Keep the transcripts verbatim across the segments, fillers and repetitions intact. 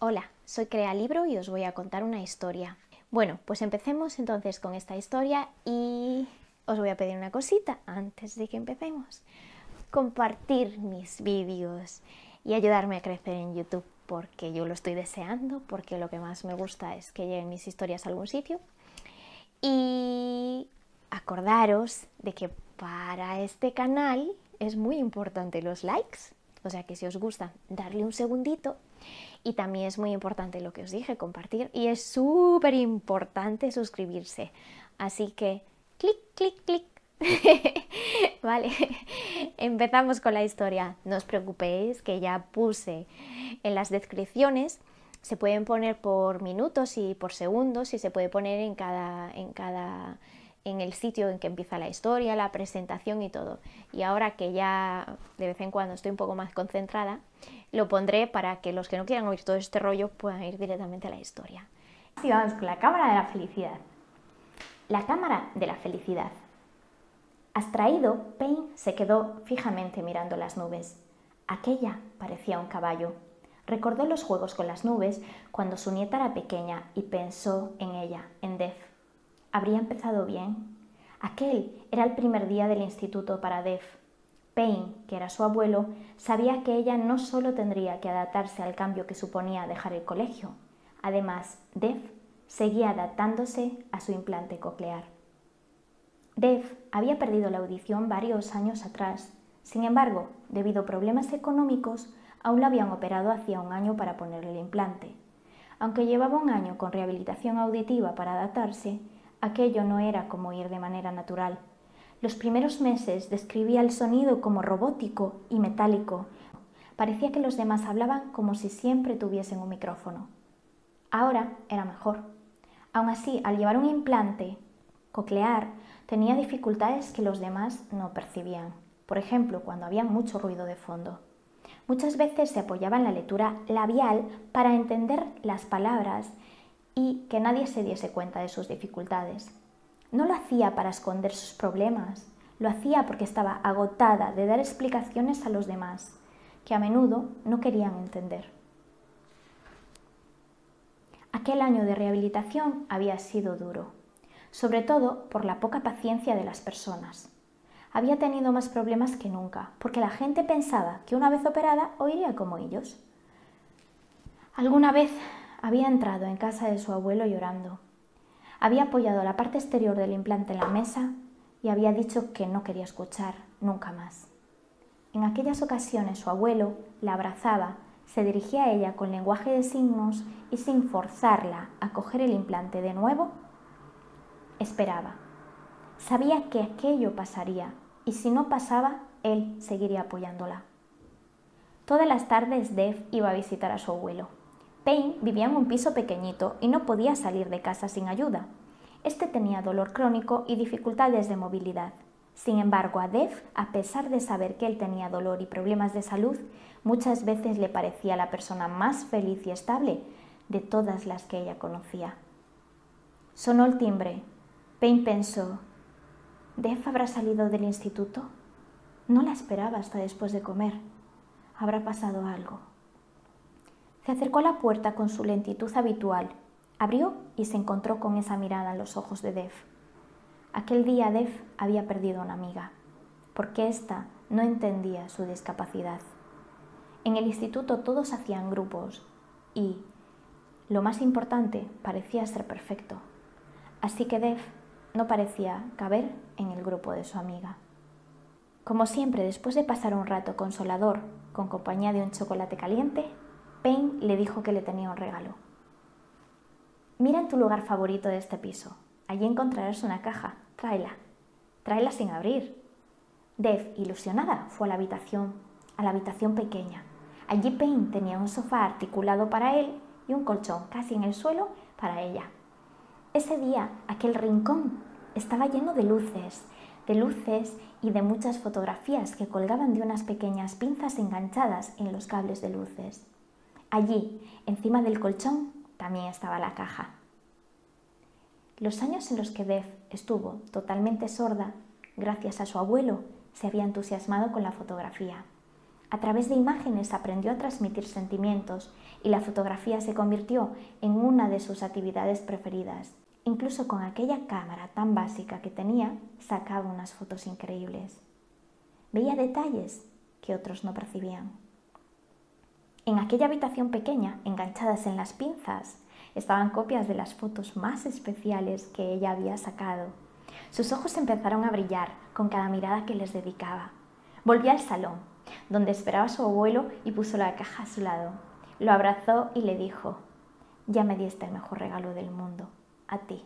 Hola, soy Crea Libro y os voy a contar una historia. Bueno, pues empecemos entonces con esta historia y os voy a pedir una cosita antes de que empecemos. Compartir mis vídeos y ayudarme a crecer en YouTube porque yo lo estoy deseando, porque lo que más me gusta es que lleguen mis historias a algún sitio. Y acordaros de que para este canal es muy importante los likes, o sea que si os gusta darle un segundito. Y también es muy importante lo que os dije, compartir, y es súper importante suscribirse. Así que clic, clic, clic. Vale, empezamos con la historia. No os preocupéis que ya puse en las descripciones, se pueden poner por minutos y por segundos y se puede poner en cada, en cada en el sitio en que empieza la historia, la presentación y todo. Y ahora que ya de vez en cuando estoy un poco más concentrada, lo pondré para que los que no quieran oír todo este rollo puedan ir directamente a la historia. Así vamos con la cámara de la felicidad. La cámara de la felicidad. Abstraído, Payne se quedó fijamente mirando las nubes. Aquella parecía un caballo. Recordó los juegos con las nubes cuando su nieta era pequeña y pensó en ella, en Dev. ¿Habría empezado bien? Aquel era el primer día del instituto para Dev. Payne, que era su abuelo, sabía que ella no solo tendría que adaptarse al cambio que suponía dejar el colegio. Además, Dev seguía adaptándose a su implante coclear. Dev había perdido la audición varios años atrás. Sin embargo, debido a problemas económicos, aún la habían operado hacía un año para ponerle el implante. Aunque llevaba un año con rehabilitación auditiva para adaptarse, aquello no era como oír de manera natural. Los primeros meses describía el sonido como robótico y metálico. Parecía que los demás hablaban como si siempre tuviesen un micrófono. Ahora era mejor. Aún así, al llevar un implante coclear, tenía dificultades que los demás no percibían. Por ejemplo, cuando había mucho ruido de fondo. Muchas veces se apoyaba en la lectura labial para entender las palabras y que nadie se diese cuenta de sus dificultades. No lo hacía para esconder sus problemas, lo hacía porque estaba agotada de dar explicaciones a los demás, que a menudo no querían entender. Aquel año de rehabilitación había sido duro, sobre todo por la poca paciencia de las personas. Había tenido más problemas que nunca, porque la gente pensaba que una vez operada oiría como ellos. Alguna vez había entrado en casa de su abuelo llorando. Había apoyado la parte exterior del implante en la mesa y había dicho que no quería escuchar nunca más. En aquellas ocasiones su abuelo la abrazaba, se dirigía a ella con lenguaje de signos y sin forzarla a coger el implante de nuevo, esperaba. Sabía que aquello pasaría y si no pasaba, él seguiría apoyándola. Todas las tardes Dev iba a visitar a su abuelo. Payne vivía en un piso pequeñito y no podía salir de casa sin ayuda. Este tenía dolor crónico y dificultades de movilidad. Sin embargo, a Dev, a pesar de saber que él tenía dolor y problemas de salud, muchas veces le parecía la persona más feliz y estable de todas las que ella conocía. Sonó el timbre. Payne pensó, ¿Dev habrá salido del instituto? No la esperaba hasta después de comer. ¿Habrá pasado algo? Se acercó a la puerta con su lentitud habitual, abrió y se encontró con esa mirada en los ojos de Dev. Aquel día Dev había perdido a una amiga, porque ésta no entendía su discapacidad. En el instituto todos hacían grupos y, lo más importante, parecía ser perfecto. Así que Dev no parecía caber en el grupo de su amiga. Como siempre, después de pasar un rato consolador con compañía de un chocolate caliente, Payne le dijo que le tenía un regalo. Mira en tu lugar favorito de este piso. Allí encontrarás una caja. Tráela. Tráela sin abrir. Dev, ilusionada, fue a la habitación, a la habitación pequeña. Allí Payne tenía un sofá articulado para él y un colchón casi en el suelo para ella. Ese día, aquel rincón estaba lleno de luces, de luces y de muchas fotografías que colgaban de unas pequeñas pinzas enganchadas en los cables de luces. Allí, encima del colchón, también estaba la caja. Los años en los que Dev estuvo totalmente sorda, gracias a su abuelo, se había entusiasmado con la fotografía. A través de imágenes aprendió a transmitir sentimientos y la fotografía se convirtió en una de sus actividades preferidas. Incluso con aquella cámara tan básica que tenía, sacaba unas fotos increíbles. Veía detalles que otros no percibían. En aquella habitación pequeña, enganchadas en las pinzas, estaban copias de las fotos más especiales que ella había sacado. Sus ojos empezaron a brillar con cada mirada que les dedicaba. Volvió al salón, donde esperaba a su abuelo, y puso la caja a su lado. Lo abrazó y le dijo: «Ya me diste el mejor regalo del mundo, a ti».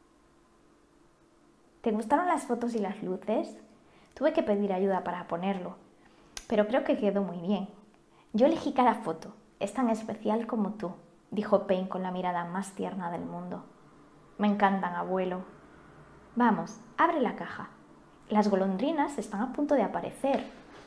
¿Te gustaron las fotos y las luces? Tuve que pedir ayuda para ponerlo, pero creo que quedó muy bien. Yo elegí cada foto, es tan especial como tú, dijo Payne con la mirada más tierna del mundo. Me encantan, abuelo. Vamos, abre la caja. Las golondrinas están a punto de aparecer.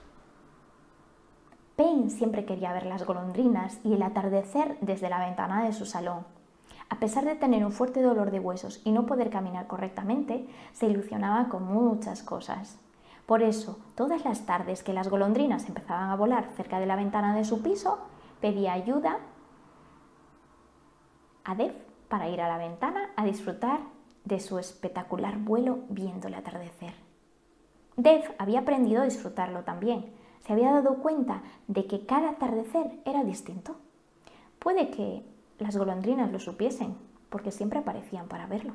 Payne siempre quería ver las golondrinas y el atardecer desde la ventana de su salón. A pesar de tener un fuerte dolor de huesos y no poder caminar correctamente, se ilusionaba con muchas cosas. Por eso, todas las tardes que las golondrinas empezaban a volar cerca de la ventana de su piso, pedía ayuda a Dev para ir a la ventana a disfrutar de su espectacular vuelo viendo el atardecer. Dev había aprendido a disfrutarlo también. Se había dado cuenta de que cada atardecer era distinto. Puede que las golondrinas lo supiesen, porque siempre aparecían para verlo.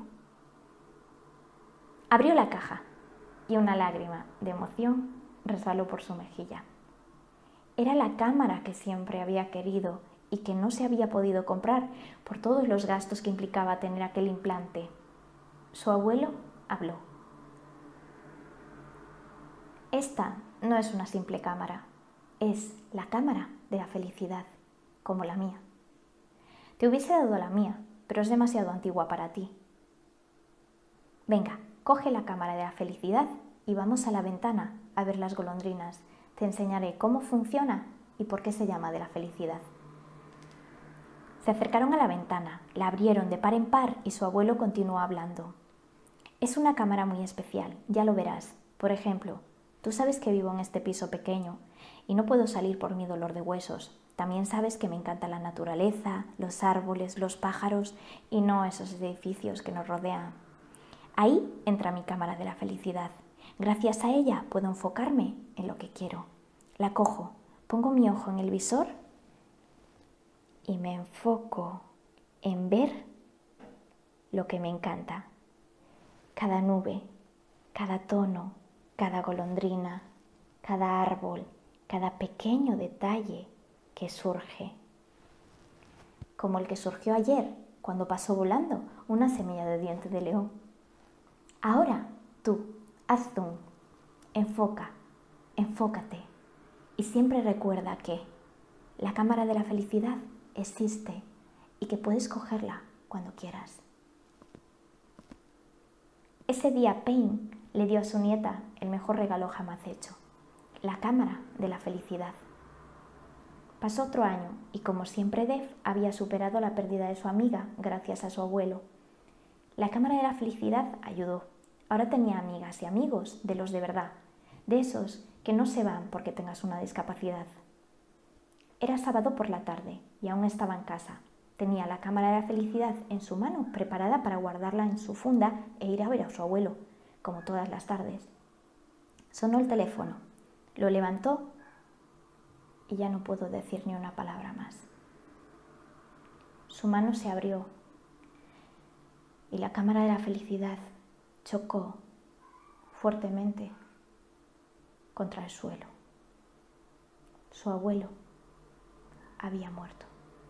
Abrió la caja y una lágrima de emoción resbaló por su mejilla. Era la cámara que siempre había querido y que no se había podido comprar por todos los gastos que implicaba tener aquel implante. Su abuelo habló. Esta no es una simple cámara, es la cámara de la felicidad, como la mía. Te hubiese dado la mía, pero es demasiado antigua para ti. Venga, coge la cámara de la felicidad y vamos a la ventana a ver las golondrinas. Te enseñaré cómo funciona y por qué se llama de la felicidad. Se acercaron a la ventana, la abrieron de par en par y su abuelo continuó hablando. Es una cámara muy especial, ya lo verás. Por ejemplo, tú sabes que vivo en este piso pequeño y no puedo salir por mi dolor de huesos. También sabes que me encanta la naturaleza, los árboles, los pájaros y no esos edificios que nos rodean. Ahí entra mi cámara de la felicidad. Gracias a ella puedo enfocarme en lo que quiero. La cojo, pongo mi ojo en el visor y me enfoco en ver lo que me encanta. Cada nube, cada tono, cada golondrina, cada árbol, cada pequeño detalle que surge. Como el que surgió ayer cuando pasó volando una semilla de diente de león. Ahora tú, haz zoom, enfoca, enfócate y siempre recuerda que la cámara de la felicidad existe y que puedes cogerla cuando quieras. Ese día Payne le dio a su nieta el mejor regalo jamás hecho, la cámara de la felicidad. Pasó otro año y como siempre Dev había superado la pérdida de su amiga gracias a su abuelo. La cámara de la felicidad ayudó. Ahora tenía amigas y amigos de los de verdad, de esos que no se van porque tengas una discapacidad. Era sábado por la tarde y aún estaba en casa. Tenía la cámara de la felicidad en su mano, preparada para guardarla en su funda e ir a ver a su abuelo, como todas las tardes. Sonó el teléfono, lo levantó y ya no pudo decir ni una palabra más. Su mano se abrió y la cámara de la felicidad chocó fuertemente contra el suelo. Su abuelo había muerto.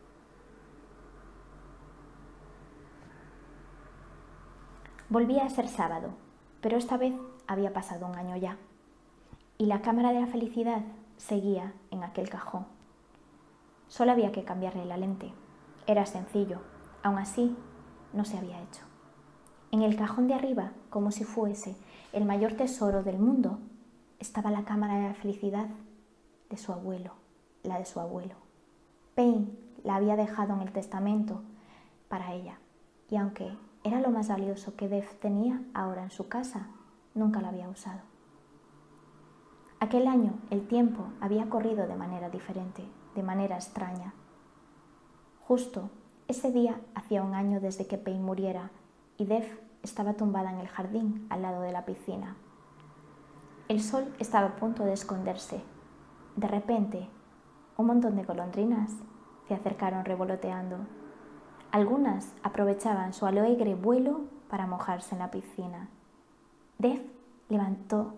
Volvía a ser sábado, pero esta vez había pasado un año ya, y la cámara de la felicidad seguía en aquel cajón. Solo había que cambiarle la lente. Era sencillo, aún así no se había hecho. En el cajón de arriba, como si fuese el mayor tesoro del mundo, estaba la cámara de la felicidad de su abuelo, la de su abuelo. Payne la había dejado en el testamento para ella, y aunque era lo más valioso que Dev tenía ahora en su casa, nunca la había usado. Aquel año el tiempo había corrido de manera diferente, de manera extraña. Justo ese día hacía un año desde que Payne muriera y Dev estaba tumbada en el jardín al lado de la piscina. El sol estaba a punto de esconderse. De repente, un montón de golondrinas se acercaron revoloteando. Algunas aprovechaban su alegre vuelo para mojarse en la piscina. Dev levantó.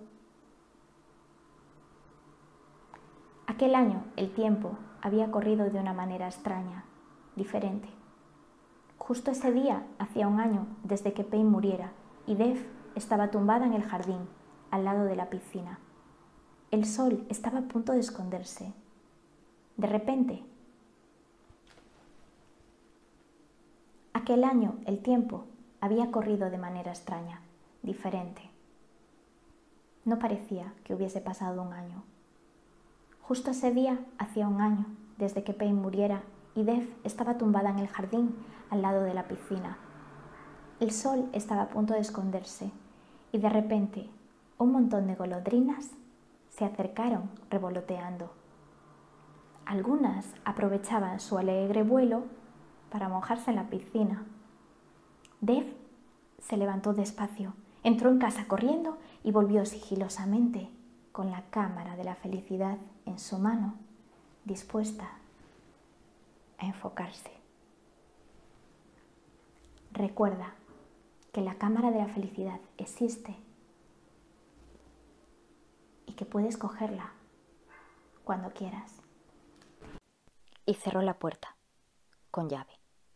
Aquel año el tiempo había corrido de una manera extraña, diferente. Justo ese día hacía un año desde que Payne muriera y Dev estaba tumbada en el jardín, al lado de la piscina. El sol estaba a punto de esconderse. De repente, aquel año el tiempo había corrido de manera extraña, diferente. No parecía que hubiese pasado un año. Justo ese día hacía un año desde que Payne muriera y Dev estaba tumbada en el jardín al lado de la piscina. El sol estaba a punto de esconderse y de repente un montón de golondrinas se acercaron revoloteando. Algunas aprovechaban su alegre vuelo para mojarse en la piscina. Dev se levantó despacio, entró en casa corriendo y volvió sigilosamente con la cámara de la felicidad en su mano, dispuesta a enfocarse. Recuerda que la cámara de la felicidad existe y que puedes cogerla cuando quieras. Y cerró la puerta con llave.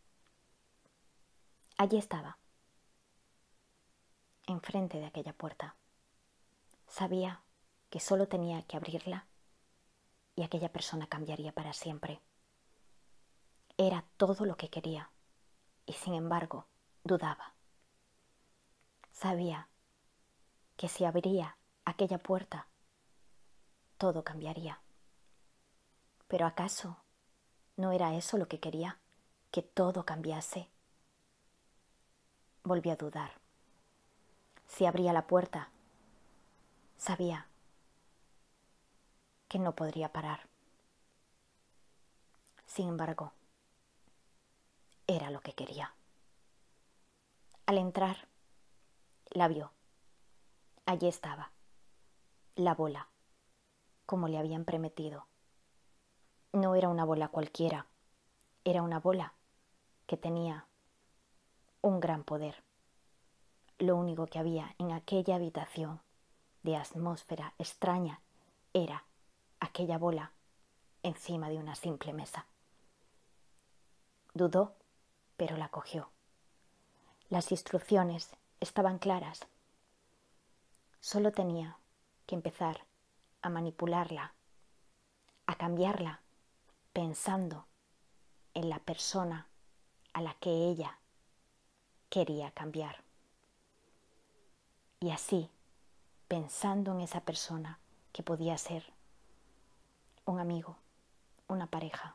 Allí estaba, enfrente de aquella puerta. Sabía que solo tenía que abrirla y aquella persona cambiaría para siempre. Era todo lo que quería y sin embargo dudaba. Sabía que si abría aquella puerta todo cambiaría. Pero ¿acaso no era eso lo que quería? Que todo cambiase. Volvió a dudar. Si abría la puerta, sabía que no podría parar. Sin embargo, era lo que quería. Al entrar, la vio. Allí estaba, la bola, como le habían prometido. No era una bola cualquiera, era una bola que tenía un gran poder. Lo único que había en aquella habitación de atmósfera extraña era aquella bola encima de una simple mesa. Dudó, pero la cogió. Las instrucciones estaban claras. Solo tenía que empezar a manipularla, a cambiarla, pensando en la persona a la que ella quería cambiar. Y así, pensando en esa persona que podía ser un amigo, una pareja,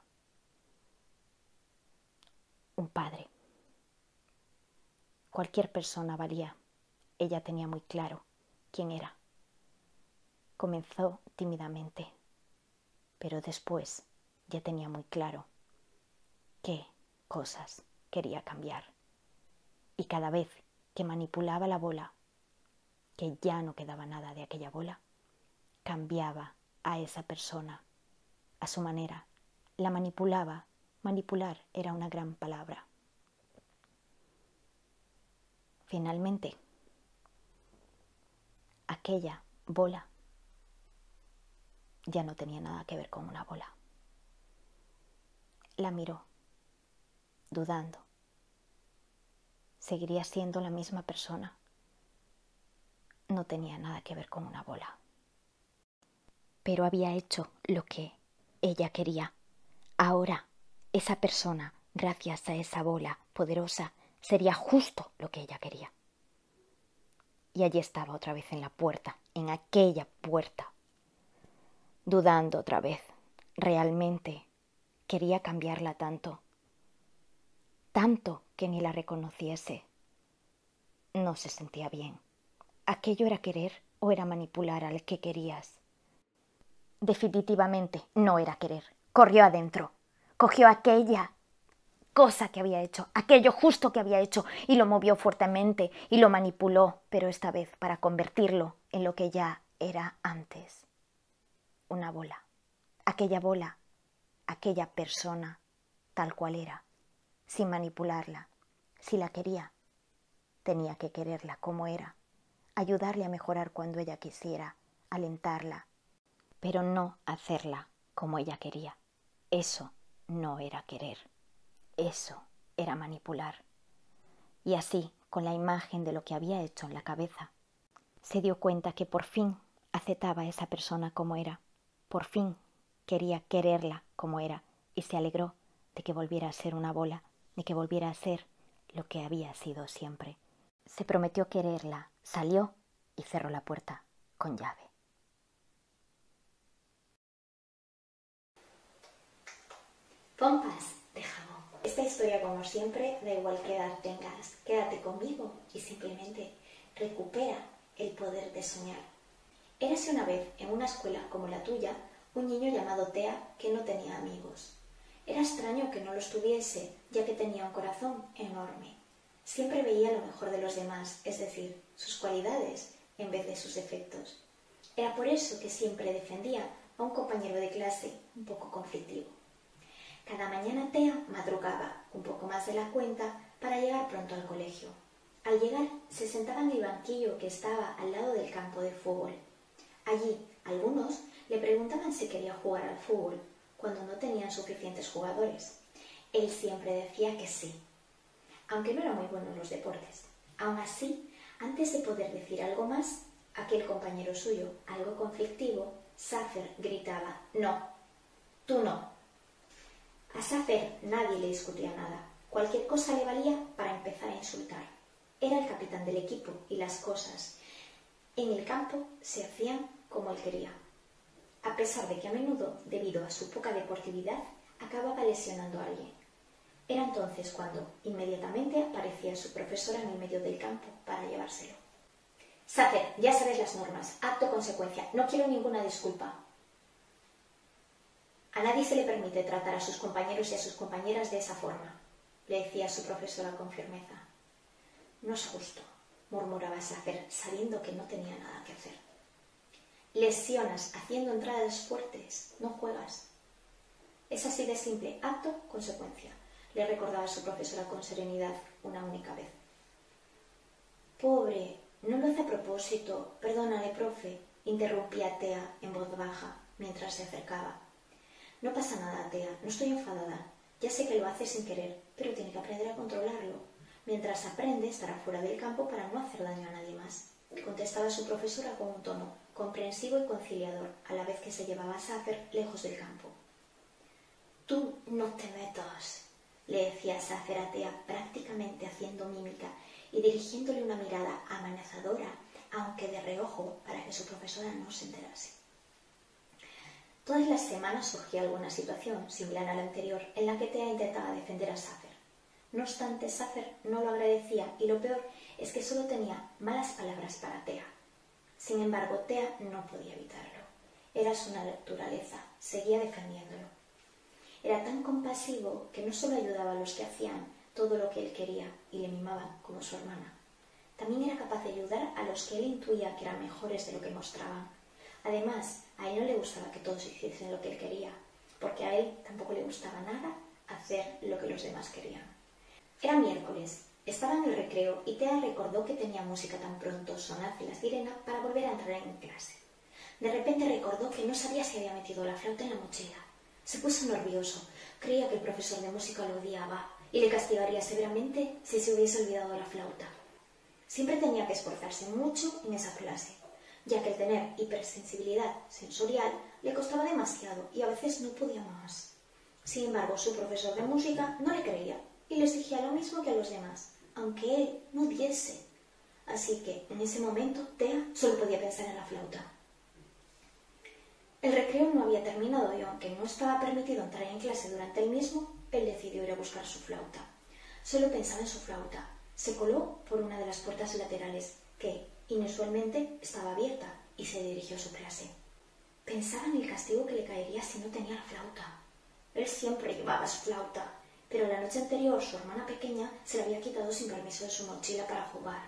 un padre, cualquier persona valía. Ella tenía muy claro quién era. Comenzó tímidamente, pero después ya tenía muy claro qué cosas quería cambiar. Y cada vez que manipulaba la bola, que ya no quedaba nada de aquella bola, cambiaba a esa persona a su manera. La manipulaba. Manipular era una gran palabra. Finalmente, aquella bola ya no tenía nada que ver con una bola. La miró, dudando. Seguiría siendo la misma persona. No tenía nada que ver con una bola. Pero había hecho lo que ella quería. Ahora, esa persona, gracias a esa bola poderosa, sería justo lo que ella quería. Y allí estaba otra vez en la puerta, en aquella puerta, dudando otra vez. Realmente quería cambiarla tanto, tanto que ni la reconociese. No se sentía bien. ¿Aquello era querer o era manipular al que querías? definitivamente no era querer. Corrió adentro, cogió aquella cosa que había hecho, aquello justo que había hecho, y lo movió fuertemente y lo manipuló, pero esta vez para convertirlo en lo que ya era antes. Una bola. Aquella bola, aquella persona tal cual era, sin manipularla. Si la quería, tenía que quererla como era, ayudarle a mejorar cuando ella quisiera, alentarla, pero no hacerla como ella quería. Eso no era querer, eso era manipular. Y así, con la imagen de lo que había hecho en la cabeza, se dio cuenta que por fin aceptaba a esa persona como era, por fin quería quererla como era, y se alegró de que volviera a ser una bola, de que volviera a ser lo que había sido siempre. Se prometió quererla, salió y cerró la puerta con llave. Pompas de jabón. Esta historia, como siempre, da igual qué edad tengas, quédate conmigo y simplemente recupera el poder de soñar. Érase una vez, en una escuela como la tuya, un niño llamado Tea que no tenía amigos. Era extraño que no los tuviese, ya que tenía un corazón enorme. Siempre veía lo mejor de los demás, es decir, sus cualidades, en vez de sus defectos. Era por eso que siempre defendía a un compañero de clase un poco conflictivo. Cada mañana Tea madrugaba un poco más de la cuenta para llegar pronto al colegio. Al llegar, se sentaba en el banquillo que estaba al lado del campo de fútbol. Allí, algunos le preguntaban si quería jugar al fútbol, cuando no tenían suficientes jugadores. Él siempre decía que sí, aunque no era muy bueno en los deportes. Aún así, antes de poder decir algo más, aquel compañero suyo, algo conflictivo, Safer, gritaba: «No, tú no». A Safer nadie le discutía nada. Cualquier cosa le valía para empezar a insultar. Era el capitán del equipo y las cosas en el campo se hacían como él quería. A pesar de que a menudo, debido a su poca deportividad, acababa lesionando a alguien. Era entonces cuando inmediatamente aparecía su profesora en el medio del campo para llevárselo. «Safer, ya sabes las normas, acto consecuencia, no quiero ninguna disculpa». «A nadie se le permite tratar a sus compañeros y a sus compañeras de esa forma», le decía su profesora con firmeza. «No es justo», murmuraba Safer, sabiendo que no tenía nada que hacer. «Lesionas haciendo entradas fuertes, no juegas». «Es así de simple, acto, consecuencia», le recordaba su profesora con serenidad una única vez. «Pobre, no lo hace a propósito, perdónale, profe», interrumpía Tea en voz baja mientras se acercaba. «No pasa nada, Tea, no estoy enfadada. Ya sé que lo hace sin querer, pero tiene que aprender a controlarlo. Mientras aprende, estará fuera del campo para no hacer daño a nadie más», contestaba su profesora con un tono comprensivo y conciliador, a la vez que se llevaba a Safer lejos del campo. «Tú no te metas», le decía Safer a Tea, prácticamente haciendo mímica y dirigiéndole una mirada amenazadora, aunque de reojo, para que su profesora no se enterase. Todas las semanas surgía alguna situación similar a la anterior en la que Tea intentaba defender a Safer. No obstante, Safer no lo agradecía y lo peor es que solo tenía malas palabras para Tea. Sin embargo, Tea no podía evitarlo. Era su naturaleza, seguía defendiéndolo. Era tan compasivo que no solo ayudaba a los que hacían todo lo que él quería y le mimaban como su hermana. También era capaz de ayudar a los que él intuía que eran mejores de lo que mostraban. Además, a él no le gustaba que todos hiciesen lo que él quería, porque a él tampoco le gustaba nada hacer lo que los demás querían. Era miércoles, estaba en el recreo y Tea recordó que tenía música tan pronto sonase la sirena para volver a entrar en clase. De repente recordó que no sabía si había metido la flauta en la mochila. Se puso nervioso, creía que el profesor de música lo odiaba y le castigaría severamente si se hubiese olvidado la flauta. Siempre tenía que esforzarse mucho en esa clase, ya que el tener hipersensibilidad sensorial le costaba demasiado y a veces no podía más. Sin embargo, su profesor de música no le creía y le exigía lo mismo que a los demás, aunque él no diese. Así que, en ese momento, Tea solo podía pensar en la flauta. El recreo no había terminado y aunque no estaba permitido entrar en clase durante el mismo, él decidió ir a buscar su flauta. Solo pensaba en su flauta. Se coló por una de las puertas laterales, que, inusualmente, estaba abierta, y se dirigió a su clase. Pensaba en el castigo que le caería si no tenía la flauta. Él siempre llevaba su flauta, pero la noche anterior su hermana pequeña se la había quitado sin permiso de su mochila para jugar.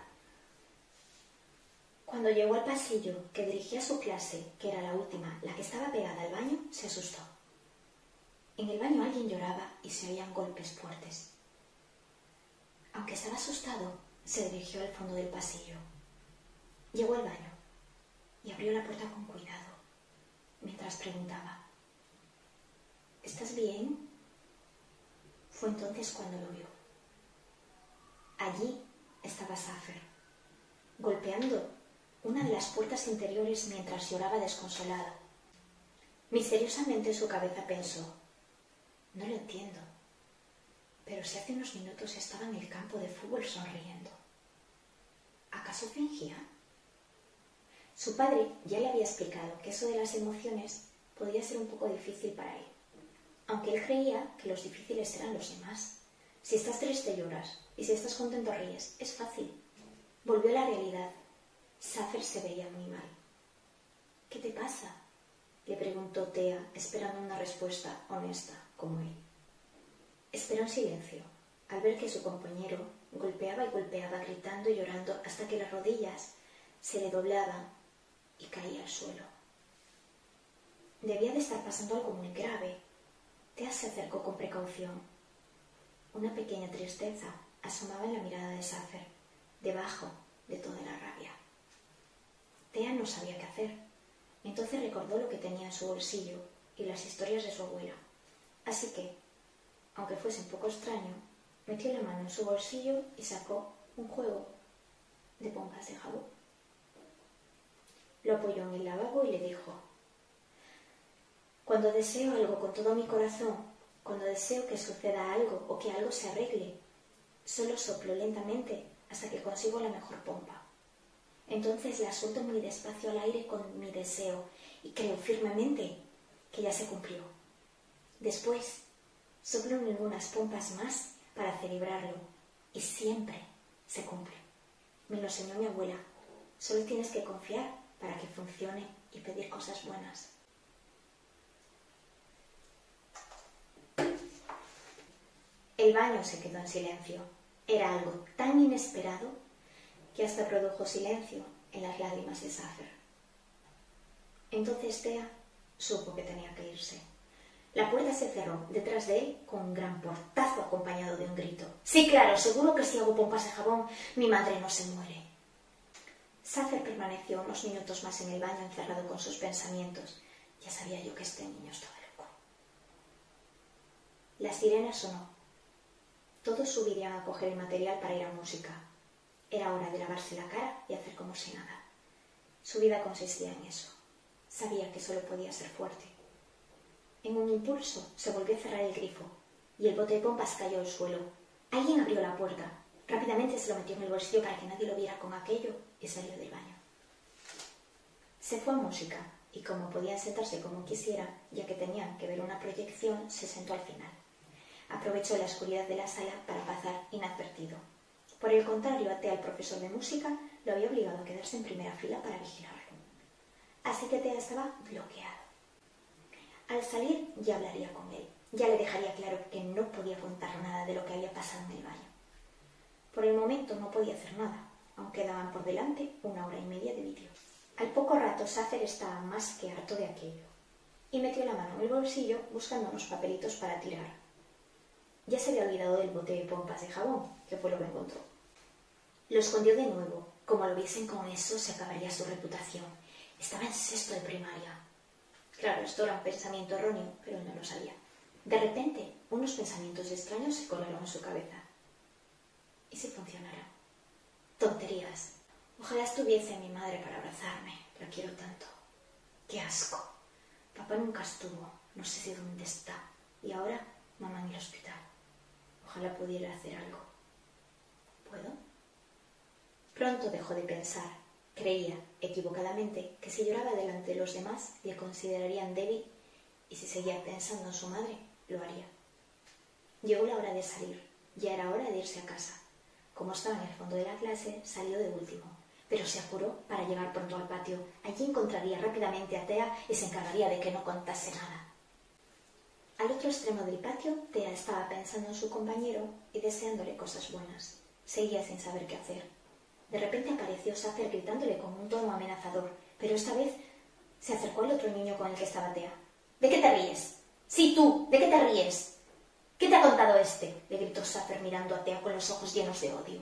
Cuando llegó al pasillo que dirigía a su clase, que era la última, la que estaba pegada al baño, se asustó. En el baño alguien lloraba y se oían golpes fuertes. Aunque estaba asustado, se dirigió al fondo del pasillo. Llegó al baño y abrió la puerta con cuidado, mientras preguntaba: ¿estás bien? Fue entonces cuando lo vio. Allí estaba Safer, golpeando una de las puertas interiores mientras lloraba desconsolado. Misteriosamente su cabeza pensó: no lo entiendo, pero si hace unos minutos estaba en el campo de fútbol sonriendo. ¿Acaso fingía? Su padre ya le había explicado que eso de las emociones podía ser un poco difícil para él, aunque él creía que los difíciles eran los demás. Si estás triste lloras, y si estás contento ríes, es fácil. Volvió a la realidad. Safer se veía muy mal. ¿Qué te pasa?, le preguntó Thea, esperando una respuesta honesta, como él. Esperó en silencio, al ver que su compañero golpeaba y golpeaba, gritando y llorando, hasta que las rodillas se le doblaban y caía al suelo. Debía de estar pasando algo muy grave. Thea se acercó con precaución. Una pequeña tristeza asomaba en la mirada de Safer, debajo de toda la rabia. Thea no sabía qué hacer. Entonces recordó lo que tenía en su bolsillo y las historias de su abuela. Así que, aunque fuese un poco extraño, metió la mano en su bolsillo y sacó un juego de pompas de jabón. Lo apoyó en el lavabo y le dijo: cuando deseo algo con todo mi corazón, cuando deseo que suceda algo o que algo se arregle, solo soplo lentamente hasta que consigo la mejor pompa. Entonces la suelto muy despacio al aire con mi deseo y creo firmemente que ya se cumplió. Después soplo en algunas pompas más para celebrarlo y siempre se cumple. Me lo enseñó mi abuela. Solo tienes que confiar para que funcione y pedir cosas buenas. El baño se quedó en silencio. Era algo tan inesperado que hasta produjo silencio en las lágrimas de Safer. Entonces Thea supo que tenía que irse. La puerta se cerró detrás de él con un gran portazo acompañado de un grito. Sí, claro, seguro que si hago pompas de jabón, mi madre no se muere. Safer permaneció unos minutos más en el baño encerrado con sus pensamientos. Ya sabía yo que este niño estaba loco. Las sirenas sonó. Todos subirían a coger el material para ir a música. Era hora de lavarse la cara y hacer como si nada. Su vida consistía en eso. Sabía que solo podía ser fuerte. En un impulso se volvió a cerrar el grifo y el bote de pompas cayó al suelo. Alguien abrió la puerta. Rápidamente se lo metió en el bolsillo para que nadie lo viera con aquello y salió del baño. Se fue a música y, como podían sentarse como quisiera, ya que tenían que ver una proyección, se sentó al final. Aprovechó la oscuridad de la sala para pasar inadvertido. Por el contrario, a Thea, el profesor de música, lo había obligado a quedarse en primera fila para vigilarlo. Así que Thea estaba bloqueado. Al salir ya hablaría con él. Ya le dejaría claro que no podía contar nada de lo que había pasado en el baño. Por el momento no podía hacer nada, aún quedaban por delante una hora y media de vídeo. Al poco rato Safer estaba más que harto de aquello y metió la mano en el bolsillo buscando unos papelitos para tirar. Ya se había olvidado del bote de pompas de jabón, que fue lo que encontró. Lo escondió de nuevo. Como lo viesen con eso, se acabaría su reputación. Estaba en sexto de primaria. Claro, esto era un pensamiento erróneo, pero él no lo sabía. De repente, unos pensamientos extraños se colaron en su cabeza. ¿Y si funcionara? Tonterías. Ojalá estuviese mi madre para abrazarme. La quiero tanto. ¡Qué asco! Papá nunca estuvo. No sé si dónde está. Y ahora, mamá en el hospital. Ojalá pudiera hacer algo. ¿Puedo? Pronto dejó de pensar. Creía, equivocadamente, que si lloraba delante de los demás le considerarían débil y si seguía pensando en su madre, lo haría. Llegó la hora de salir. Ya era hora de irse a casa. Como estaba en el fondo de la clase, salió de último. pero se apuró para llegar pronto al patio. Allí encontraría rápidamente a Thea y se encargaría de que no contase nada. Al otro extremo del patio, Thea estaba pensando en su compañero y deseándole cosas buenas. Seguía sin saber qué hacer. De repente apareció Safer gritándole con un tono amenazador, pero esta vez se acercó al otro niño con el que estaba Thea. ¿De qué te ríes? Sí, tú, ¿de qué te ríes? ¿Qué te ha contado este? Le gritó Safer mirando a Thea con los ojos llenos de odio.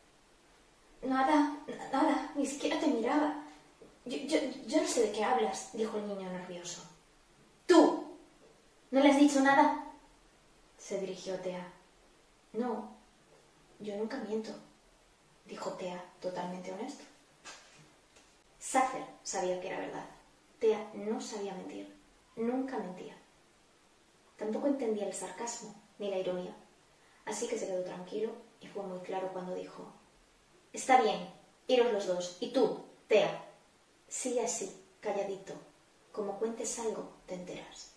Nada, nada, ni siquiera te miraba. Yo, yo, yo no sé de qué hablas, dijo el niño nervioso. ¡Tú! ¿No le has dicho nada? Se dirigió Thea. No, yo nunca miento, dijo Thea, totalmente honesto. Safer sabía que era verdad. Thea no sabía mentir, nunca mentía. Tampoco entendía el sarcasmo ni la ironía, así que se quedó tranquilo y fue muy claro cuando dijo: Está bien, iros los dos, y tú, Thea, sigue así, calladito, como cuentes algo, te enteras.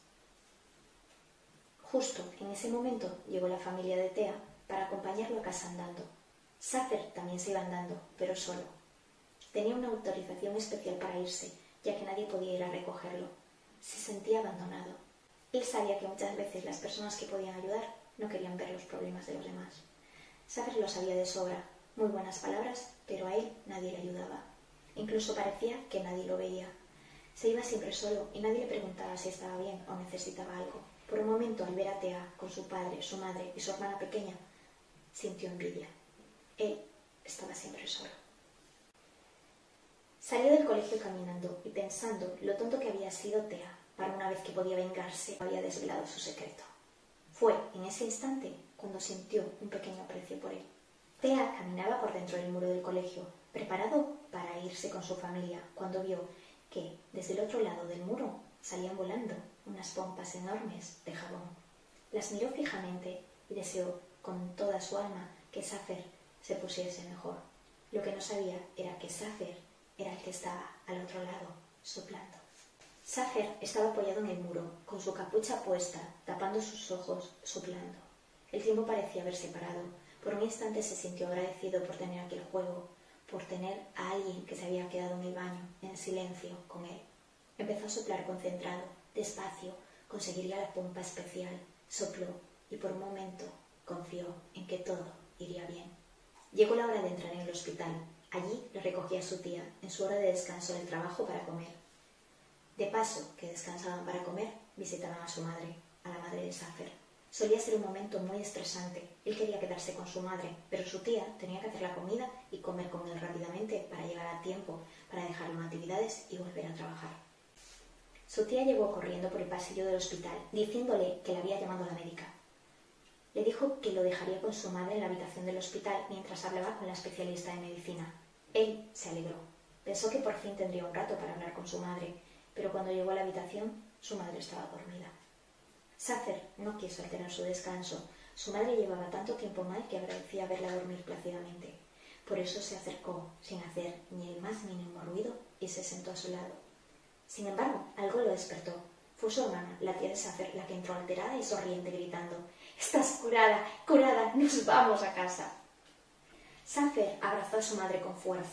Justo en ese momento llegó la familia de Thea para acompañarlo a casa andando. Safer también se iba andando, pero solo. Tenía una autorización especial para irse, ya que nadie podía ir a recogerlo. Se sentía abandonado. Él sabía que muchas veces las personas que podían ayudar no querían ver los problemas de los demás. Safer lo sabía de sobra. Muy buenas palabras, pero a él nadie le ayudaba. Incluso parecía que nadie lo veía. Se iba siempre solo y nadie le preguntaba si estaba bien o necesitaba algo. Por un momento, al ver a Thea con su padre, su madre y su hermana pequeña, sintió envidia. Él estaba siempre solo. Salió del colegio caminando y pensando lo tonto que había sido Thea para una vez que podía vengarse, había desvelado su secreto. Fue en ese instante cuando sintió un pequeño aprecio por él. Thea caminaba por dentro del muro del colegio, preparado para irse con su familia, cuando vio que, desde el otro lado del muro, salían volando unas pompas enormes de jabón. Las miró fijamente y deseó con toda su alma que Safer se pusiese mejor. Lo que no sabía era que Safer era el que estaba al otro lado, soplando. Safer estaba apoyado en el muro, con su capucha puesta, tapando sus ojos, soplando. El tiempo parecía haberse parado. Por un instante se sintió agradecido por tener aquel juego, por tener a alguien que se había quedado en el baño, en silencio, con él. Empezó a soplar concentrado, despacio, conseguiría la pompa especial, sopló y por un momento confió en que todo iría bien. Llegó la hora de entrar en el hospital. Allí le recogía a su tía en su hora de descanso del trabajo para comer. De paso que descansaban para comer, visitaban a su madre, a la madre de Safer. Solía ser un momento muy estresante. Él quería quedarse con su madre, pero su tía tenía que hacer la comida y comer con él rápidamente para llegar a tiempo, para dejarlo en actividades y volver a trabajar. Su tía llegó corriendo por el pasillo del hospital, diciéndole que le había llamado a la médica. Le dijo que lo dejaría con su madre en la habitación del hospital mientras hablaba con la especialista de medicina. Él se alegró. Pensó que por fin tendría un rato para hablar con su madre, pero cuando llegó a la habitación, su madre estaba dormida. Safer no quiso alterar su descanso. Su madre llevaba tanto tiempo mal que agradecía verla dormir plácidamente. Por eso se acercó, sin hacer ni el más mínimo ruido, y se sentó a su lado. Sin embargo, algo lo despertó. Fue su hermana, la tía de Safer, la que entró alterada y sonriente gritando: «¡Estás curada, curada! ¡Nos vamos a casa!». Safer abrazó a su madre con fuerza.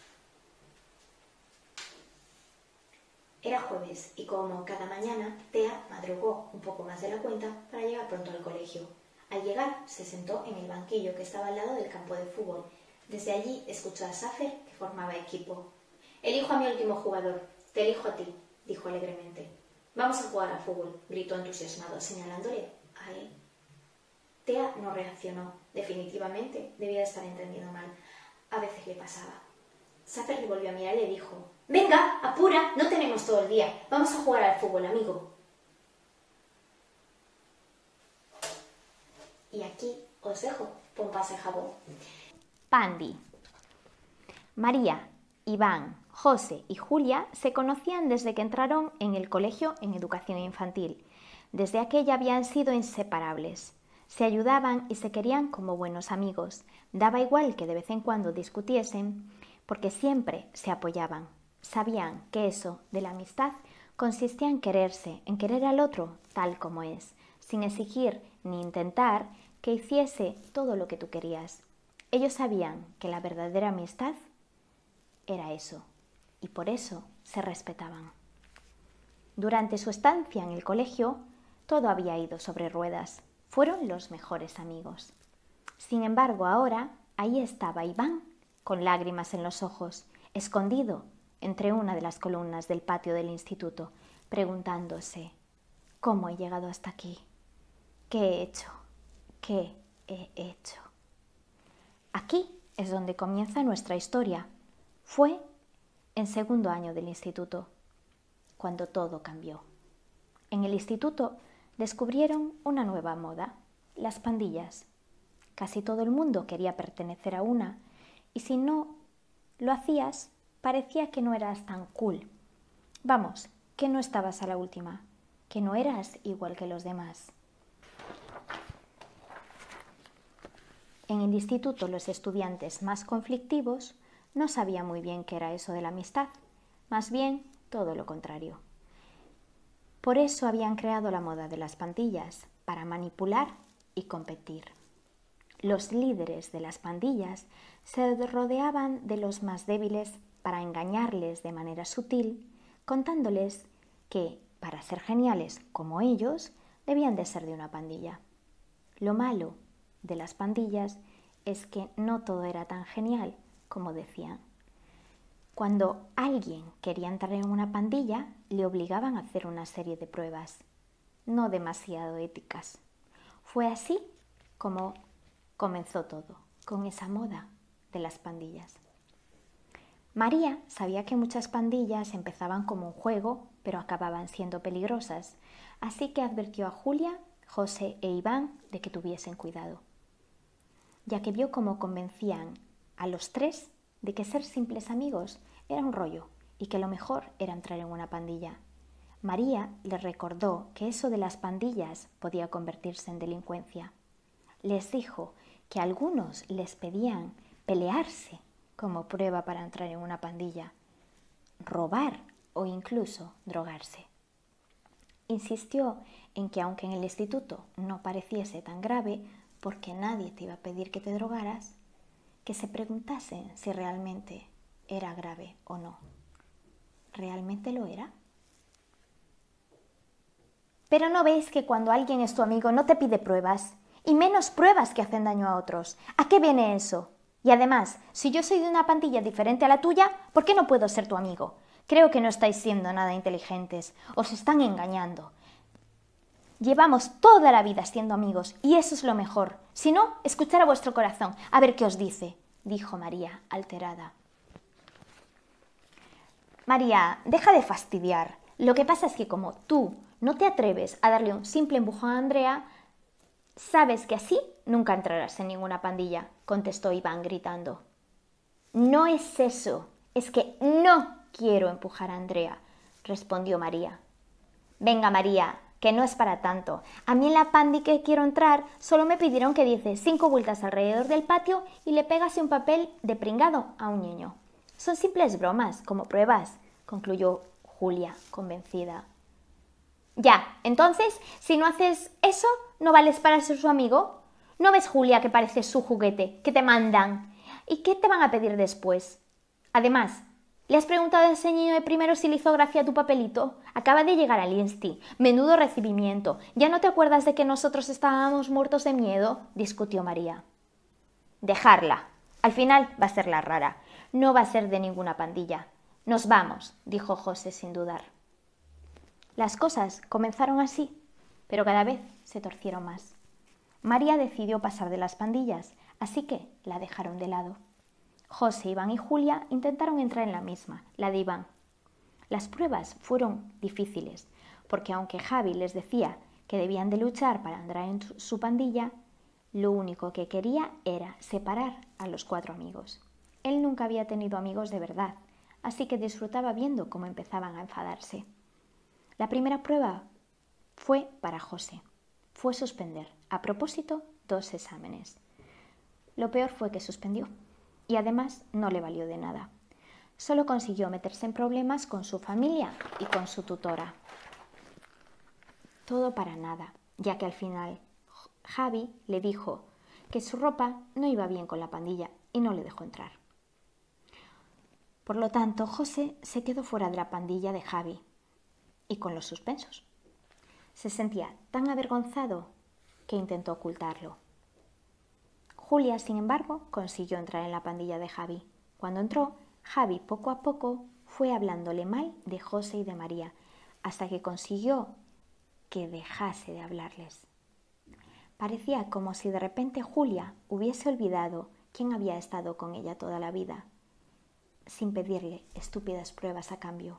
Era jueves y, como cada mañana, Thea madrugó un poco más de la cuenta para llegar pronto al colegio. Al llegar, se sentó en el banquillo que estaba al lado del campo de fútbol. Desde allí escuchó a Safer, que formaba equipo. «Elijo a mi último jugador. Te elijo a ti», dijo alegremente. «Vamos a jugar al fútbol», gritó entusiasmado, señalándole a él. Thea no reaccionó. Definitivamente debía estar entendiendo mal. A veces le pasaba. Safer le volvió a mirar y le dijo: «Venga, apura, no tenemos todo el día. Vamos a jugar al fútbol, amigo». Y aquí os dejo pompas de jabón. Pandi. María, Iván, José y Julia se conocían desde que entraron en el colegio en educación infantil. Desde aquella habían sido inseparables. Se ayudaban y se querían como buenos amigos. Daba igual que de vez en cuando discutiesen, porque siempre se apoyaban. Sabían que eso de la amistad consistía en quererse, en querer al otro tal como es, sin exigir ni intentar que hiciese todo lo que tú querías. Ellos sabían que la verdadera amistad era eso, y por eso se respetaban. Durante su estancia en el colegio, todo había ido sobre ruedas. Fueron los mejores amigos. Sin embargo, ahora ahí estaba Iván, con lágrimas en los ojos, escondido entre una de las columnas del patio del instituto, preguntándose: ¿cómo he llegado hasta aquí? ¿Qué he hecho? ¿Qué he hecho? Aquí es donde comienza nuestra historia. Fue en segundo año del instituto, cuando todo cambió. En el instituto descubrieron una nueva moda, las pandillas. Casi todo el mundo quería pertenecer a una, y si no lo hacías, parecía que no eras tan cool. Vamos, que no estabas a la última, que no eras igual que los demás. En el instituto, los estudiantes más conflictivos no sabían muy bien qué era eso de la amistad, más bien todo lo contrario. Por eso habían creado la moda de las pandillas, para manipular y competir. Los líderes de las pandillas se rodeaban de los más débiles para engañarles de manera sutil, contándoles que, para ser geniales como ellos, debían de ser de una pandilla. Lo malo de las pandillas es que no todo era tan genial como decían. Cuando alguien quería entrar en una pandilla, le obligaban a hacer una serie de pruebas, no demasiado éticas. Fue así como comenzó todo, con esa moda de las pandillas. María sabía que muchas pandillas empezaban como un juego, pero acababan siendo peligrosas, así que advirtió a Julia, José e Iván de que tuviesen cuidado, ya que vio cómo convencían a los tres de que ser simples amigos era un rollo y que lo mejor era entrar en una pandilla. María les recordó que eso de las pandillas podía convertirse en delincuencia. Les dijo que algunos les pedían pelearse como prueba para entrar en una pandilla, robar o incluso drogarse. Insistió en que aunque en el instituto no pareciese tan grave, porque nadie te iba a pedir que te drogaras, que se preguntasen si realmente era grave o no. ¿Realmente lo era? Pero ¿no ves que cuando alguien es tu amigo no te pide pruebas? Y menos pruebas que hacen daño a otros. ¿A qué viene eso? Y además, si yo soy de una pandilla diferente a la tuya, ¿por qué no puedo ser tu amigo? Creo que no estáis siendo nada inteligentes. Os están engañando. Llevamos toda la vida siendo amigos y eso es lo mejor. Si no, escuchar a vuestro corazón, a ver qué os dice, dijo María, alterada. María, deja de fastidiar. Lo que pasa es que como tú no te atreves a darle un simple empujón a Andrea, sabes que así nunca entrarás en ninguna pandilla, contestó Iván gritando. No es eso, es que no quiero empujar a Andrea, respondió María. Venga, María, que no es para tanto. A mí en la pandi que quiero entrar solo me pidieron que diese cinco vueltas alrededor del patio y le pegase un papel de pringado a un niño. Son simples bromas, como pruebas, concluyó Julia, convencida. Ya, entonces, si no haces eso, ¿no vales para ser su amigo? ¿No ves, Julia, que pareces su juguete, que te mandan? ¿Y qué te van a pedir después? Además, ¿le has preguntado a ese niño de primero si le hizo gracia tu papelito? Acaba de llegar al Insti. Menudo recibimiento. ¿Ya no te acuerdas de que nosotros estábamos muertos de miedo?, discutió María. Dejarla. Al final va a ser la rara. No va a ser de ninguna pandilla. Nos vamos, dijo José sin dudar. Las cosas comenzaron así, pero cada vez se torcieron más. María decidió pasar de las pandillas, así que la dejaron de lado. José, Iván y Julia intentaron entrar en la misma, la de Iván. Las pruebas fueron difíciles, porque aunque Javi les decía que debían de luchar para entrar en su pandilla, lo único que quería era separar a los cuatro amigos. Él nunca había tenido amigos de verdad, así que disfrutaba viendo cómo empezaban a enfadarse. La primera prueba fue para José. Fue suspender, a propósito, dos exámenes. Lo peor fue que suspendió. Y además no le valió de nada. Solo consiguió meterse en problemas con su familia y con su tutora. Todo para nada, ya que al final Javi le dijo que su ropa no iba bien con la pandilla y no le dejó entrar. Por lo tanto, José se quedó fuera de la pandilla de Javi y con los suspensos. Se sentía tan avergonzado que intentó ocultarlo. Julia, sin embargo, consiguió entrar en la pandilla de Javi. Cuando entró, Javi poco a poco fue hablándole mal de José y de María, hasta que consiguió que dejase de hablarles. Parecía como si de repente Julia hubiese olvidado quién había estado con ella toda la vida, sin pedirle estúpidas pruebas a cambio.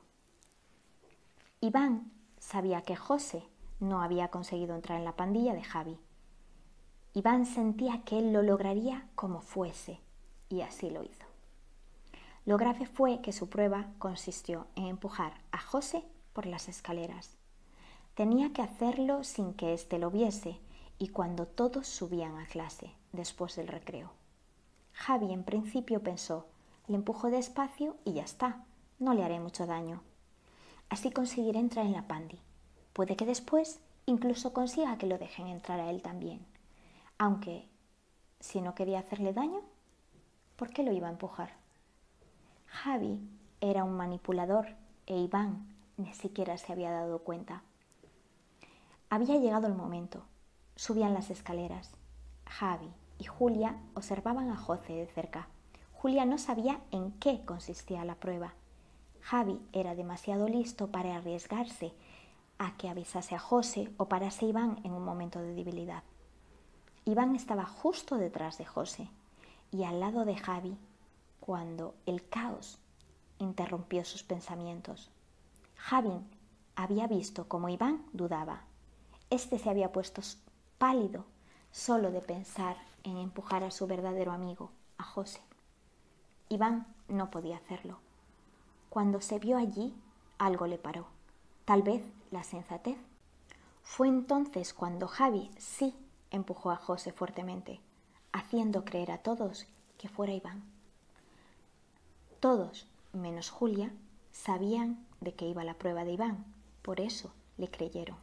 Iván sabía que José no había conseguido entrar en la pandilla de Javi. Iván sentía que él lo lograría como fuese, y así lo hizo. Lo grave fue que su prueba consistió en empujar a José por las escaleras. Tenía que hacerlo sin que éste lo viese y cuando todos subían a clase, después del recreo. Javi en principio pensó, le empujo despacio y ya está, no le haré mucho daño. Así conseguiré entrar en la pandi. Puede que después incluso consiga que lo dejen entrar a él también. Aunque, si no quería hacerle daño, ¿por qué lo iba a empujar? Javi era un manipulador e Iván ni siquiera se había dado cuenta. Había llegado el momento. Subían las escaleras. Javi y Julia observaban a José de cerca. Julia no sabía en qué consistía la prueba. Javi era demasiado listo para arriesgarse a que avisase a José o parase a Iván en un momento de debilidad. Iván estaba justo detrás de José y al lado de Javi cuando el caos interrumpió sus pensamientos. Javi había visto cómo Iván dudaba. Este se había puesto pálido solo de pensar en empujar a su verdadero amigo, a José. Iván no podía hacerlo. Cuando se vio allí, algo le paró. Tal vez la sensatez. Fue entonces cuando Javi sí empujó a José fuertemente, haciendo creer a todos que fuera Iván. Todos, menos Julia, sabían de qué iba la prueba de Iván, por eso le creyeron.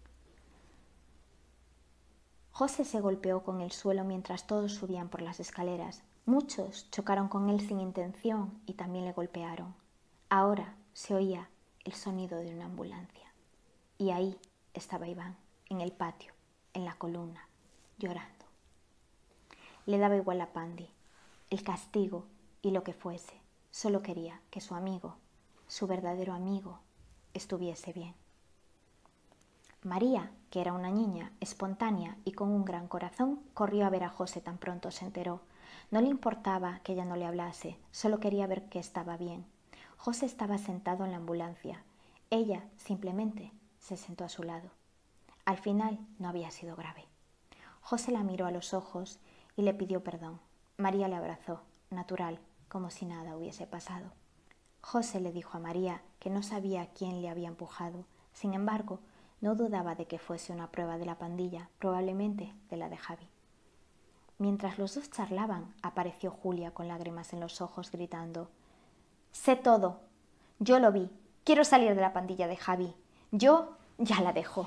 José se golpeó con el suelo mientras todos subían por las escaleras. Muchos chocaron con él sin intención y también le golpearon. Ahora se oía el sonido de una ambulancia. Y ahí estaba Iván, en el patio, en la columna, llorando. Le daba igual la pandi, el castigo y lo que fuese. Solo quería que su amigo, su verdadero amigo, estuviese bien. María, que era una niña espontánea y con un gran corazón, corrió a ver a José tan pronto se enteró. No le importaba que ella no le hablase, solo quería ver que estaba bien. José estaba sentado en la ambulancia. Ella simplemente se sentó a su lado. Al final no había sido grave. José la miró a los ojos y le pidió perdón. María le abrazó, natural, como si nada hubiese pasado. José le dijo a María que no sabía quién le había empujado. Sin embargo, no dudaba de que fuese una prueba de la pandilla, probablemente de la de Javi. Mientras los dos charlaban, apareció Julia con lágrimas en los ojos, gritando: «Sé todo. Yo lo vi. Quiero salir de la pandilla de Javi. Yo ya la dejo».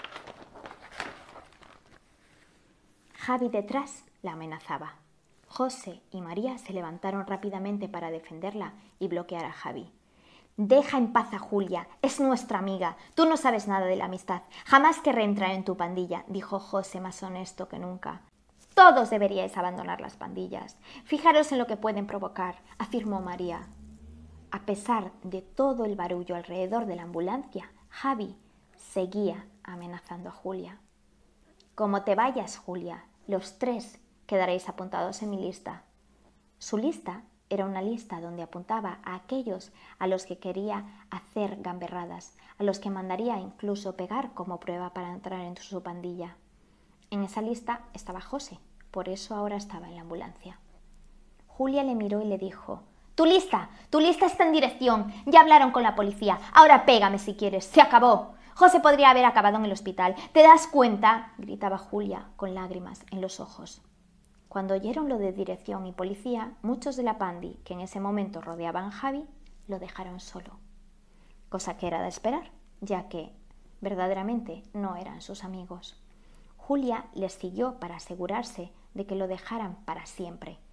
Javi detrás la amenazaba. José y María se levantaron rápidamente para defenderla y bloquear a Javi. «Deja en paz a Julia, es nuestra amiga. Tú no sabes nada de la amistad. Jamás querré entrar en tu pandilla», dijo José más honesto que nunca. «Todos deberíais abandonar las pandillas. Fijaros en lo que pueden provocar», afirmó María. A pesar de todo el barullo alrededor de la ambulancia, Javi seguía amenazando a Julia. «Como te vayas, Julia, los tres quedaréis apuntados en mi lista». Su lista era una lista donde apuntaba a aquellos a los que quería hacer gamberradas, a los que mandaría incluso pegar como prueba para entrar en su pandilla. En esa lista estaba José, por eso ahora estaba en la ambulancia. Julia le miró y le dijo: «Tu lista, tu lista está en dirección, ya hablaron con la policía, ahora pégame si quieres, se acabó. José podría haber acabado en el hospital, ¿te das cuenta?», gritaba Julia con lágrimas en los ojos. Cuando oyeron lo de dirección y policía, muchos de la pandi que en ese momento rodeaban a Javi lo dejaron solo, cosa que era de esperar, ya que verdaderamente no eran sus amigos. Julia les siguió para asegurarse de que lo dejaran para siempre.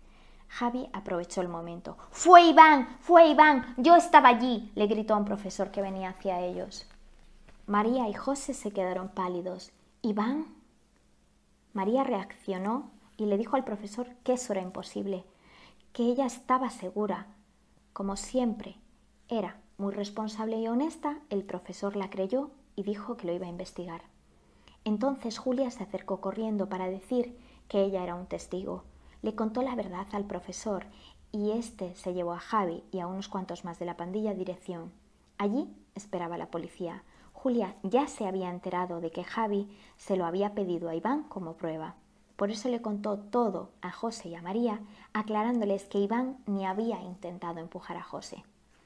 Javi aprovechó el momento. ¡Fue Iván! ¡Fue Iván! ¡Yo estaba allí!, le gritó a un profesor que venía hacia ellos. María y José se quedaron pálidos. ¿Iván? María reaccionó y le dijo al profesor que eso era imposible, que ella estaba segura. Como siempre, era muy responsable y honesta, el profesor la creyó y dijo que lo iba a investigar. Entonces Julia se acercó corriendo para decir que ella era un testigo. Le contó la verdad al profesor y éste se llevó a Javi y a unos cuantos más de la pandilla a dirección. Allí esperaba la policía. Julia ya se había enterado de que Javi se lo había pedido a Iván como prueba. Por eso le contó todo a José y a María, aclarándoles que Iván ni había intentado empujar a José.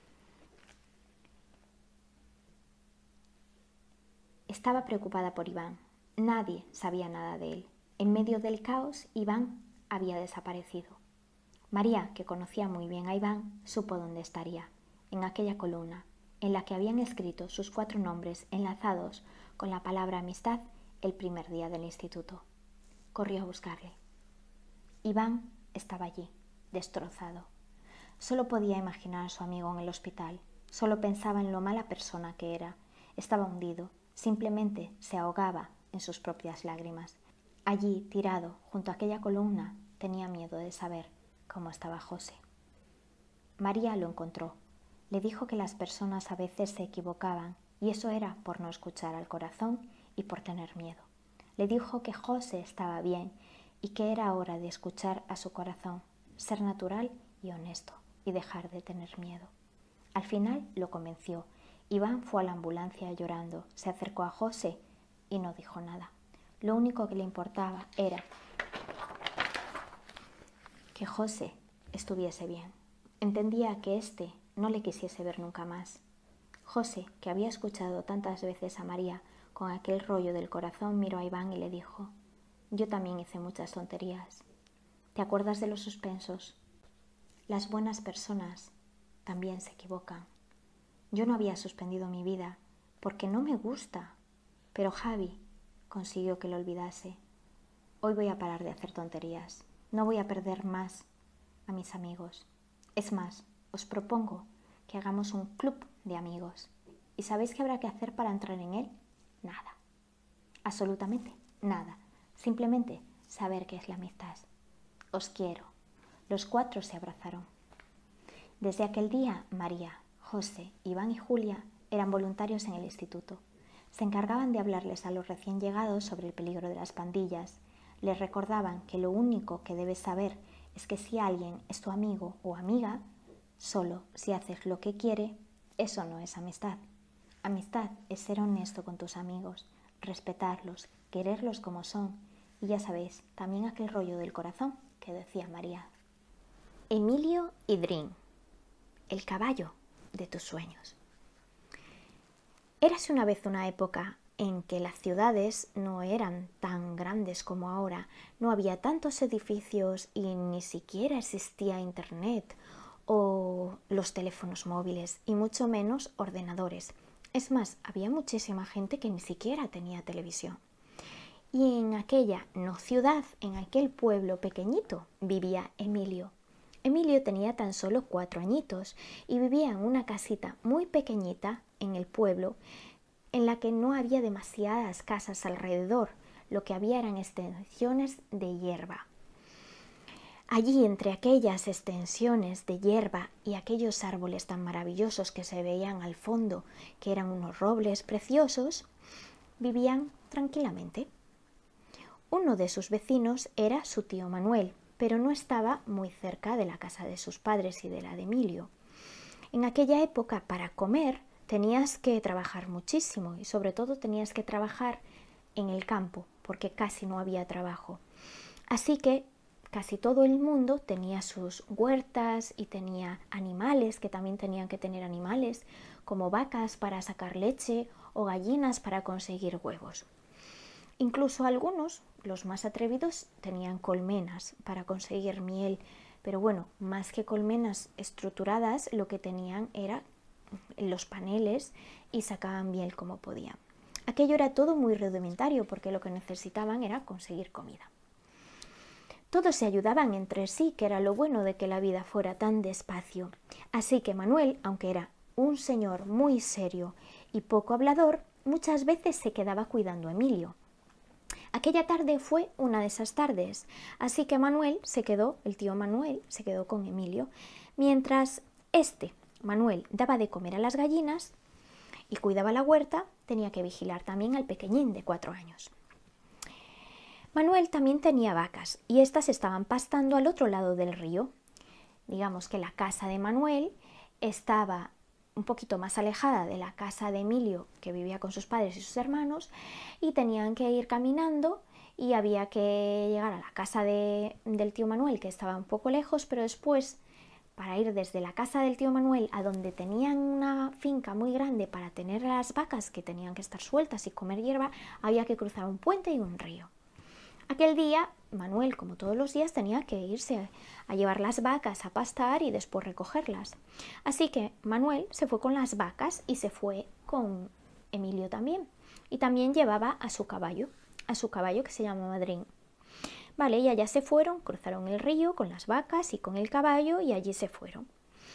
Estaba preocupada por Iván. Nadie sabía nada de él. En medio del caos, Iván había desaparecido. María, que conocía muy bien a Iván, supo dónde estaría, en aquella columna, en la que habían escrito sus cuatro nombres enlazados con la palabra amistad el primer día del instituto. Corrió a buscarle. Iván estaba allí, destrozado. Solo podía imaginar a su amigo en el hospital. Solo pensaba en lo mala persona que era. Estaba hundido. Simplemente se ahogaba en sus propias lágrimas. Allí, tirado, junto a aquella columna, tenía miedo de saber cómo estaba José. María lo encontró. Le dijo que las personas a veces se equivocaban y eso era por no escuchar al corazón y por tener miedo. Le dijo que José estaba bien y que era hora de escuchar a su corazón, ser natural y honesto y dejar de tener miedo. Al final lo convenció. Iván fue a la ambulancia llorando, se acercó a José y no dijo nada. Lo único que le importaba era que José estuviese bien. Entendía que éste no le quisiese ver nunca más. José, que había escuchado tantas veces a María con aquel rollo del corazón, miró a Iván y le dijo: yo también hice muchas tonterías. ¿Te acuerdas de los suspensos? Las buenas personas también se equivocan. Yo no había suspendido mi vida porque no me gusta, pero Javi consiguió que lo olvidase. Hoy voy a parar de hacer tonterías. No voy a perder más a mis amigos. Es más, os propongo que hagamos un club de amigos. ¿Y sabéis qué habrá que hacer para entrar en él? Nada. Absolutamente nada. Simplemente saber qué es la amistad. Os quiero. Los cuatro se abrazaron. Desde aquel día, María, José, Iván y Julia eran voluntarios en el instituto. Se encargaban de hablarles a los recién llegados sobre el peligro de las pandillas. Les recordaban que lo único que debes saber es que si alguien es tu amigo o amiga, solo si haces lo que quiere, eso no es amistad. Amistad es ser honesto con tus amigos, respetarlos, quererlos como son. Y ya sabéis, también aquel rollo del corazón que decía María. Emilio y Drin, el caballo de tus sueños. Érase una vez una época en que las ciudades no eran tan grandes como ahora, no había tantos edificios y ni siquiera existía internet o los teléfonos móviles y mucho menos ordenadores. Es más, había muchísima gente que ni siquiera tenía televisión. Y en aquella no ciudad, en aquel pueblo pequeñito, vivía Emilio. Emilio tenía tan solo cuatro añitos y vivía en una casita muy pequeñita en el pueblo en la que no había demasiadas casas alrededor, lo que había eran extensiones de hierba. Allí, entre aquellas extensiones de hierba y aquellos árboles tan maravillosos que se veían al fondo, que eran unos robles preciosos, vivían tranquilamente. Uno de sus vecinos era su tío Manuel, pero no estaba muy cerca de la casa de sus padres y de la de Emilio. En aquella época, para comer, tenías que trabajar muchísimo y sobre todo tenías que trabajar en el campo, porque casi no había trabajo. Así que casi todo el mundo tenía sus huertas y tenía animales, que también tenían que tener animales, como vacas para sacar leche o gallinas para conseguir huevos. Incluso algunos, los más atrevidos, tenían colmenas para conseguir miel, pero bueno, más que colmenas estructuradas, lo que tenían era los paneles y sacaban miel como podían. Aquello era todo muy rudimentario porque lo que necesitaban era conseguir comida. Todos se ayudaban entre sí, que era lo bueno de que la vida fuera tan despacio. Así que Manuel, aunque era un señor muy serio y poco hablador, muchas veces se quedaba cuidando a Emilio. Aquella tarde fue una de esas tardes, así que Manuel se quedó, el tío Manuel se quedó con Emilio, mientras este, Manuel, daba de comer a las gallinas y cuidaba la huerta, tenía que vigilar también al pequeñín de cuatro años. Manuel también tenía vacas y éstas estaban pastando al otro lado del río. Digamos que la casa de Manuel estaba un poquito más alejada de la casa de Emilio, que vivía con sus padres y sus hermanos, y tenían que ir caminando y había que llegar a la casa de, del tío Manuel, que estaba un poco lejos, pero después, para ir desde la casa del tío Manuel a donde tenían una finca muy grande para tener las vacas que tenían que estar sueltas y comer hierba, había que cruzar un puente y un río. Aquel día, Manuel, como todos los días, tenía que irse a llevar las vacas a pastar y después recogerlas. Así que Manuel se fue con las vacas y se fue con Emilio también. Y también llevaba a su caballo, a su caballo que se llamaba Drin. Vale, y allá se fueron, cruzaron el río con las vacas y con el caballo y allí se fueron.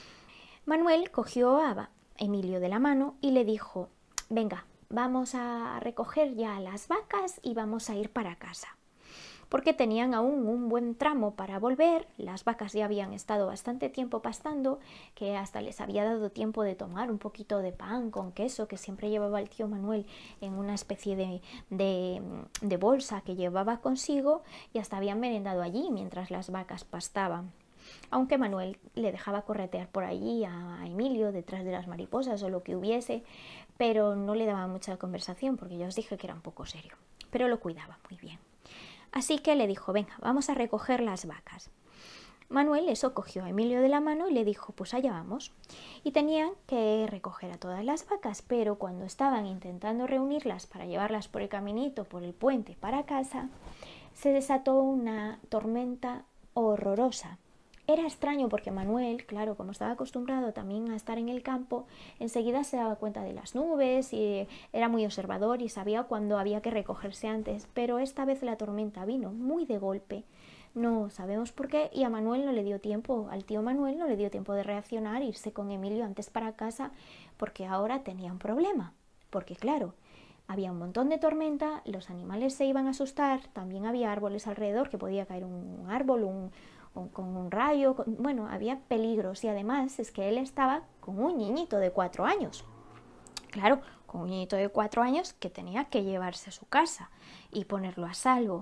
Manuel cogió a Emilio de la mano y le dijo: venga, vamos a recoger ya las vacas y vamos a ir para casa. Porque tenían aún un buen tramo para volver, las vacas ya habían estado bastante tiempo pastando, que hasta les había dado tiempo de tomar un poquito de pan con queso que siempre llevaba el tío Manuel en una especie de, de, de bolsa que llevaba consigo, y hasta habían merendado allí mientras las vacas pastaban. Aunque Manuel le dejaba corretear por allí a Emilio detrás de las mariposas o lo que hubiese, pero no le daba mucha conversación porque ya os dije que era un poco serio, pero lo cuidaba muy bien. Así que le dijo: venga, vamos a recoger las vacas. Manuel eso cogió a Emilio de la mano y le dijo: pues allá vamos. Y tenían que recoger a todas las vacas, pero cuando estaban intentando reunirlas para llevarlas por el caminito, por el puente para casa, se desató una tormenta horrorosa. Era extraño porque Manuel, claro, como estaba acostumbrado también a estar en el campo, enseguida se daba cuenta de las nubes y era muy observador y sabía cuándo había que recogerse antes, pero esta vez la tormenta vino muy de golpe. No sabemos por qué, y a Manuel no le dio tiempo, al tío Manuel no le dio tiempo de reaccionar, irse con Emilio antes para casa, porque ahora tenía un problema. Porque claro, había un montón de tormenta, los animales se iban a asustar, también había árboles alrededor, que podía caer un árbol, un con un rayo, con, bueno, había peligros, y además es que él estaba con un niñito de cuatro años. Claro, con un niñito de cuatro años que tenía que llevarse a su casa y ponerlo a salvo.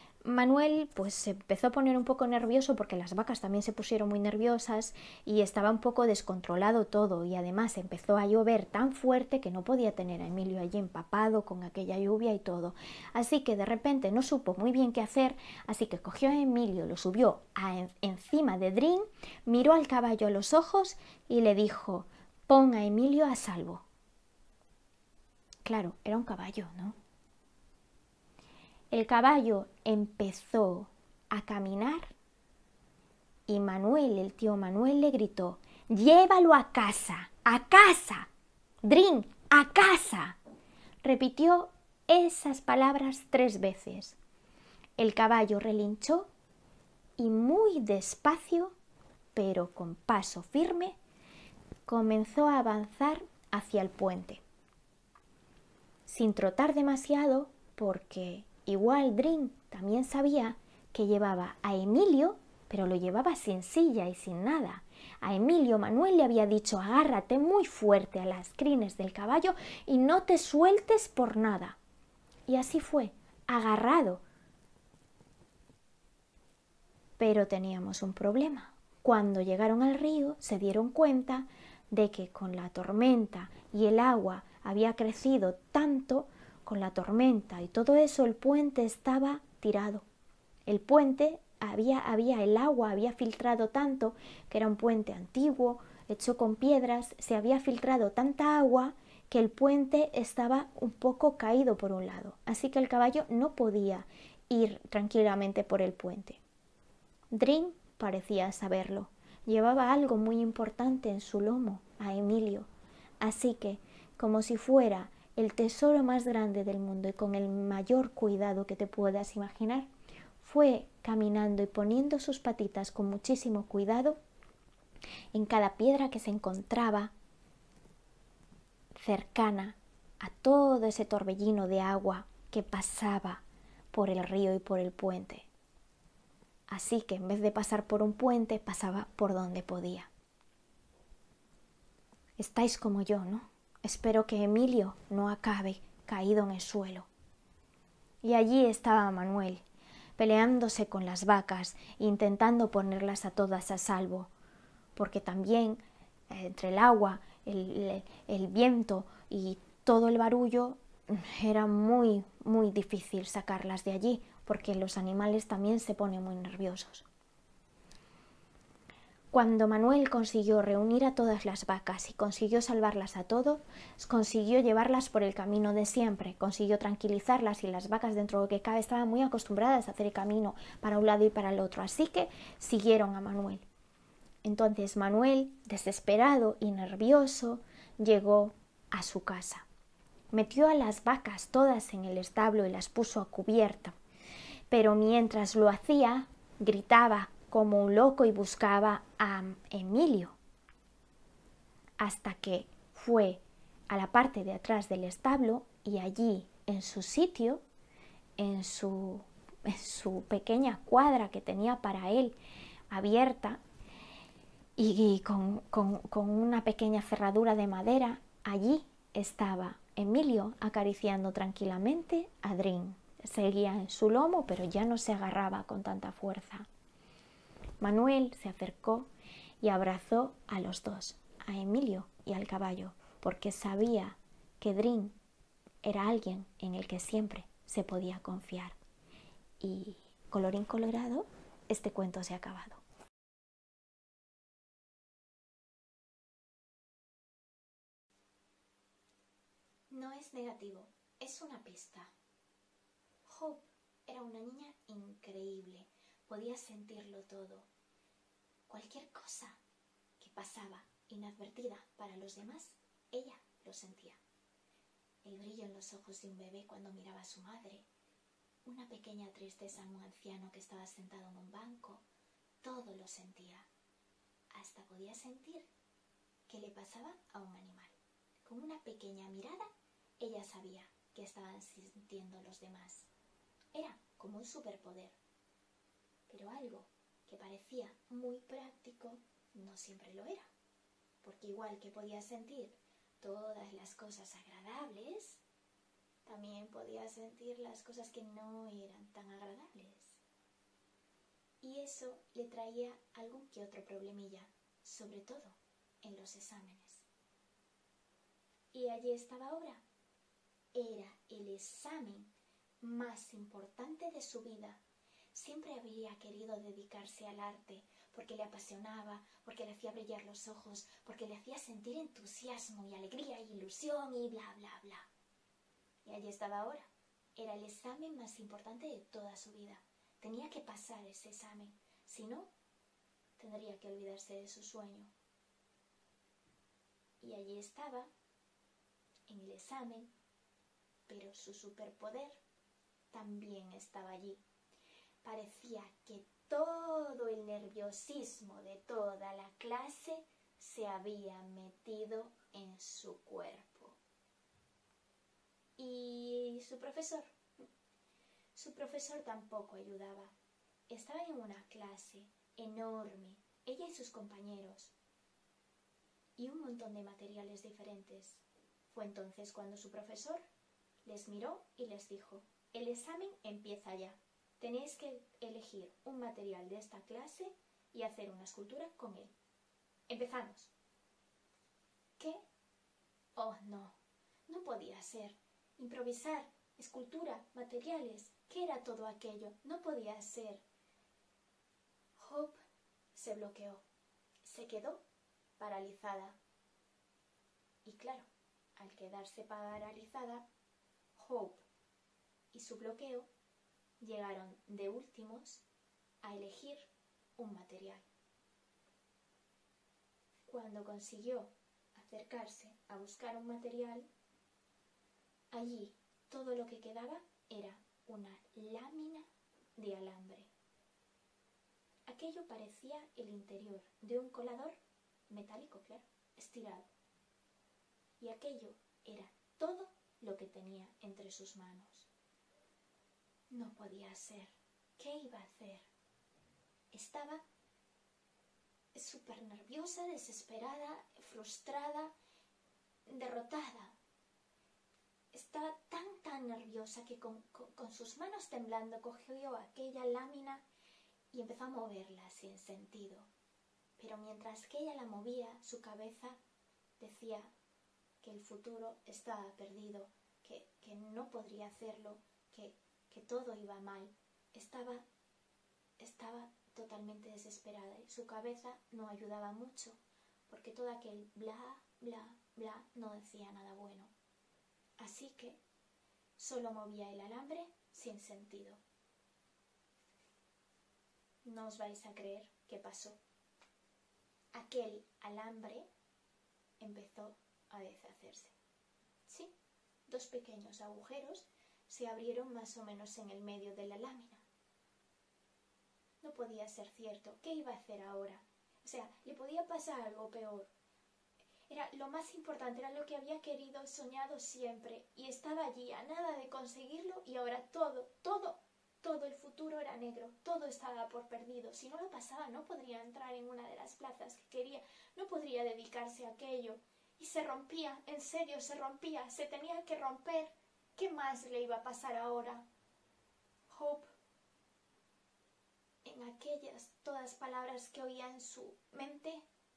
Manuel pues se empezó a poner un poco nervioso porque las vacas también se pusieron muy nerviosas y estaba un poco descontrolado todo, y además empezó a llover tan fuerte que no podía tener a Emilio allí empapado con aquella lluvia y todo. Así que de repente no supo muy bien qué hacer, así que cogió a Emilio, lo subió a en, encima de Drin, miró al caballo a los ojos y le dijo: pon a Emilio a salvo. Claro, era un caballo, ¿no? El caballo empezó a caminar y Manuel, el tío Manuel, le gritó: llévalo a casa, a casa, Drin, a casa. Repitió esas palabras tres veces. El caballo relinchó y muy despacio, pero con paso firme, comenzó a avanzar hacia el puente. Sin trotar demasiado, porque igual Drin también sabía que llevaba a Emilio, pero lo llevaba sin silla y sin nada. A Emilio Manuel le había dicho: agárrate muy fuerte a las crines del caballo y no te sueltes por nada. Y así fue, agarrado. Pero teníamos un problema. Cuando llegaron al río se dieron cuenta de que con la tormenta y el agua había crecido tanto, con la tormenta y todo eso, el puente estaba tirado. El puente había, había, el agua había filtrado tanto, que era un puente antiguo, hecho con piedras, se había filtrado tanta agua que el puente estaba un poco caído por un lado. Así que el caballo no podía ir tranquilamente por el puente. Drin parecía saberlo. Llevaba algo muy importante en su lomo, a Emilio. Así que, como si fuera el tesoro más grande del mundo y con el mayor cuidado que te puedas imaginar, fue caminando y poniendo sus patitas con muchísimo cuidado en cada piedra que se encontraba cercana a todo ese torbellino de agua que pasaba por el río y por el puente. Así que en vez de pasar por un puente, pasaba por donde podía. Estáis como yo, ¿no? Espero que Emilio no acabe caído en el suelo. Y allí estaba Manuel, peleándose con las vacas, intentando ponerlas a todas a salvo, porque también eh, entre el agua, el, el, el viento y todo el barullo era muy, muy difícil sacarlas de allí, porque los animales también se ponen muy nerviosos. Cuando Manuel consiguió reunir a todas las vacas y consiguió salvarlas a todos, consiguió llevarlas por el camino de siempre, consiguió tranquilizarlas y las vacas, dentro de lo que cabe, estaban muy acostumbradas a hacer el camino para un lado y para el otro, así que siguieron a Manuel. Entonces Manuel, desesperado y nervioso, llegó a su casa. Metió a las vacas todas en el establo y las puso a cubierta, pero mientras lo hacía, gritaba como un loco y buscaba a Emilio, hasta que fue a la parte de atrás del establo y allí, en su sitio, en su, en su pequeña cuadra que tenía para él abierta y con, con, con una pequeña cerradura de madera, allí estaba Emilio acariciando tranquilamente a Drin. Seguía en su lomo, pero ya no se agarraba con tanta fuerza. Manuel se acercó y abrazó a los dos, a Emilio y al caballo, porque sabía que Drin era alguien en el que siempre se podía confiar. Y colorín colorado, este cuento se ha acabado. No es negativo, es una pista. Hope era una niña increíble, podía sentirlo todo. Cualquier cosa que pasaba inadvertida para los demás, ella lo sentía. El brillo en los ojos de un bebé cuando miraba a su madre, una pequeña tristeza en un anciano que estaba sentado en un banco, todo lo sentía. Hasta podía sentir qué le pasaba a un animal. Con una pequeña mirada, ella sabía qué estaban sintiendo los demás. Era como un superpoder, pero algo que parecía muy práctico no siempre lo era, porque igual que podía sentir todas las cosas agradables, también podía sentir las cosas que no eran tan agradables. Y eso le traía algún que otro problemilla, sobre todo en los exámenes. Y allí estaba ahora. Era el examen más importante de su vida. Siempre había querido dedicarse al arte, porque le apasionaba, porque le hacía brillar los ojos, porque le hacía sentir entusiasmo y alegría y ilusión y bla, bla, bla. Y allí estaba ahora. Era el examen más importante de toda su vida. Tenía que pasar ese examen, si no, tendría que olvidarse de su sueño. Y allí estaba, en el examen, pero su superpoder también estaba allí. Parecía que todo el nerviosismo de toda la clase se había metido en su cuerpo. Y su profesor, su profesor tampoco ayudaba. Estaba en una clase enorme, ella y sus compañeros, y un montón de materiales diferentes. Fue entonces cuando su profesor les miró y les dijo: el examen empieza ya. Tenéis que elegir un material de esta clase y hacer una escultura con él. ¡Empezamos! ¿Qué? Oh, no, no podía ser. Improvisar, escultura, materiales, ¿qué era todo aquello? No podía ser. Hope se bloqueó, se quedó paralizada. Y claro, al quedarse paralizada, Hope y su bloqueo llegaron de últimos a elegir un material. Cuando consiguió acercarse a buscar un material, allí todo lo que quedaba era una lámina de alambre. Aquello parecía el interior de un colador metálico, claro, estirado. Y aquello era todo lo que tenía entre sus manos. No podía ser. ¿Qué iba a hacer? Estaba súper nerviosa, desesperada, frustrada, derrotada. Estaba tan, tan nerviosa que con, con, con sus manos temblando cogió aquella lámina y empezó a moverla sin sentido. Pero mientras que ella la movía, su cabeza decía que el futuro estaba perdido, que, que no podría hacerlo, que, que todo iba mal. Estaba, estaba totalmente desesperada y su cabeza no ayudaba mucho, porque todo aquel bla, bla, bla no decía nada bueno. Así que solo movía el alambre sin sentido. No os vais a creer qué pasó. Aquel alambre empezó a deshacerse. Sí, dos pequeños agujeros se abrieron más o menos en el medio de la lámina. No podía ser cierto. ¿Qué iba a hacer ahora? O sea, le podía pasar algo peor. Era lo más importante, era lo que había querido, soñado siempre, y estaba allí a nada de conseguirlo, y ahora todo, todo, todo el futuro era negro, todo estaba por perdido. Si no lo pasaba, no podría entrar en una de las plazas que quería, no podría dedicarse a aquello. Y se rompía, en serio, se rompía, se tenía que romper. ¿Qué más le iba a pasar ahora? Hope, en aquellas todas palabras que oía en su mente,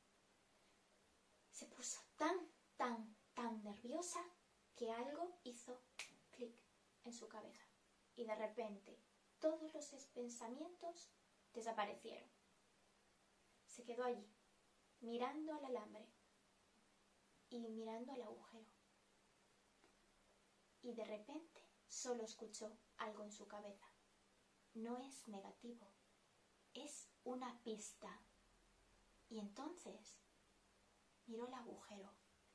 se puso tan, tan, tan nerviosa que algo hizo clic en su cabeza. Y de repente todos los pensamientos desaparecieron. Se quedó allí, mirando al alambre y mirando al agujero. Y de repente solo escuchó algo en su cabeza. No es negativo, es una pista. Y entonces miró el agujero.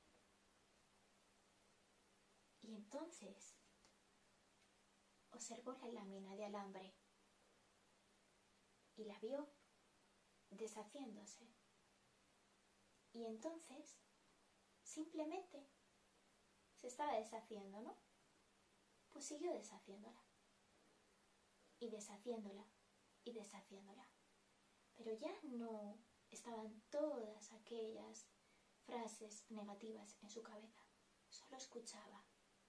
Y entonces observó la lámina de alambre y la vio deshaciéndose. Y entonces simplemente se estaba deshaciendo, ¿no? Pues siguió deshaciéndola. Y deshaciéndola. Y deshaciéndola. Pero ya no estaban todas aquellas frases negativas en su cabeza. Solo escuchaba.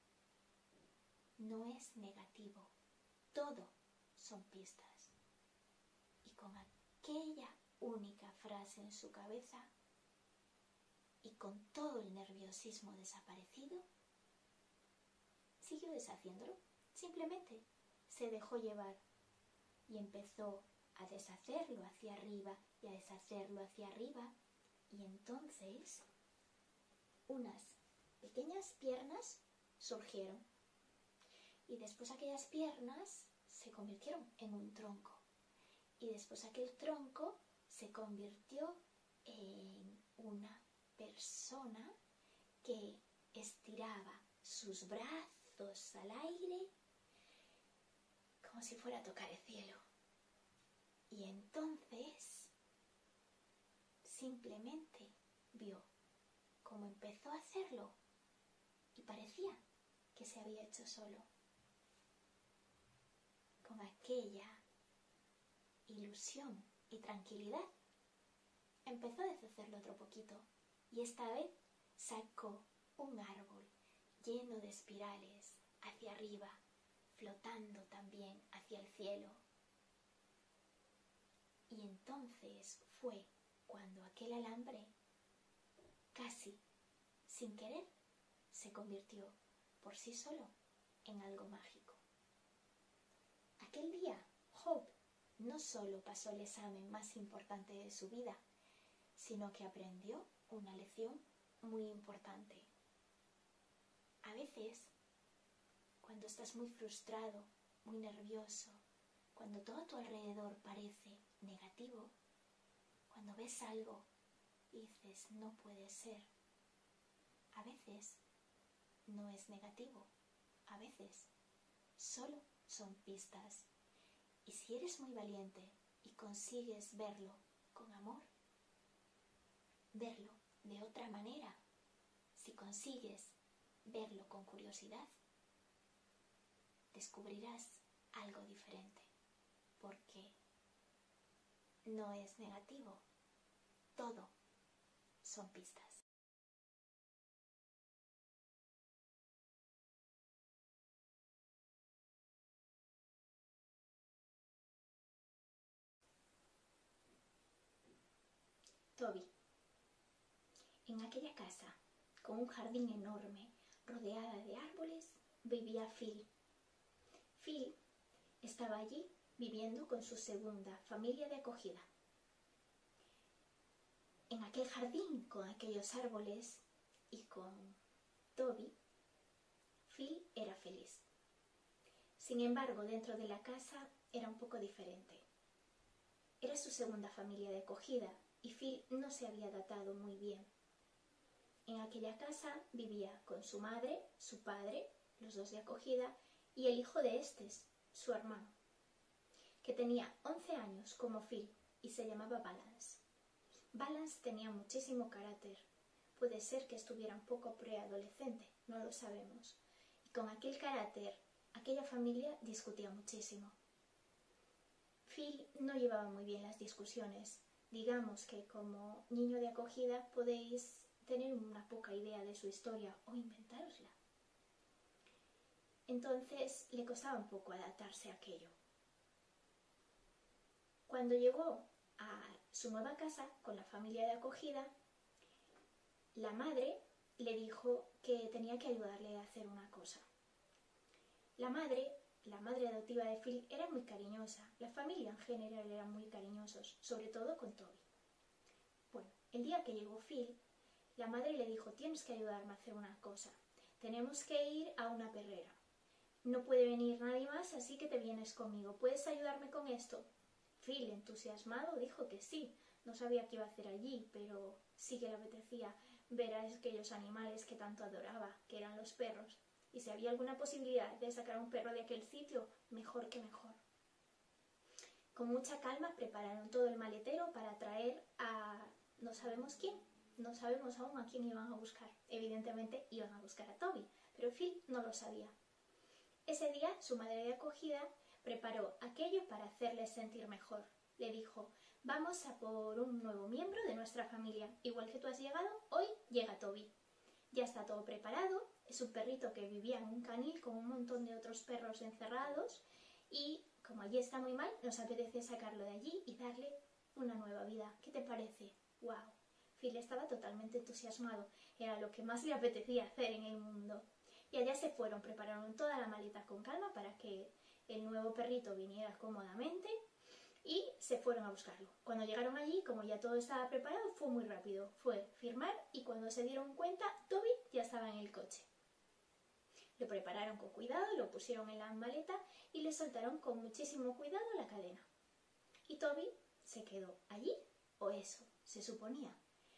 No es negativo. Todo son pistas. Y con aquella única frase en su cabeza y con todo el nerviosismo desaparecido, siguió deshaciéndolo. Simplemente se dejó llevar y empezó a deshacerlo hacia arriba y a deshacerlo hacia arriba. Y entonces unas pequeñas piernas surgieron. Y después aquellas piernas se convirtieron en un tronco. Y después aquel tronco se convirtió en una persona que estiraba sus brazos al aire como si fuera a tocar el cielo. Y entonces simplemente vio cómo empezó a hacerlo y parecía que se había hecho solo. Con aquella ilusión y tranquilidad empezó a deshacerlo otro poquito y esta vez sacó un árbol lleno de espirales hacia arriba, flotando también hacia el cielo. Y entonces fue cuando aquel alambre, casi sin querer, se convirtió por sí solo en algo mágico. Aquel día, Hope no solo pasó el examen más importante de su vida, sino que aprendió una lección muy importante. A veces, cuando estás muy frustrado, muy nervioso, cuando todo a tu alrededor parece negativo, cuando ves algo y dices, no puede ser, a veces no es negativo, a veces solo son pistas. Y si eres muy valiente y consigues verlo con amor, verlo de otra manera, si consigues verlo con curiosidad, descubrirás algo diferente, porque no es negativo, todo son pistas. Toby. En aquella casa, con un jardín enorme, rodeada de árboles, vivía Phil. Phil estaba allí viviendo con su segunda familia de acogida. En aquel jardín, con aquellos árboles y con Toby, Phil era feliz. Sin embargo, dentro de la casa era un poco diferente. Era su segunda familia de acogida y Phil no se había adaptado muy bien. En aquella casa vivía con su madre, su padre, los dos de acogida, y el hijo de estos, su hermano, que tenía once años como Phil y se llamaba Balance. Balance tenía muchísimo carácter. Puede ser que estuviera un poco preadolescente, no lo sabemos. Y con aquel carácter, aquella familia discutía muchísimo. Phil no llevaba muy bien las discusiones. Digamos que como niño de acogida podéis tener una poca idea de su historia o inventárosla. Entonces le costaba un poco adaptarse a aquello. Cuando llegó a su nueva casa con la familia de acogida, la madre le dijo que tenía que ayudarle a hacer una cosa. La madre, la madre adoptiva de Phil, era muy cariñosa. La familia en general eran muy cariñosos, sobre todo con Toby. Bueno, el día que llegó Phil, la madre le dijo: tienes que ayudarme a hacer una cosa. Tenemos que ir a una perrera. No puede venir nadie más, así que te vienes conmigo. ¿Puedes ayudarme con esto? Phil, entusiasmado, dijo que sí. No sabía qué iba a hacer allí, pero sí que le apetecía ver a aquellos animales que tanto adoraba, que eran los perros. Y si había alguna posibilidad de sacar a un perro de aquel sitio, mejor que mejor. Con mucha calma prepararon todo el maletero para traer a no sabemos quién. No sabemos aún a quién iban a buscar. Evidentemente iban a buscar a Toby, pero Phil no lo sabía. Ese día su madre de acogida preparó aquello para hacerle sentir mejor. Le dijo: vamos a por un nuevo miembro de nuestra familia. Igual que tú has llegado, hoy llega Toby. Ya está todo preparado. Es un perrito que vivía en un canil con un montón de otros perros encerrados y como allí está muy mal, nos apetece sacarlo de allí y darle una nueva vida. ¿Qué te parece? ¡Wow! Phil estaba totalmente entusiasmado. Era lo que más le apetecía hacer en el mundo. Y allá se fueron, prepararon toda la maleta con calma para que el nuevo perrito viniera cómodamente y se fueron a buscarlo. Cuando llegaron allí, como ya todo estaba preparado, fue muy rápido. Fue firmar y cuando se dieron cuenta, Toby ya estaba en el coche. Lo prepararon con cuidado, lo pusieron en la maleta y le soltaron con muchísimo cuidado la cadena. Y Toby se quedó allí, o eso se suponía.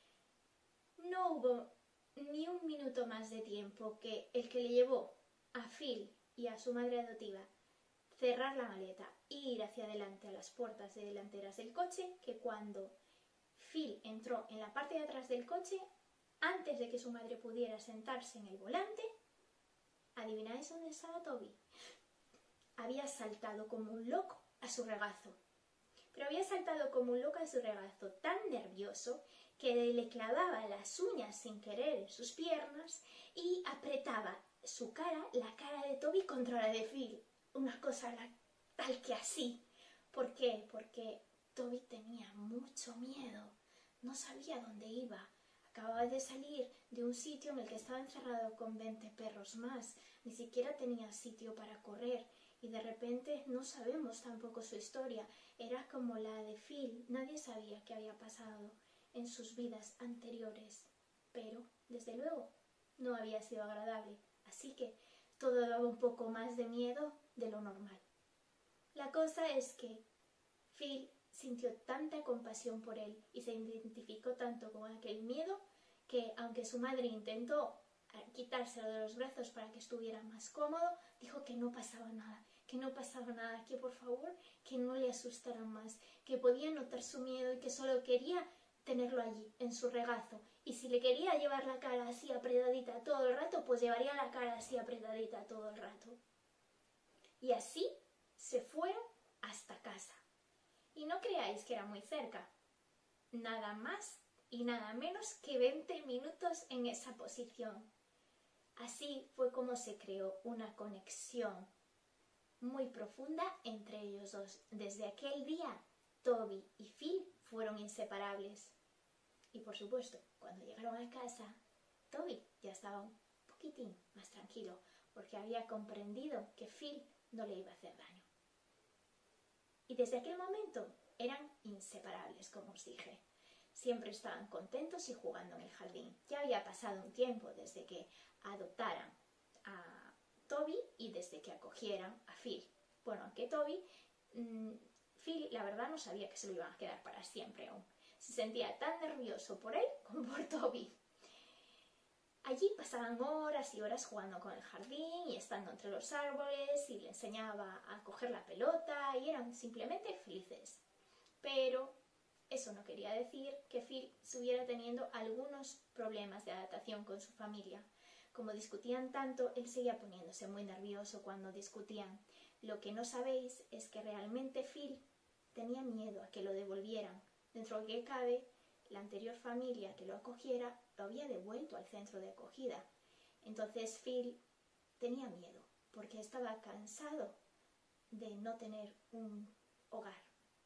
No hubo ni un minuto más de tiempo que el que le llevó a Phil y a su madre adoptiva cerrar la maleta e ir hacia adelante a las puertas de delanteras del coche, que cuando Phil entró en la parte de atrás del coche, antes de que su madre pudiera sentarse en el volante, ¿adivináis dónde estaba Toby? Había saltado como un loco a su regazo. Pero había saltado como un loco a su regazo, tan nervioso que le clavaba las uñas sin querer en sus piernas y apretaba su cara, la cara de Toby, contra la de Phil. Una cosa tal que así. ¿Por qué? Porque Toby tenía mucho miedo. No sabía dónde iba. Acababa de salir de un sitio en el que estaba encerrado con veinte perros más. Ni siquiera tenía sitio para correr. Y de repente no sabemos tampoco su historia. Era como la de Phil. Nadie sabía qué había pasado en sus vidas anteriores. Pero, desde luego, no había sido agradable. Así que todo daba un poco más de miedo de lo normal. La cosa es que Phil sintió tanta compasión por él y se identificó tanto con aquel miedo que, aunque su madre intentó quitárselo de los brazos para que estuviera más cómodo, dijo que no pasaba nada, que no pasaba nada, que por favor que no le asustaran más, que podía notar su miedo y que solo quería tenerlo allí, en su regazo. Y si le quería llevar la cara así apretadita todo el rato, pues llevaría la cara así apretadita todo el rato. Y así se fueron hasta casa. Y no creáis que era muy cerca, nada más y nada menos que veinte minutos en esa posición. Así fue como se creó una conexión muy profunda entre ellos dos. Desde aquel día, Toby y Phil fueron inseparables. Y por supuesto, cuando llegaron a casa, Toby ya estaba un poquitín más tranquilo, porque había comprendido que Phil no le iba a hacer daño. Y desde aquel momento eran inseparables, como os dije. Siempre estaban contentos y jugando en el jardín. Ya había pasado un tiempo desde que adoptaran a Toby y desde que acogieran a Phil. Bueno, aunque Toby, mmm, Phil la verdad no sabía que se lo iban a quedar para siempre aún. Se sentía tan nervioso por él como por Toby. Allí pasaban horas y horas jugando con el jardín y estando entre los árboles y le enseñaba a coger la pelota y eran simplemente felices. Pero eso no quería decir que Phil estuviera teniendo algunos problemas de adaptación con su familia. Como discutían tanto, él seguía poniéndose muy nervioso cuando discutían. Lo que no sabéis es que realmente Phil tenía miedo a que lo devolvieran. Dentro de que cabe, la anterior familia que lo acogiera lo había devuelto al centro de acogida. Entonces Phil tenía miedo porque estaba cansado de no tener un hogar.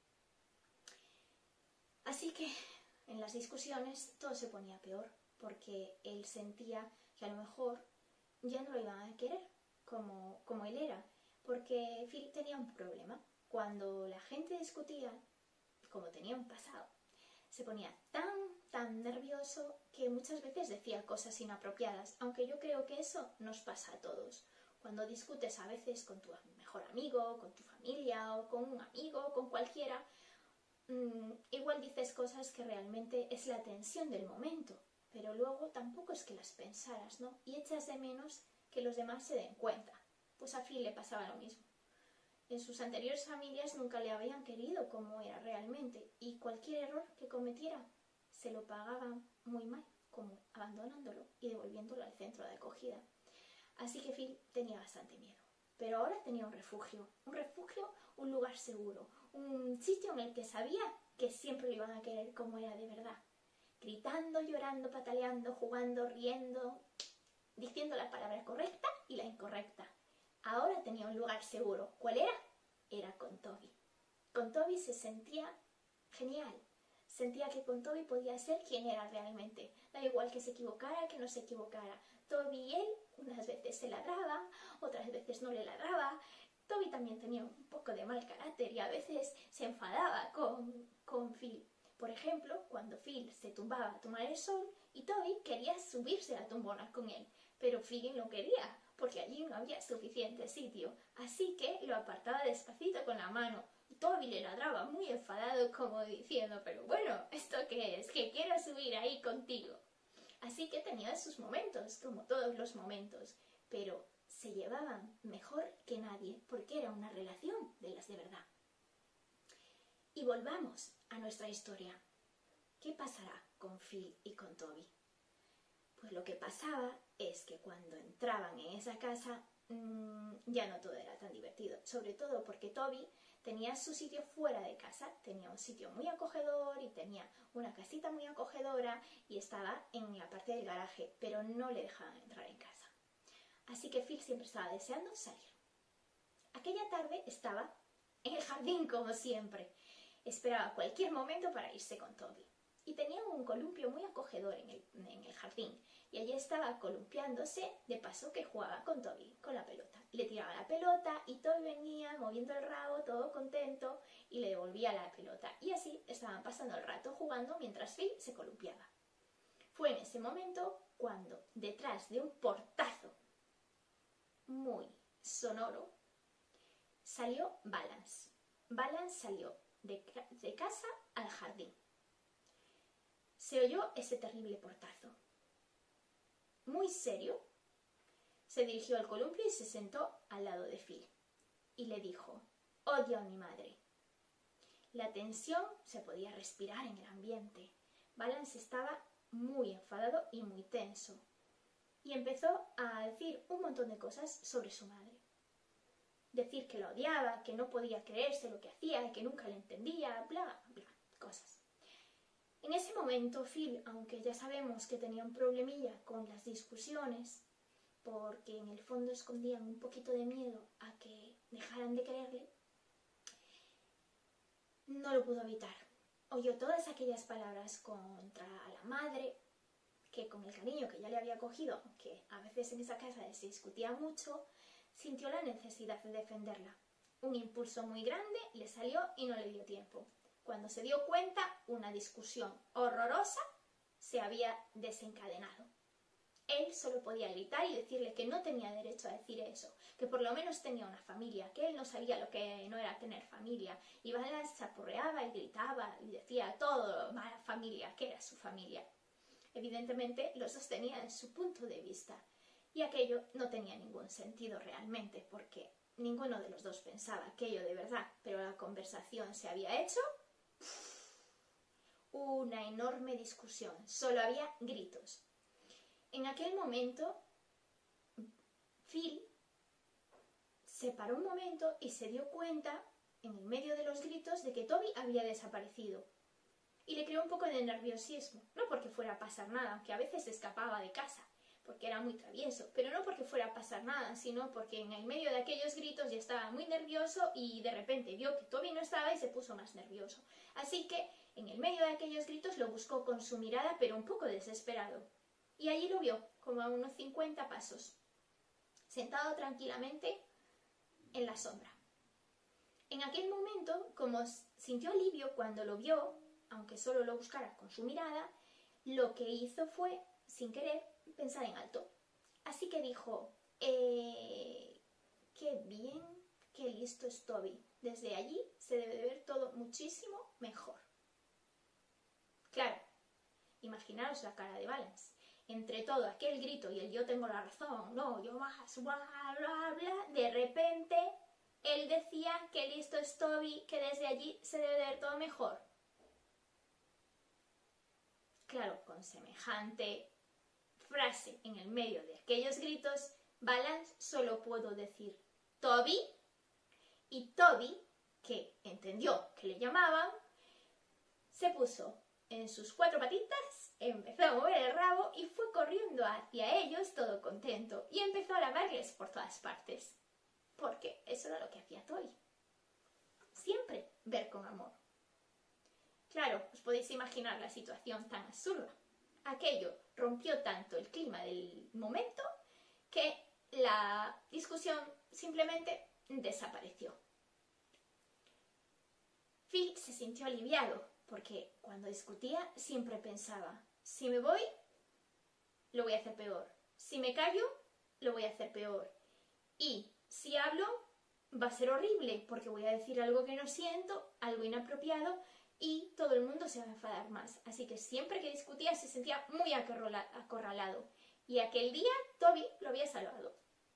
Así que en las discusiones todo se ponía peor porque él sentía que a lo mejor ya no lo iban a querer como, como él era, porque Phil tenía un problema. Cuando la gente discutía, como tenía un pasado, se ponía tan, tan nervioso que muchas veces decía cosas inapropiadas, aunque yo creo que eso nos pasa a todos. Cuando discutes a veces con tu mejor amigo, con tu familia o con un amigo, con cualquiera, mmm, igual dices cosas que realmente es la tensión del momento, pero luego tampoco es que las pensaras, ¿no? Y echas de menos que los demás se den cuenta. Pues a Phil le pasaba lo mismo. En sus anteriores familias nunca le habían querido como era realmente y cualquier error que cometiera se lo pagaban muy mal, como abandonándolo y devolviéndolo al centro de acogida. Así que Phil tenía bastante miedo. Pero ahora tenía un refugio, un refugio, un lugar seguro, un sitio en el que sabía que siempre lo iban a querer como era de verdad. Gritando, llorando, pataleando, jugando, riendo, diciendo la palabra correcta y la incorrecta. Ahora tenía un lugar seguro. ¿Cuál era? Era con Toby. Con Toby se sentía genial. Sentía que con Toby podía ser quien era realmente. Da igual que se equivocara, que no se equivocara. Toby y él unas veces se ladraba, otras veces no le ladraba. Toby también tenía un poco de mal carácter y a veces se enfadaba con, con Phil. Por ejemplo, cuando Phil se tumbaba a tomar el sol y Toby quería subirse a la tumbona con él, pero Phil no quería, porque allí no había suficiente sitio, así que lo apartaba despacito con la mano. Toby le ladraba muy enfadado como diciendo, pero bueno, ¿esto qué es? Que quiero subir ahí contigo. Así que tenía sus momentos, como todos los momentos, pero se llevaban mejor que nadie porque era una relación de las de verdad. Y volvamos a nuestra historia. ¿Qué pasará con Phil y con Toby? Pues lo que pasaba es que cuando entraban en esa casa mmm, ya no todo era tan divertido, sobre todo porque Toby tenía su sitio fuera de casa, tenía un sitio muy acogedor y tenía una casita muy acogedora y estaba en la parte del garaje, pero no le dejaban entrar en casa. Así que Phil siempre estaba deseando salir. Aquella tarde estaba en el jardín como siempre, esperaba cualquier momento para irse con Toby. Y tenía un columpio muy acogedor en el, en el jardín. Y allí estaba columpiándose, de paso que jugaba con Toby, con la pelota. Le tiraba la pelota y Toby venía moviendo el rabo, todo contento, y le devolvía la pelota. Y así estaban pasando el rato jugando mientras Phil se columpiaba. Fue en ese momento cuando, detrás de un portazo muy sonoro, salió Balance. Balance salió de, de casa al jardín. Se oyó ese terrible portazo. Muy serio, se dirigió al columpio y se sentó al lado de Phil. y le dijo: «Odio a mi madre». La tensión se podía respirar en el ambiente. Valance estaba muy enfadado y muy tenso. Y empezó a decir un montón de cosas sobre su madre. Decir que la odiaba, que no podía creerse lo que hacía, que nunca le entendía, bla, bla, cosas. En ese momento, Phil, aunque ya sabemos que tenía un problemilla con las discusiones, porque en el fondo escondían un poquito de miedo a que dejaran de quererle, no lo pudo evitar. Oyó todas aquellas palabras contra la madre, que con el cariño que ya le había cogido, aunque a veces en esa casa se discutía mucho, sintió la necesidad de defenderla. Un impulso muy grande le salió y no le dio tiempo. Cuando se dio cuenta, una discusión horrorosa se había desencadenado. Él solo podía gritar y decirle que no tenía derecho a decir eso, que por lo menos tenía una familia, que él no sabía lo que no era tener familia. Y Valance se apurreaba y gritaba y decía todo, mala familia, que era su familia. Evidentemente lo sostenía en su punto de vista, y aquello no tenía ningún sentido realmente, porque ninguno de los dos pensaba aquello de verdad, pero la conversación se había hecho una enorme discusión, solo había gritos. En aquel momento, Phil se paró un momento y se dio cuenta, en el medio de los gritos, de que Toby había desaparecido. Y le creó un poco de nerviosismo, no porque fuera a pasar nada, aunque a veces se escapaba de casa, porque era muy travieso, pero no porque fuera a pasar nada, sino porque en el medio de aquellos gritos ya estaba muy nervioso y de repente vio que Toby no estaba y se puso más nervioso. Así que en el medio de aquellos gritos lo buscó con su mirada, pero un poco desesperado. Y allí lo vio, como a unos cincuenta pasos, sentado tranquilamente en la sombra. En aquel momento, como sintió alivio cuando lo vio, aunque solo lo buscara con su mirada, lo que hizo fue, sin querer, pensar en alto. Así que dijo: eh, qué bien, qué listo es Toby. Desde allí se debe de ver todo muchísimo mejor. Claro, imaginaros la cara de Valance. Entre todo aquel grito y el yo tengo la razón, no, yo más, bla, bla, bla, de repente él decía que listo es Toby, que desde allí se debe de ver todo mejor. Claro, con semejante frase en el medio de aquellos gritos, Valance solo pudo decir Toby, y Toby, que entendió que le llamaban, se puso en sus cuatro patitas, empezó a mover el rabo y fue corriendo hacia ellos todo contento y empezó a lavarles por todas partes, porque eso era lo que hacía Toby. Siempre ver con amor. Claro, os podéis imaginar la situación tan absurda. Aquello rompió tanto el clima del momento que la discusión simplemente desapareció. Phil se sintió aliviado, porque cuando discutía siempre pensaba: si me voy, lo voy a hacer peor. Si me callo, lo voy a hacer peor. Y si hablo, va a ser horrible, porque voy a decir algo que no siento, algo inapropiado, y todo el mundo se va a enfadar más. Así que siempre que discutía se sentía muy acorralado. Y aquel día Toby lo había salvado.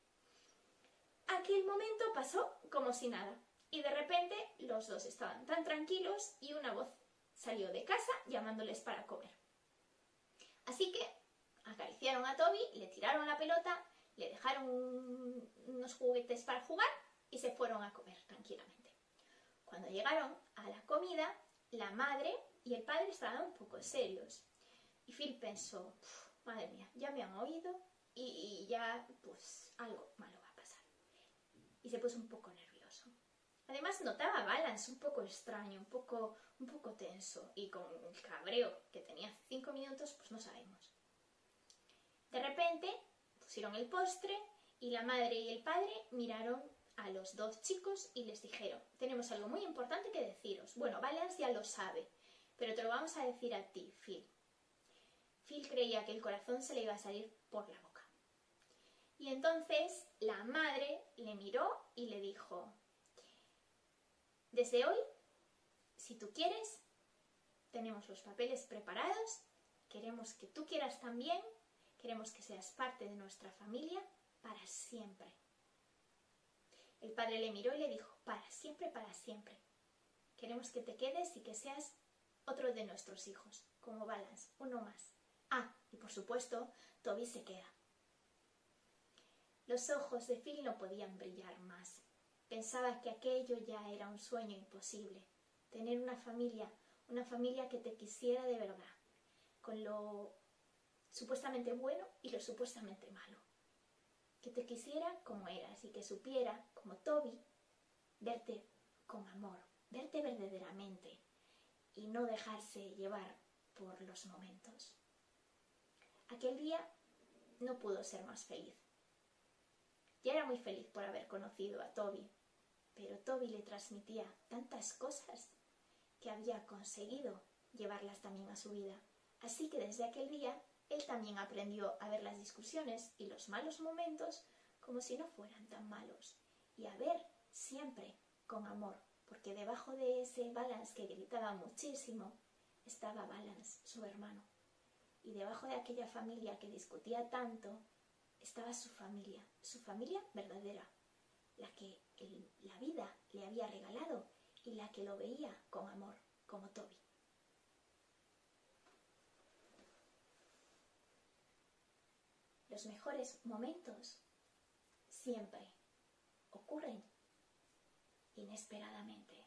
Aquel momento pasó como si nada. Y de repente los dos estaban tan tranquilos y una voz salió de casa llamándoles para comer. Así que acariciaron a Toby, le tiraron la pelota, le dejaron unos juguetes para jugar y se fueron a comer tranquilamente. Cuando llegaron a la comida, la madre y el padre estaban un poco serios. Y Phil pensó: madre mía, ya me han oído y, y ya pues algo malo va a pasar. Y se puso un poco nervioso. Además notaba a Valance un poco extraño, un poco, un poco tenso, y con el cabreo que tenía hace cinco minutos, pues no sabemos. De repente pusieron el postre y la madre y el padre miraron a los dos chicos y les dijeron: tenemos algo muy importante que deciros. Bueno, Valance ya lo sabe, pero te lo vamos a decir a ti, Phil. Phil creía que el corazón se le iba a salir por la boca. Y entonces la madre le miró y le dijo: desde hoy, si tú quieres, tenemos los papeles preparados, queremos que tú quieras también, queremos que seas parte de nuestra familia para siempre. El padre le miró y le dijo, para siempre, para siempre. Queremos que te quedes y que seas otro de nuestros hijos, como Balance, uno más. Ah, y por supuesto, Toby se queda. Los ojos de Phil no podían brillar más. Pensaba que aquello ya era un sueño imposible. Tener una familia, una familia que te quisiera de verdad, con lo supuestamente bueno y lo supuestamente malo. Que te quisiera como eras y que supiera, como Toby, verte con amor, verte verdaderamente y no dejarse llevar por los momentos. Aquel día no pudo ser más feliz. Ya era muy feliz por haber conocido a Toby, pero Toby le transmitía tantas cosas que había conseguido llevarlas también a su vida. Así que desde aquel día él también aprendió a ver las discusiones y los malos momentos como si no fueran tan malos y a ver siempre con amor, porque debajo de ese Balance que gritaba muchísimo estaba Balance, su hermano, y debajo de aquella familia que discutía tanto estaba su familia, su familia verdadera, la que el, la vida le había regalado y la que lo veía con amor, como Toby. Los mejores momentos siempre ocurren inesperadamente.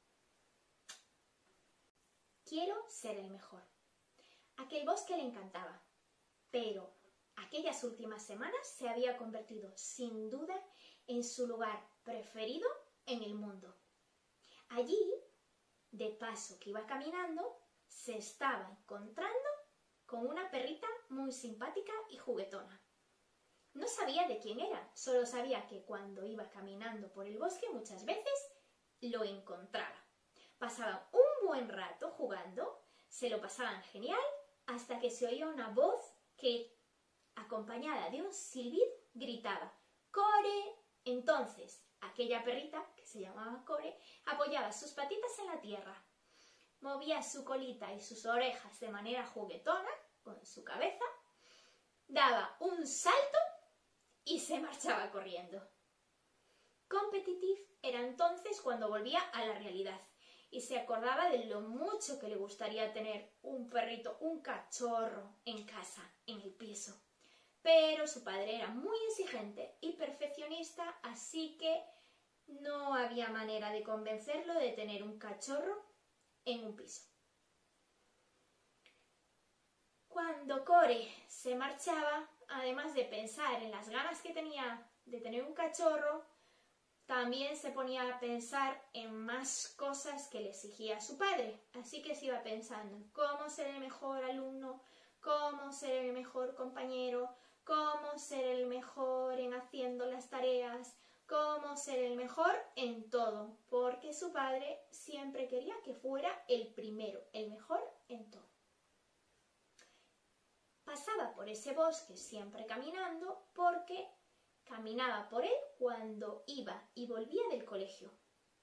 Quiero ser el mejor. Aquel bosque le encantaba, pero aquellas últimas semanas se había convertido sin duda en su lugar preferido en el mundo. Allí, de paso que iba caminando, se estaba encontrando con una perrita muy simpática y juguetona. No sabía de quién era, solo sabía que cuando iba caminando por el bosque muchas veces lo encontraba. Pasaban un buen rato jugando, se lo pasaban genial, hasta que se oía una voz que, acompañada de un silbido, gritaba ¡Core! Entonces, aquella perrita, que se llamaba Core, apoyaba sus patitas en la tierra, movía su colita y sus orejas de manera juguetona, con su cabeza, daba un salto y se marchaba corriendo. Competitive era entonces cuando volvía a la realidad y se acordaba de lo mucho que le gustaría tener un perrito, un cachorro en casa, en el piso. Pero su padre era muy exigente y perfeccionista, así que no había manera de convencerlo de tener un cachorro en un piso. Cuando Core se marchaba, además de pensar en las ganas que tenía de tener un cachorro, también se ponía a pensar en más cosas que le exigía su padre. Así que se iba pensando en cómo ser el mejor alumno, cómo ser el mejor compañero, cómo ser el mejor en haciendo las tareas, cómo ser el mejor en todo, porque su padre siempre quería que fuera el primero, el mejor en todo. Pasaba por ese bosque siempre caminando porque caminaba por él cuando iba y volvía del colegio.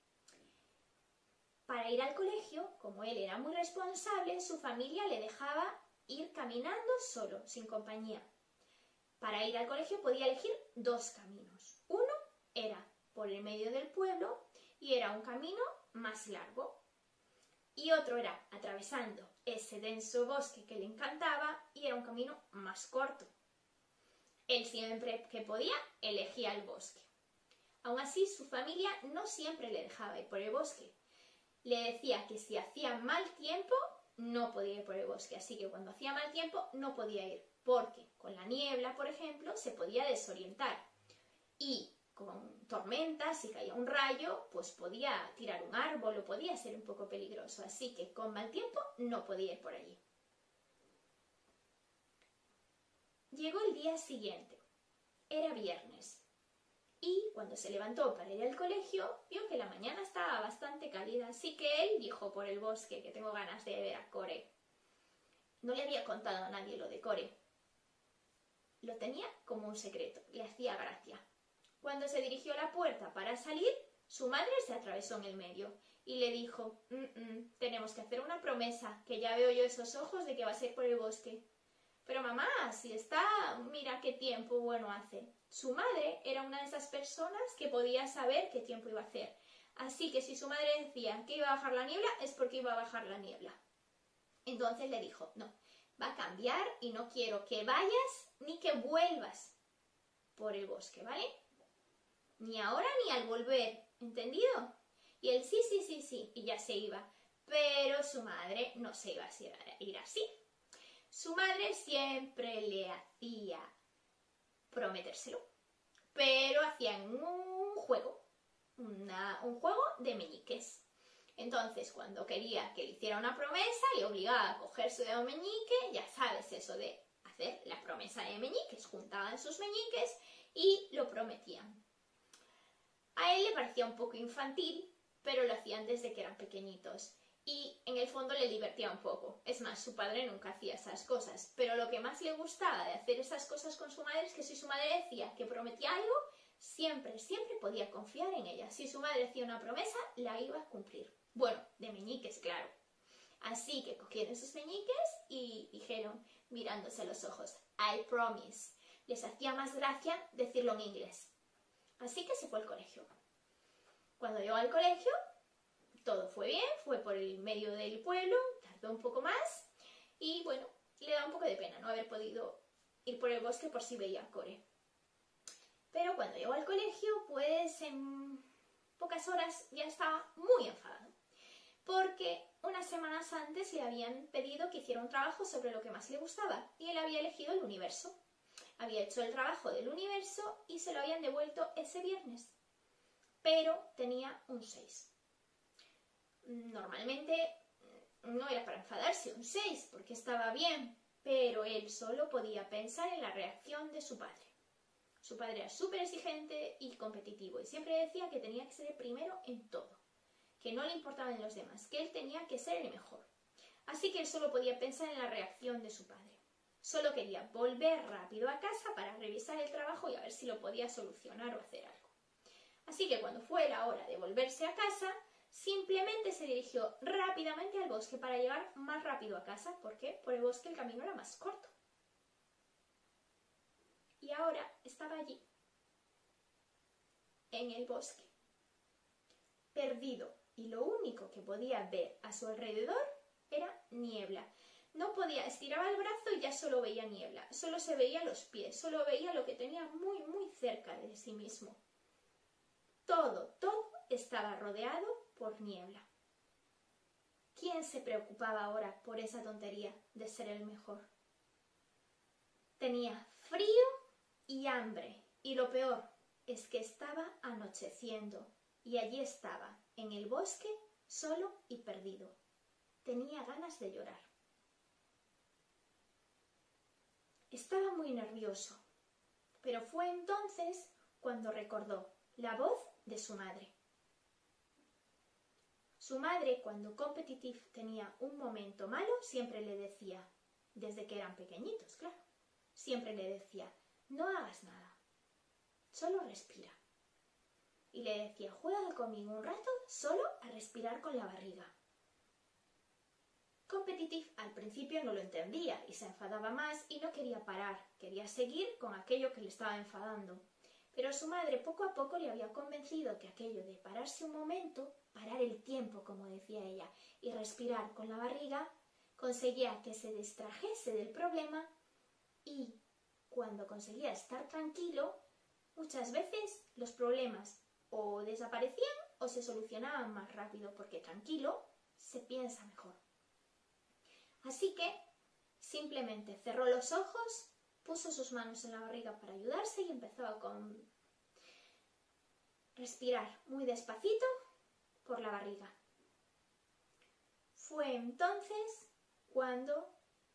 Para ir al colegio, como él era muy responsable, su familia le dejaba ir caminando solo, sin compañía. Para ir al colegio podía elegir dos caminos. Uno era por el medio del pueblo y era un camino más largo. Y otro era atravesando ese denso bosque que le encantaba y era un camino más corto. Él siempre que podía elegía el bosque. Aún así, su familia no siempre le dejaba ir por el bosque. Le decía que si hacía mal tiempo no podía ir por el bosque, así que cuando hacía mal tiempo no podía ir, porque con la niebla, por ejemplo, se podía desorientar y con tormentas, si caía un rayo, pues podía tirar un árbol o podía ser un poco peligroso, así que con mal tiempo no podía ir por allí. Llegó el día siguiente, era viernes, y cuando se levantó para ir al colegio, vio que la mañana estaba bastante cálida, así que él dijo por el bosque que tengo ganas de ver a Core. No le había contado a nadie lo de Core. Lo tenía como un secreto, le hacía gracia. Cuando se dirigió a la puerta para salir, su madre se atravesó en el medio y le dijo, mm -mm, tenemos que hacer una promesa, que ya veo yo esos ojos de que vas a ir por el bosque. Pero mamá, si está, mira qué tiempo bueno hace. Su madre era una de esas personas que podía saber qué tiempo iba a hacer. Así que si su madre decía que iba a bajar la niebla, es porque iba a bajar la niebla. Entonces le dijo, no, va a cambiar y no quiero que vayas ni que vuelvas por el bosque, ¿vale? Ni ahora ni al volver, ¿entendido? Y él sí, sí, sí, sí, y ya se iba. Pero su madre no se iba a ir así. Su madre siempre le hacía prometérselo, pero hacían un juego, una, un juego de meñiques. Entonces, cuando quería que le hiciera una promesa, le obligaba a coger su dedo meñique, ya sabes eso de hacer la promesa de meñiques, juntaban sus meñiques y lo prometían. A él le parecía un poco infantil, pero lo hacían desde que eran pequeñitos. Y en el fondo le divertía un poco. Es más, su padre nunca hacía esas cosas. Pero lo que más le gustaba de hacer esas cosas con su madre es que si su madre decía que prometía algo, siempre, siempre podía confiar en ella. Si su madre hacía una promesa, la iba a cumplir. Bueno, de meñiques, claro. Así que cogieron sus meñiques y dijeron, mirándose a los ojos, I promise. Les hacía más gracia decirlo en inglés. Así que se fue al colegio. Cuando llegó al colegio, todo fue bien, fue por el medio del pueblo, tardó un poco más y bueno, le da un poco de pena no haber podido ir por el bosque por si veía a Core. Pero cuando llegó al colegio, pues en pocas horas ya estaba muy enfadado, porque unas semanas antes le habían pedido que hiciera un trabajo sobre lo que más le gustaba y él había elegido el universo. Había hecho el trabajo del universo y se lo habían devuelto ese viernes, pero tenía un seis. Normalmente no era para enfadarse un seis, porque estaba bien, pero él solo podía pensar en la reacción de su padre. Su padre era súper exigente y competitivo y siempre decía que tenía que ser el primero en todo, que no le importaban los demás, que él tenía que ser el mejor. Así que él solo podía pensar en la reacción de su padre. Solo quería volver rápido a casa para revisar el trabajo y a ver si lo podía solucionar o hacer algo. Así que cuando fue la hora de volverse a casa, simplemente se dirigió rápidamente al bosque para llegar más rápido a casa, porque por el bosque el camino era más corto. Y ahora estaba allí, en el bosque, perdido, y lo único que podía ver a su alrededor era niebla. No podía, estiraba el brazo y ya solo veía niebla, solo se veía los pies, solo veía lo que tenía muy, muy cerca de sí mismo. Todo, todo estaba rodeado por niebla. ¿Quién se preocupaba ahora por esa tontería de ser el mejor? Tenía frío y hambre, y lo peor es que estaba anocheciendo, y allí estaba, en el bosque, solo y perdido. Tenía ganas de llorar. Estaba muy nervioso, pero fue entonces cuando recordó la voz de su madre. Su madre, cuando Competitive tenía un momento malo, siempre le decía, desde que eran pequeñitos, claro, siempre le decía, no hagas nada, solo respira. Y le decía, juega conmigo un rato solo a respirar con la barriga. Competitive al principio no lo entendía y se enfadaba más y no quería parar, quería seguir con aquello que le estaba enfadando. Pero su madre poco a poco le había convencido que aquello de pararse un momento, parar el tiempo, como decía ella, y respirar con la barriga, conseguía que se distrajese del problema y, cuando conseguía estar tranquilo, muchas veces los problemas o desaparecían o se solucionaban más rápido, porque tranquilo se piensa mejor. Así que simplemente cerró los ojos, puso sus manos en la barriga para ayudarse y empezó a con... respirar muy despacito por la barriga. Fue entonces cuando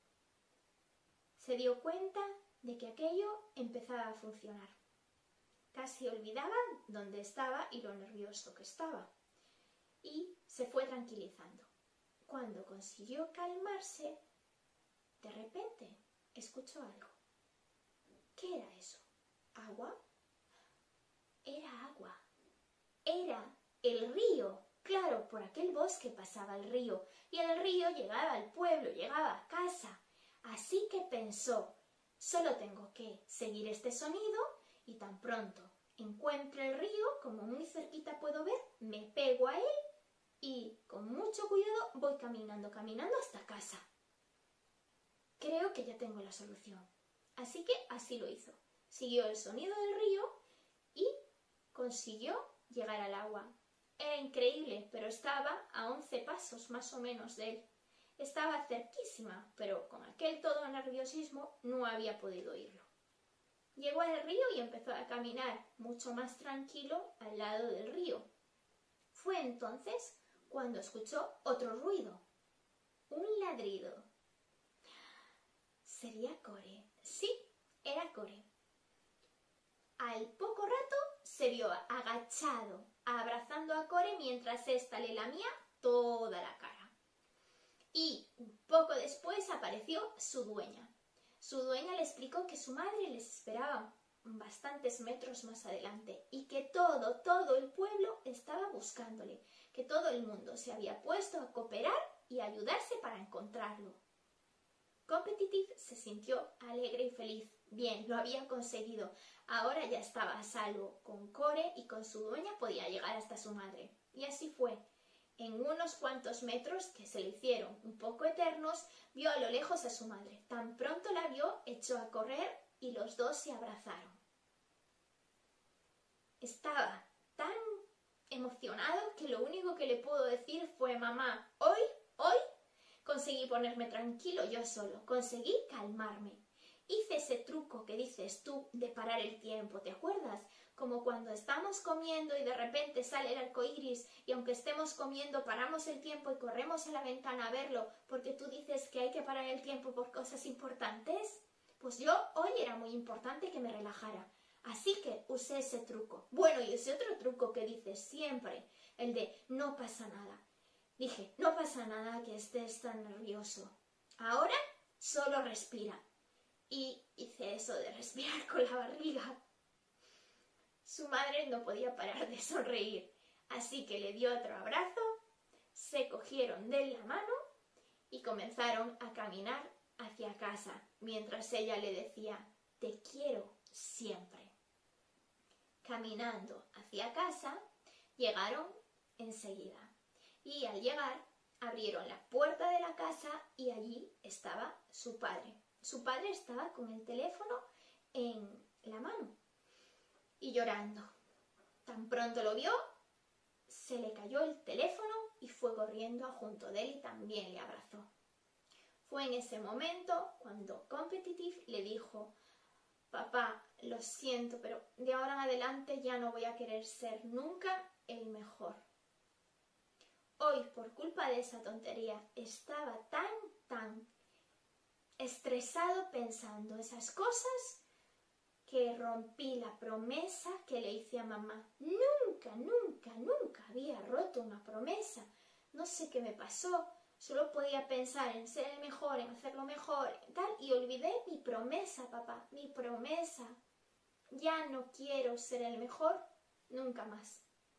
se dio cuenta de que aquello empezaba a funcionar. Casi olvidaba dónde estaba y lo nervioso que estaba. Y se fue tranquilizando. Cuando consiguió calmarse, de repente escuchó algo. ¿Qué era eso? ¿Agua? Era agua. Era el río. Claro, por aquel bosque pasaba el río. Y el río llegaba al pueblo, llegaba a casa. Así que pensó, solo tengo que seguir este sonido y tan pronto encuentre el río, como muy cerquita puedo ver, me pego a él y con mucho cuidado voy caminando, caminando hasta casa. Creo que ya tengo la solución. Así que así lo hizo. Siguió el sonido del río y consiguió llegar al agua. Era increíble, pero estaba a once pasos más o menos de él. Estaba cerquísima, pero con aquel todo nerviosismo no había podido oírlo. Llegó al río y empezó a caminar mucho más tranquilo al lado del río. Fue entonces cuando escuchó otro ruido, un ladrido. ¿Sería Core? Sí, era Core. Al poco rato se vio agachado, abrazando a Core mientras ésta le lamía toda la cara. Y un poco después apareció su dueña. Su dueña le explicó que su madre les esperaba bastantes metros más adelante y que todo, todo el pueblo estaba buscándole, que todo el mundo se había puesto a cooperar y a ayudarse para encontrarlo. Competitive se sintió alegre y feliz. Bien, lo había conseguido. Ahora ya estaba a salvo. Con Core y con su dueña podía llegar hasta su madre. Y así fue. En unos cuantos metros, que se le hicieron un poco eternos, vio a lo lejos a su madre. Tan pronto la vio, echó a correr y los dos se abrazaron. Estaba tan emocionado que lo único que le pudo decir fue: mamá, hoy, hoy conseguí ponerme tranquilo yo solo, conseguí calmarme. Hice ese truco que dices tú de parar el tiempo, ¿te acuerdas? Como cuando estamos comiendo y de repente sale el arco iris y aunque estemos comiendo paramos el tiempo y corremos a la ventana a verlo porque tú dices que hay que parar el tiempo por cosas importantes. Pues yo hoy era muy importante que me relajara, así que usé ese truco. Bueno, y ese otro truco que dices siempre, el de no pasa nada. Dije, no pasa nada que estés tan nervioso. Ahora solo respira. Y hice eso de respirar con la barriga. Su madre no podía parar de sonreír, así que le dio otro abrazo, se cogieron de la mano y comenzaron a caminar hacia casa, mientras ella le decía, te quiero siempre. Caminando hacia casa, llegaron enseguida. Y al llegar, abrieron la puerta de la casa y allí estaba su padre. Su padre estaba con el teléfono en la mano y llorando. Tan pronto lo vio, se le cayó el teléfono y fue corriendo junto de él y también le abrazó. Fue en ese momento cuando Competitive le dijo, papá, lo siento, pero de ahora en adelante ya no voy a querer ser nunca el mejor. Hoy, por culpa de esa tontería, estaba tan, tan estresado pensando esas cosas que rompí la promesa que le hice a mamá. Nunca, nunca, nunca había roto una promesa. No sé qué me pasó. Solo podía pensar en ser el mejor, en hacerlo mejor, tal, y olvidé mi promesa, papá, mi promesa. Ya no quiero ser el mejor nunca más.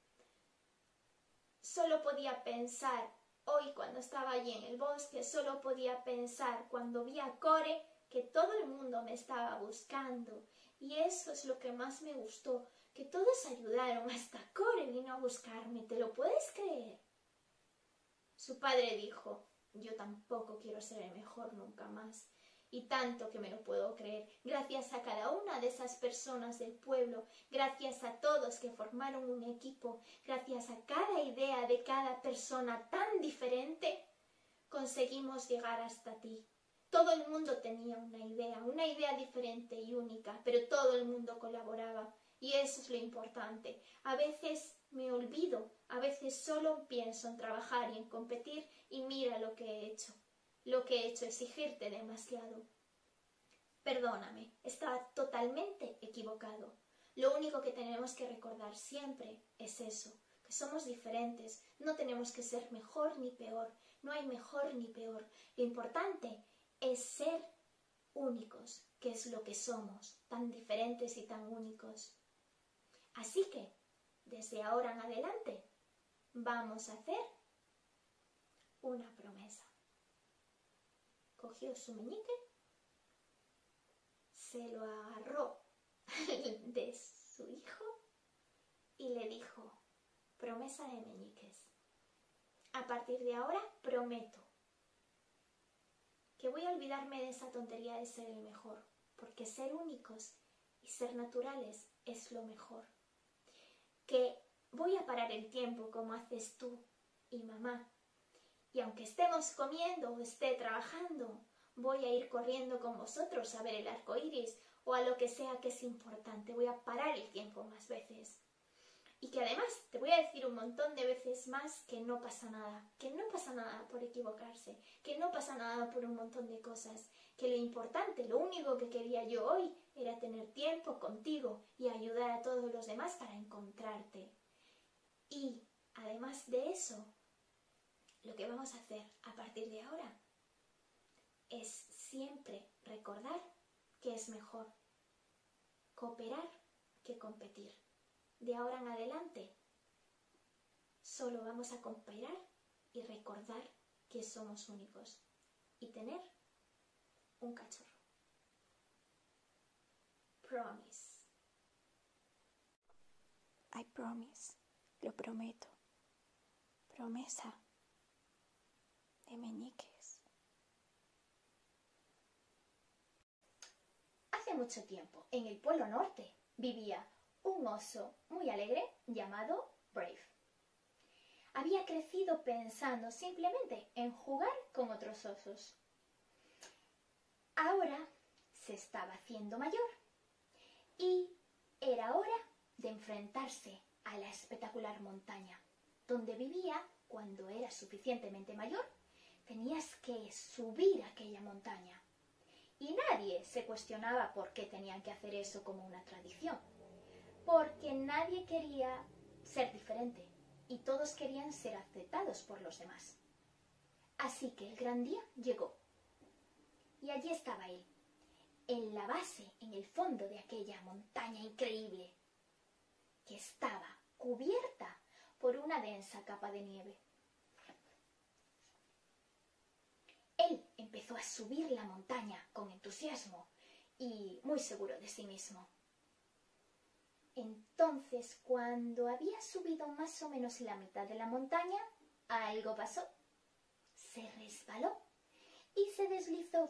Solo podía pensar hoy cuando estaba allí en el bosque, solo podía pensar cuando vi a Core que todo el mundo me estaba buscando. Y eso es lo que más me gustó, que todos ayudaron, hasta Core vino a buscarme, ¿te lo puedes creer? Su padre dijo, yo tampoco quiero ser el mejor nunca más. Y tanto que me lo puedo creer, gracias a cada una de esas personas del pueblo, gracias a todos que formaron un equipo, gracias a cada idea de cada persona tan diferente, conseguimos llegar hasta ti. Todo el mundo tenía una idea, una idea diferente y única, pero todo el mundo colaboraba. Y eso es lo importante. A veces me olvido, a veces solo pienso en trabajar y en competir y mira lo que he hecho. Lo que he hecho es exigirte demasiado. Perdóname, estaba totalmente equivocado. Lo único que tenemos que recordar siempre es eso, que somos diferentes, no tenemos que ser mejor ni peor, no hay mejor ni peor. Lo importante es ser únicos, que es lo que somos, tan diferentes y tan únicos. Así que, desde ahora en adelante, vamos a hacer una promesa. Cogió su meñique se lo agarró de su hijo y le dijo: promesa de meñiques, a partir de ahora prometo que voy a olvidarme de esa tontería de ser el mejor, porque ser únicos y ser naturales es lo mejor. Que voy a parar el tiempo como haces tú y mamá, y aunque estemos comiendo o esté trabajando, voy a ir corriendo con vosotros a ver el arco iris o a lo que sea que es importante. Voy a parar el tiempo más veces. Y que además te voy a decir un montón de veces más que no pasa nada, que no pasa nada por equivocarse, que no pasa nada por un montón de cosas, que lo importante, lo único que quería yo hoy era tener tiempo contigo y ayudar a todos los demás para encontrarte. Y además de eso, lo que vamos a hacer a partir de ahora es siempre recordar que es mejor cooperar que competir. De ahora en adelante, solo vamos a cooperar y recordar que somos únicos y tener un cachorro. Promise. I promise. Lo prometo. Promesa de meñiques. Hace mucho tiempo, en el Polo Norte, vivía un oso muy alegre llamado Brave. Había crecido pensando simplemente en jugar con otros osos. Ahora se estaba haciendo mayor y era hora de enfrentarse a la espectacular montaña, donde vivía. Cuando eras suficientemente mayor, tenías que subir aquella montaña. Y nadie se cuestionaba por qué tenían que hacer eso como una tradición. Porque nadie quería ser diferente y todos querían ser aceptados por los demás. Así que el gran día llegó. Y allí estaba él, en la base, en el fondo de aquella montaña increíble, que estaba cubierta por una densa capa de nieve. Él empezó a subir la montaña con entusiasmo y muy seguro de sí mismo. Entonces, cuando había subido más o menos la mitad de la montaña, algo pasó. Se resbaló y se deslizó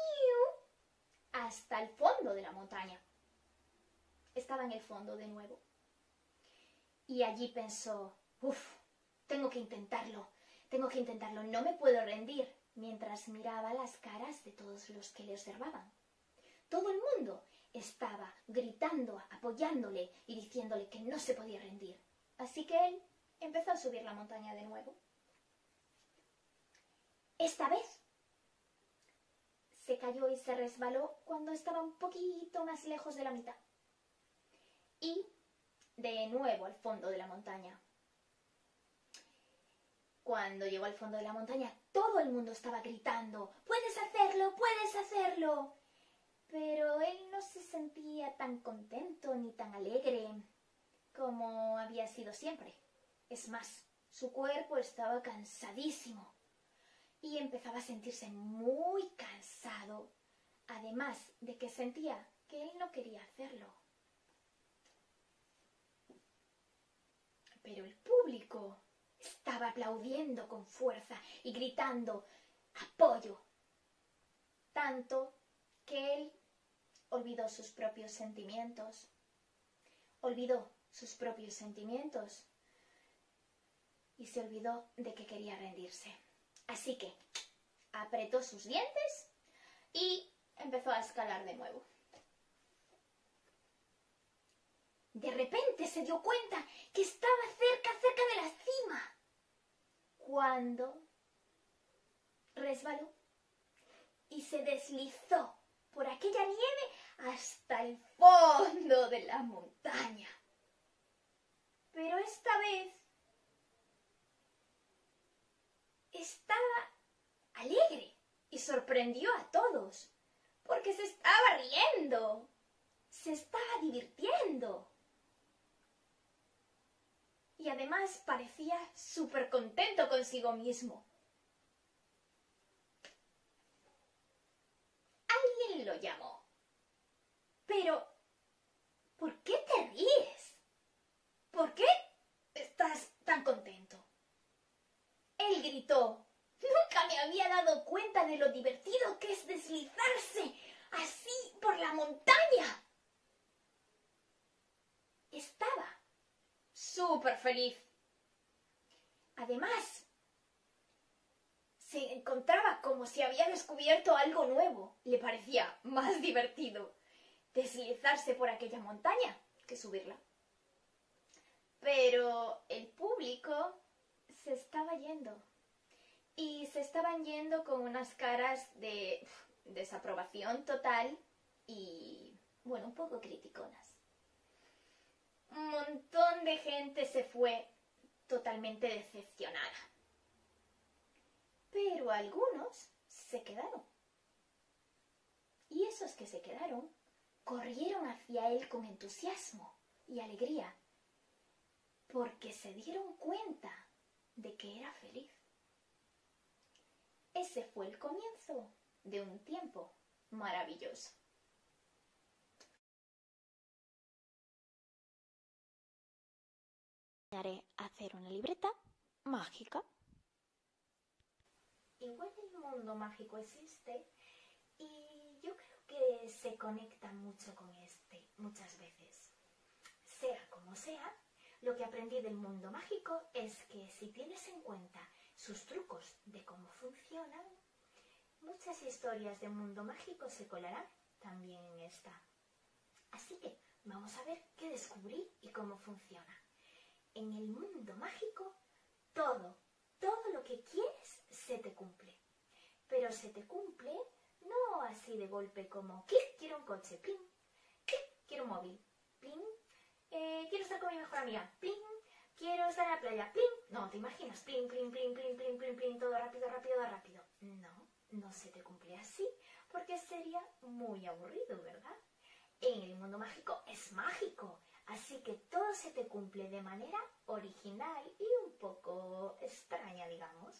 hasta el fondo de la montaña. Estaba en el fondo de nuevo. Y allí pensó: uff, tengo que intentarlo, tengo que intentarlo, no me puedo rendir, mientras miraba las caras de todos los que le observaban. Todo el mundo estaba gritando, apoyándole y diciéndole que no se podía rendir. Así que él empezó a subir la montaña de nuevo. Esta vez se cayó y se resbaló cuando estaba un poquito más lejos de la mitad. Y de nuevo al fondo de la montaña. Cuando llegó al fondo de la montaña, todo el mundo estaba gritando: ¡puedes hacerlo! ¡puedes hacerlo! Pero él no se sentía tan contento ni tan alegre como había sido siempre. Es más, su cuerpo estaba cansadísimo y empezaba a sentirse muy cansado, además de que sentía que él no quería hacerlo. Pero el público estaba aplaudiendo con fuerza y gritando ¡apoyo! Tanto que él olvidó sus propios sentimientos. Olvidó sus propios sentimientos y se olvidó de que quería rendirse. Así que apretó sus dientes y empezó a escalar de nuevo. De repente se dio cuenta que estaba cerca, cerca de la cima, cuando resbaló y se deslizó por aquella nieve hasta el fondo de la montaña. Pero esta vez estaba alegre y sorprendió a todos, porque se estaba riendo, se estaba divirtiendo. Y además parecía súper contento consigo mismo. Alguien lo llamó. de lo divertido que es deslizarse así por la montaña. Estaba súper feliz. Además, se encontraba como si había descubierto algo nuevo. Le parecía más divertido deslizarse por aquella montaña que subirla. Pero el público se estaba yendo. Y se estaban yendo con unas caras de desaprobación total y, bueno, un poco criticonas. Un montón de gente se fue totalmente decepcionada. Pero algunos se quedaron. Y esos que se quedaron corrieron hacia él con entusiasmo y alegría, porque se dieron cuenta de que era feliz. Ese fue el comienzo de un tiempo maravilloso. Enseñaré a hacer una libreta mágica. Igual el mundo mágico existe y yo creo que se conecta mucho con este muchas veces. Sea como sea, lo que aprendí del mundo mágico es que si tienes en cuenta sus trucos de cómo funcionan, muchas historias de mundo mágico se colarán también en esta. Así que vamos a ver qué descubrí y cómo funciona. En el mundo mágico, todo, todo lo que quieres se te cumple. Pero se te cumple no así de golpe como clic, quiero un coche, plin, clic, quiero un móvil, plin, eh, quiero estar con mi mejor amiga, plin, quiero estar en la playa, plin. No, ¿te imaginas? Plin, plin, plin, plin, plin, plin, plin, todo rápido, rápido, rápido. No, no se te cumple así, porque sería muy aburrido, ¿verdad? En el mundo mágico es mágico, así que todo se te cumple de manera original y un poco extraña, digamos.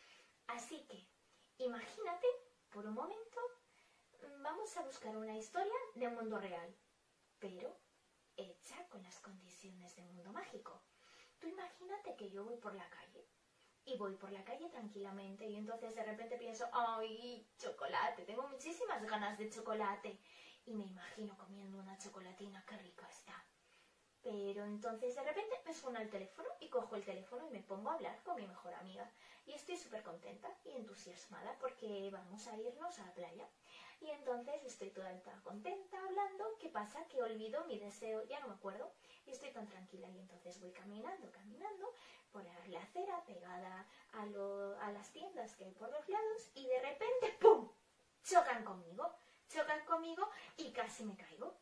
Así que, imagínate, por un momento, vamos a buscar una historia de un mundo real, pero hecha con las condiciones del mundo mágico. Tú imagínate que yo voy por la calle, y voy por la calle tranquilamente, y entonces de repente pienso, ¡ay, chocolate! Tengo muchísimas ganas de chocolate. Y me imagino comiendo una chocolatina, ¡qué rica está! Pero entonces de repente me suena el teléfono y cojo el teléfono y me pongo a hablar con mi mejor amiga. Y estoy súper contenta y entusiasmada porque vamos a irnos a la playa. Y entonces estoy toda tan contenta hablando. ¿Qué pasa? Que olvido mi deseo, ya no me acuerdo. Y estoy tan tranquila y entonces voy caminando, caminando por la acera pegada a, lo, a las tiendas que hay por los lados. Y de repente, ¡pum!, chocan conmigo. Chocan conmigo y casi me caigo.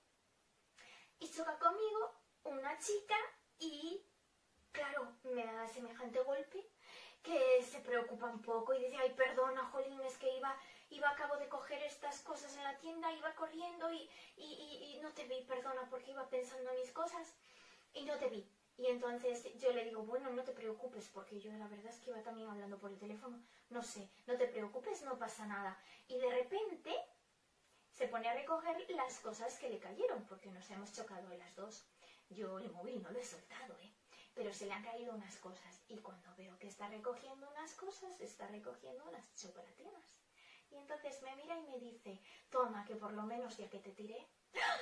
Y choca conmigo una chica y, claro, me da semejante golpe que se preocupa un poco y dice, ay, perdona, jolín, es que iba, iba a cabo de coger estas cosas en la tienda, iba corriendo y, y, y, y no te vi, perdona, porque iba pensando en mis cosas y no te vi. Y entonces yo le digo, bueno, no te preocupes, porque yo la verdad es que iba también hablando por el teléfono, no sé, no te preocupes, no pasa nada. Y de repente se pone a recoger las cosas que le cayeron, porque nos hemos chocado de las dos. Yo el móvil no lo he soltado, ¿eh? Pero se le han caído unas cosas. Y cuando veo que está recogiendo unas cosas, está recogiendo unas chocolatinas. Y entonces me mira y me dice, toma, que por lo menos ya que te tiré, ¡ah!,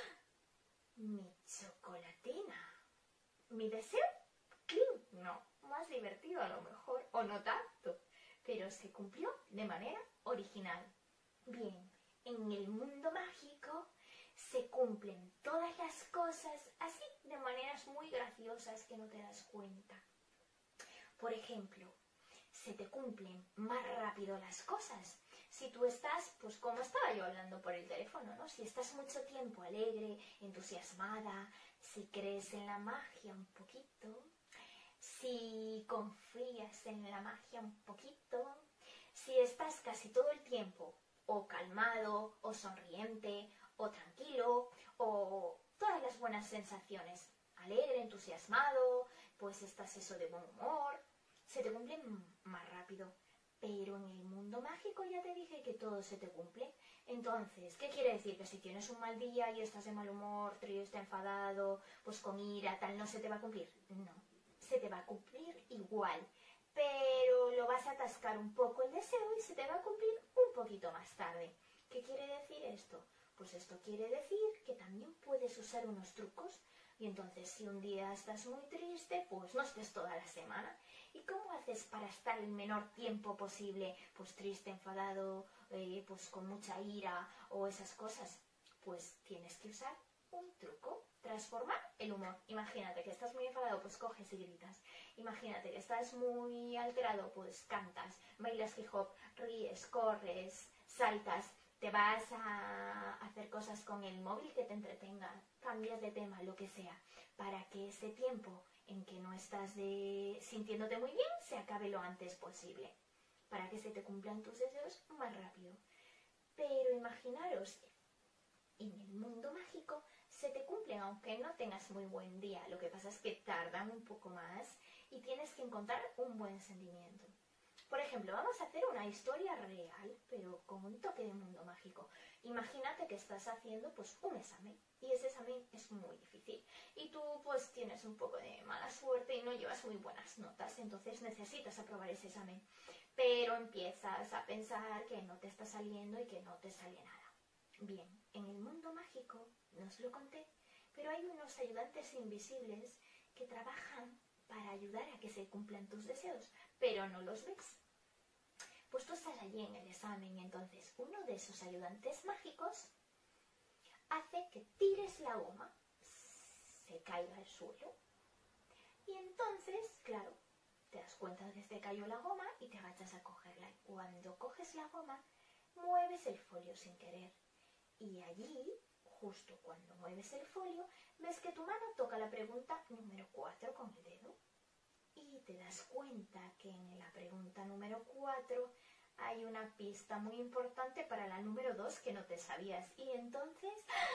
mi chocolatina. ¿Mi deseo? ¡Cling! No, más divertido a lo mejor, o no tanto. Pero se cumplió de manera original. Bien. En el mundo mágico se cumplen todas las cosas así, de maneras muy graciosas que no te das cuenta. Por ejemplo, se te cumplen más rápido las cosas. Si tú estás, pues como estaba yo hablando por el teléfono, ¿no? Si estás mucho tiempo alegre, entusiasmada, si crees en la magia un poquito, si confías en la magia un poquito, si estás casi todo el tiempo o calmado, o sonriente, o tranquilo, o todas las buenas sensaciones, alegre, entusiasmado, pues estás eso de buen humor, se te cumplen más rápido. Pero en el mundo mágico ya te dije que todo se te cumple. Entonces, ¿qué quiere decir? Que si tienes un mal día y estás de mal humor, triste, enfadado, pues con ira, tal, ¿no se te va a cumplir? No, se te va a cumplir igual. pero lo vas a atascar un poco el deseo y se te va a cumplir un poquito más tarde. ¿Qué quiere decir esto? Pues esto quiere decir que también puedes usar unos trucos. Y entonces, si un día estás muy triste, pues no estés toda la semana. ¿Y cómo haces para estar el menor tiempo posible? Pues triste, enfadado, eh, pues con mucha ira o esas cosas. Pues tienes que usar un truco. Transformar el humor. Imagínate que estás muy enfadado, pues coges y gritas. Imagínate que estás muy alterado, pues cantas, bailas hip hop, ríes, corres, saltas. Te vas a hacer cosas con el móvil que te entretenga, cambias de tema, lo que sea, para que ese tiempo en que no estás de... sintiéndote muy bien se acabe lo antes posible, para que se te cumplan tus deseos más rápido. Pero imaginaros, en el mundo mágico se te cumplen aunque no tengas muy buen día, lo que pasa es que tardan un poco más y tienes que encontrar un buen sentimiento. Por ejemplo, vamos a hacer una historia real, pero con un toque de mundo mágico. Imagínate que estás haciendo pues un examen y ese examen es muy difícil y tú pues tienes un poco de mala suerte y no llevas muy buenas notas, entonces necesitas aprobar ese examen. Pero empiezas a pensar que no te está saliendo y que no te sale nada. Bien, en el mundo mágico, no os lo conté, pero hay unos ayudantes invisibles que trabajan para ayudar a que se cumplan tus deseos, pero no los ves. Pues tú estás allí en el examen y entonces uno de esos ayudantes mágicos hace que tires la goma, se caiga al suelo y entonces, claro, te das cuenta de que se cayó la goma y te agachas a cogerla. Y cuando coges la goma, mueves el folio sin querer y allí, justo cuando mueves el folio, ves que tu mano toca la pregunta número cuatro con el dedo. Y te das cuenta que en la pregunta número cuatro hay una pista muy importante para la número dos que no te sabías. Y entonces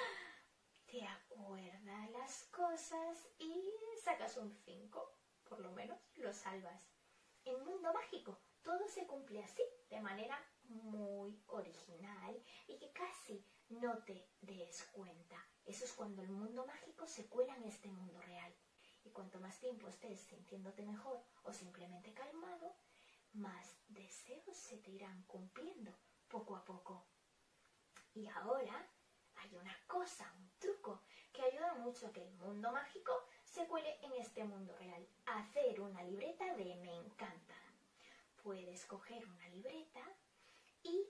te acuerdas las cosas y sacas un cinco. Por lo menos lo salvas. En Mundo Mágico todo se cumple así, de manera muy original y que casi no te des cuenta. Eso es cuando el mundo mágico se cuela en este mundo real. Y cuanto más tiempo estés sintiéndote mejor o simplemente calmado, más deseos se te irán cumpliendo poco a poco. Y ahora hay una cosa, un truco, que ayuda mucho a que el mundo mágico se cuele en este mundo real. Hacer una libreta de me encanta. Puedes coger una libreta y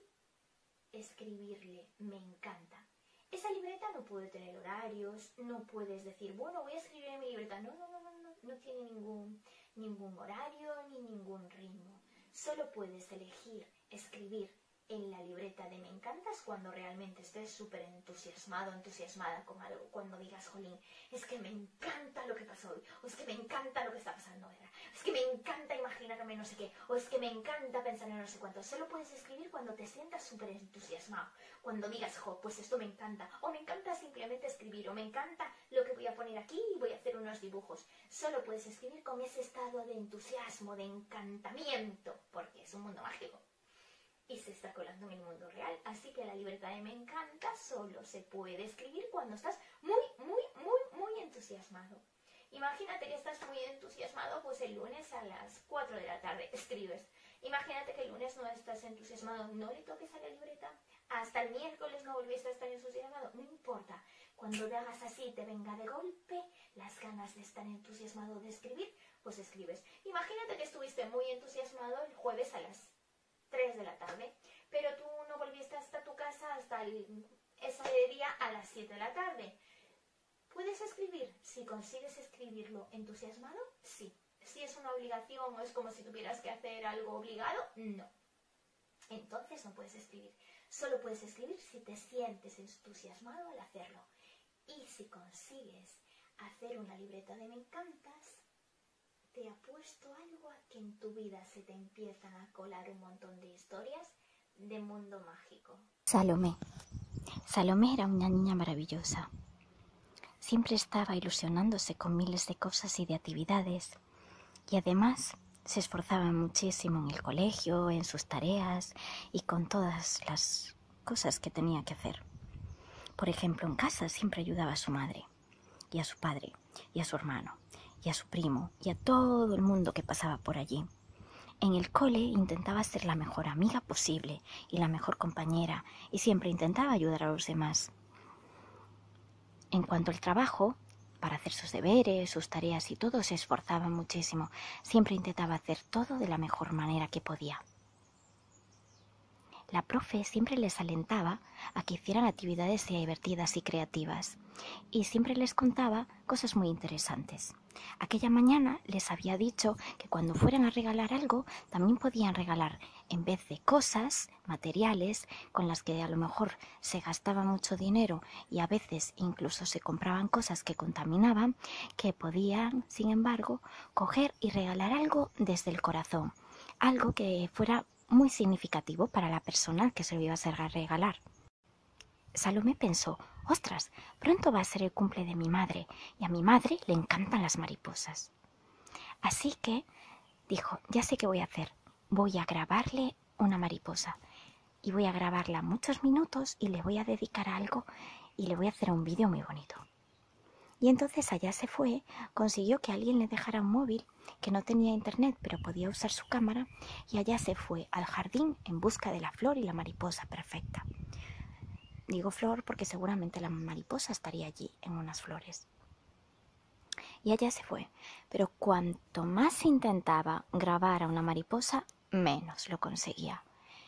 escribirle me encanta. Esa libreta no puede tener horarios, no puedes decir, bueno, voy a escribir en mi libreta. No, no, no, no, no, no tiene ningún, ningún horario ni ningún ritmo. Solo puedes elegir escribir en la libreta de me encantas cuando realmente estés súper entusiasmado, entusiasmada con algo. Cuando digas, jolín, es que me encanta lo que pasó hoy, o es que me encanta lo que está pasando ahora, es que me encanta imaginarme no sé qué, o es que me encanta pensar en no sé cuánto. Solo puedes escribir cuando te sientas súper entusiasmado, cuando digas, jo, pues esto me encanta, o me encanta simplemente escribir, o me encanta lo que voy a poner aquí y voy a hacer unos dibujos. Solo puedes escribir con ese estado de entusiasmo, de encantamiento, porque es un mundo mágico. Y se está colando en el mundo real. Así que la libreta de me encanta solo se puede escribir cuando estás muy, muy, muy, muy entusiasmado. Imagínate que estás muy entusiasmado, pues el lunes a las cuatro de la tarde escribes. Imagínate que el lunes no estás entusiasmado, no le toques a la libreta. Hasta el miércoles no volviste a estar entusiasmado. No importa. Cuando te hagas así, te venga de golpe las ganas de estar entusiasmado de escribir, pues escribes. Imagínate que estuviste muy entusiasmado el jueves a las tres de la tarde, pero tú no volviste hasta tu casa hasta el, ese día a las siete de la tarde. ¿Puedes escribir? Si consigues escribirlo entusiasmado, sí. Si es una obligación o es como si tuvieras que hacer algo obligado, no. Entonces no puedes escribir. Solo puedes escribir si te sientes entusiasmado al hacerlo. Y si consigues hacer una libreta de me encantas, te apuesto algo a que en tu vida se te empiezan a colar un montón de historias de mundo mágico. Salomé. Salomé era una niña maravillosa. Siempre estaba ilusionándose con miles de cosas y de actividades. Y además se esforzaba muchísimo en el colegio, en sus tareas y con todas las cosas que tenía que hacer. Por ejemplo, en casa siempre ayudaba a su madre y a su padre y a su hermano y a su primo y a todo el mundo que pasaba por allí. En el cole intentaba ser la mejor amiga posible y la mejor compañera, y siempre intentaba ayudar a los demás. En cuanto al trabajo, para hacer sus deberes, sus tareas y todo, se esforzaba muchísimo. Siempre intentaba hacer todo de la mejor manera que podía. La profe siempre les alentaba a que hicieran actividades divertidas y creativas, y siempre les contaba cosas muy interesantes. Aquella mañana les había dicho que cuando fueran a regalar algo, también podían regalar, en vez de cosas materiales con las que a lo mejor se gastaba mucho dinero y a veces incluso se compraban cosas que contaminaban, que podían, sin embargo, coger y regalar algo desde el corazón, algo que fuera muy significativo para la persona que se lo iba a regalar. Salomé pensó, ostras, pronto va a ser el cumple de mi madre y a mi madre le encantan las mariposas. Así que dijo, ya sé qué voy a hacer, voy a grabarle una mariposa y voy a grabarla muchos minutos y le voy a dedicar algo y le voy a hacer un vídeo muy bonito. Y entonces allá se fue, consiguió que alguien le dejara un móvil, que no tenía internet pero podía usar su cámara, y allá se fue al jardín en busca de la flor y la mariposa perfecta. Digo flor porque seguramente la mariposa estaría allí en unas flores. Y allá se fue, pero cuanto más intentaba grabar a una mariposa, menos lo conseguía.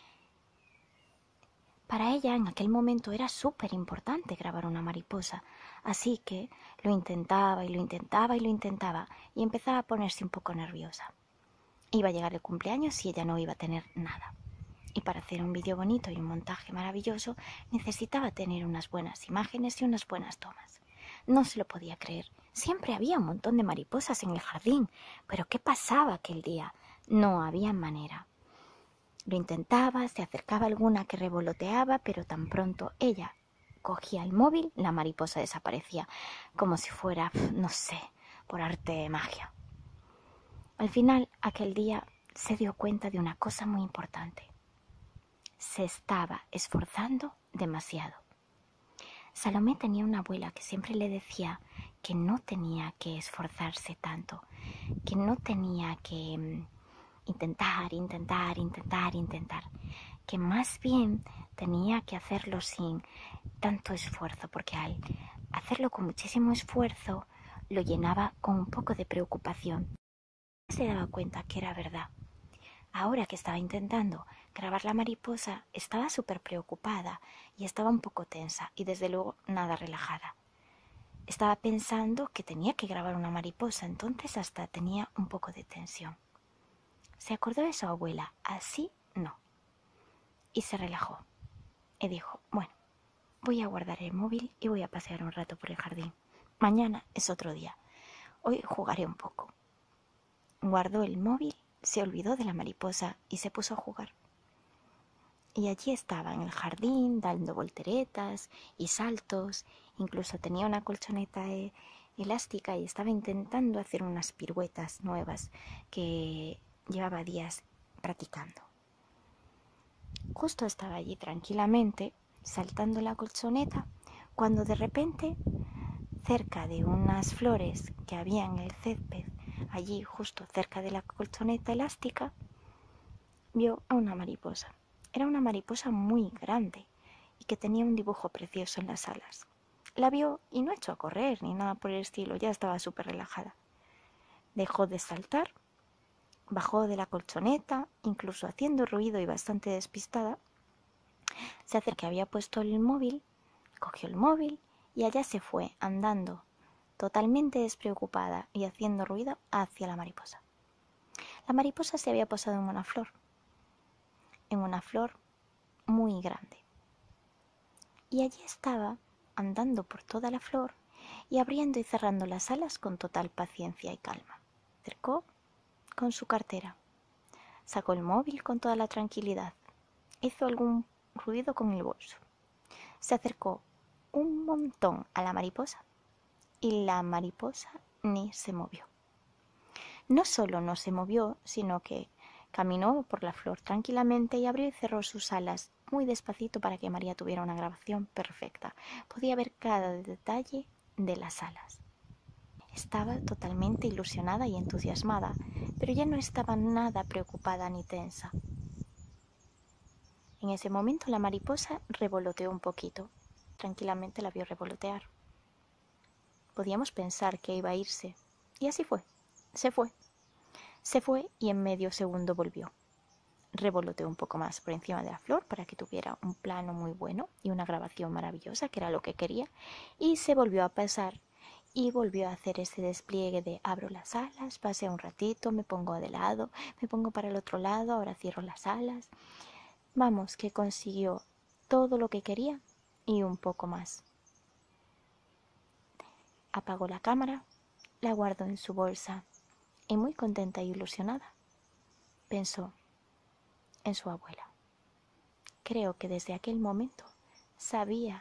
Para ella en aquel momento era súper importante grabar una mariposa, así que lo intentaba y lo intentaba y lo intentaba y empezaba a ponerse un poco nerviosa. Iba a llegar el cumpleaños y ella no iba a tener nada. Y para hacer un vídeo bonito y un montaje maravilloso necesitaba tener unas buenas imágenes y unas buenas tomas. No se lo podía creer. Siempre había un montón de mariposas en el jardín, pero ¿qué pasaba aquel día? No había manera. Lo intentaba, se acercaba alguna que revoloteaba, pero tan pronto ella cogía el móvil, la mariposa desaparecía, como si fuera, no sé, por arte de magia. Al final, aquel día se dio cuenta de una cosa muy importante. Se estaba esforzando demasiado. Salomé tenía una abuela que siempre le decía que no tenía que esforzarse tanto, que no tenía que intentar, intentar, intentar, intentar, que más bien tenía que hacerlo sin tanto esfuerzo, porque al hacerlo con muchísimo esfuerzo lo llenaba con un poco de preocupación. Se daba cuenta que era verdad. Ahora que estaba intentando grabar la mariposa, estaba súper preocupada y estaba un poco tensa y desde luego nada relajada. Estaba pensando que tenía que grabar una mariposa, entonces hasta tenía un poco de tensión. Se acordó de su abuela, así no. Y se relajó. Y dijo, bueno, voy a guardar el móvil y voy a pasear un rato por el jardín. Mañana es otro día. Hoy jugaré un poco. Guardó el móvil, se olvidó de la mariposa y se puso a jugar. Y allí estaba en el jardín dando volteretas y saltos. Incluso tenía una colchoneta eh, elástica y estaba intentando hacer unas piruetas nuevas que llevaba días practicando. Justo estaba allí tranquilamente, saltando la colchoneta, cuando de repente, cerca de unas flores que había en el césped, allí justo cerca de la colchoneta elástica, vio a una mariposa. Era una mariposa muy grande y que tenía un dibujo precioso en las alas. La vio y no echó a correr ni nada por el estilo, ya estaba súper relajada. Dejó de saltar, bajó de la colchoneta, incluso haciendo ruido y bastante despistada. Se acercó, había puesto el móvil, cogió el móvil y allá se fue andando, totalmente despreocupada y haciendo ruido hacia la mariposa. La mariposa se había posado en una flor, en una flor muy grande. Y allí estaba, andando por toda la flor y abriendo y cerrando las alas con total paciencia y calma. Acercó con su cartera, sacó el móvil con toda la tranquilidad, hizo algún ruido con el bolso, se acercó un montón a la mariposa y la mariposa ni se movió. No solo no se movió, sino que caminó por la flor tranquilamente y abrió y cerró sus alas muy despacito para que María tuviera una grabación perfecta. Podía ver cada detalle de las alas. Estaba totalmente ilusionada y entusiasmada, pero ya no estaba nada preocupada ni tensa. En ese momento la mariposa revoloteó un poquito. Tranquilamente la vio revolotear. Podíamos pensar que iba a irse, y así fue. Se fue. Se fue y en medio segundo volvió. Revoloteó un poco más por encima de la flor para que tuviera un plano muy bueno y una grabación maravillosa, que era lo que quería, y se volvió a pasar y volvió a hacer ese despliegue de abro las alas, paseo un ratito, me pongo de lado, me pongo para el otro lado, ahora cierro las alas. Vamos, que consiguió todo lo que quería y un poco más. Apagó la cámara, la guardó en su bolsa y muy contenta e ilusionada pensó en su abuela. Creo que desde aquel momento sabía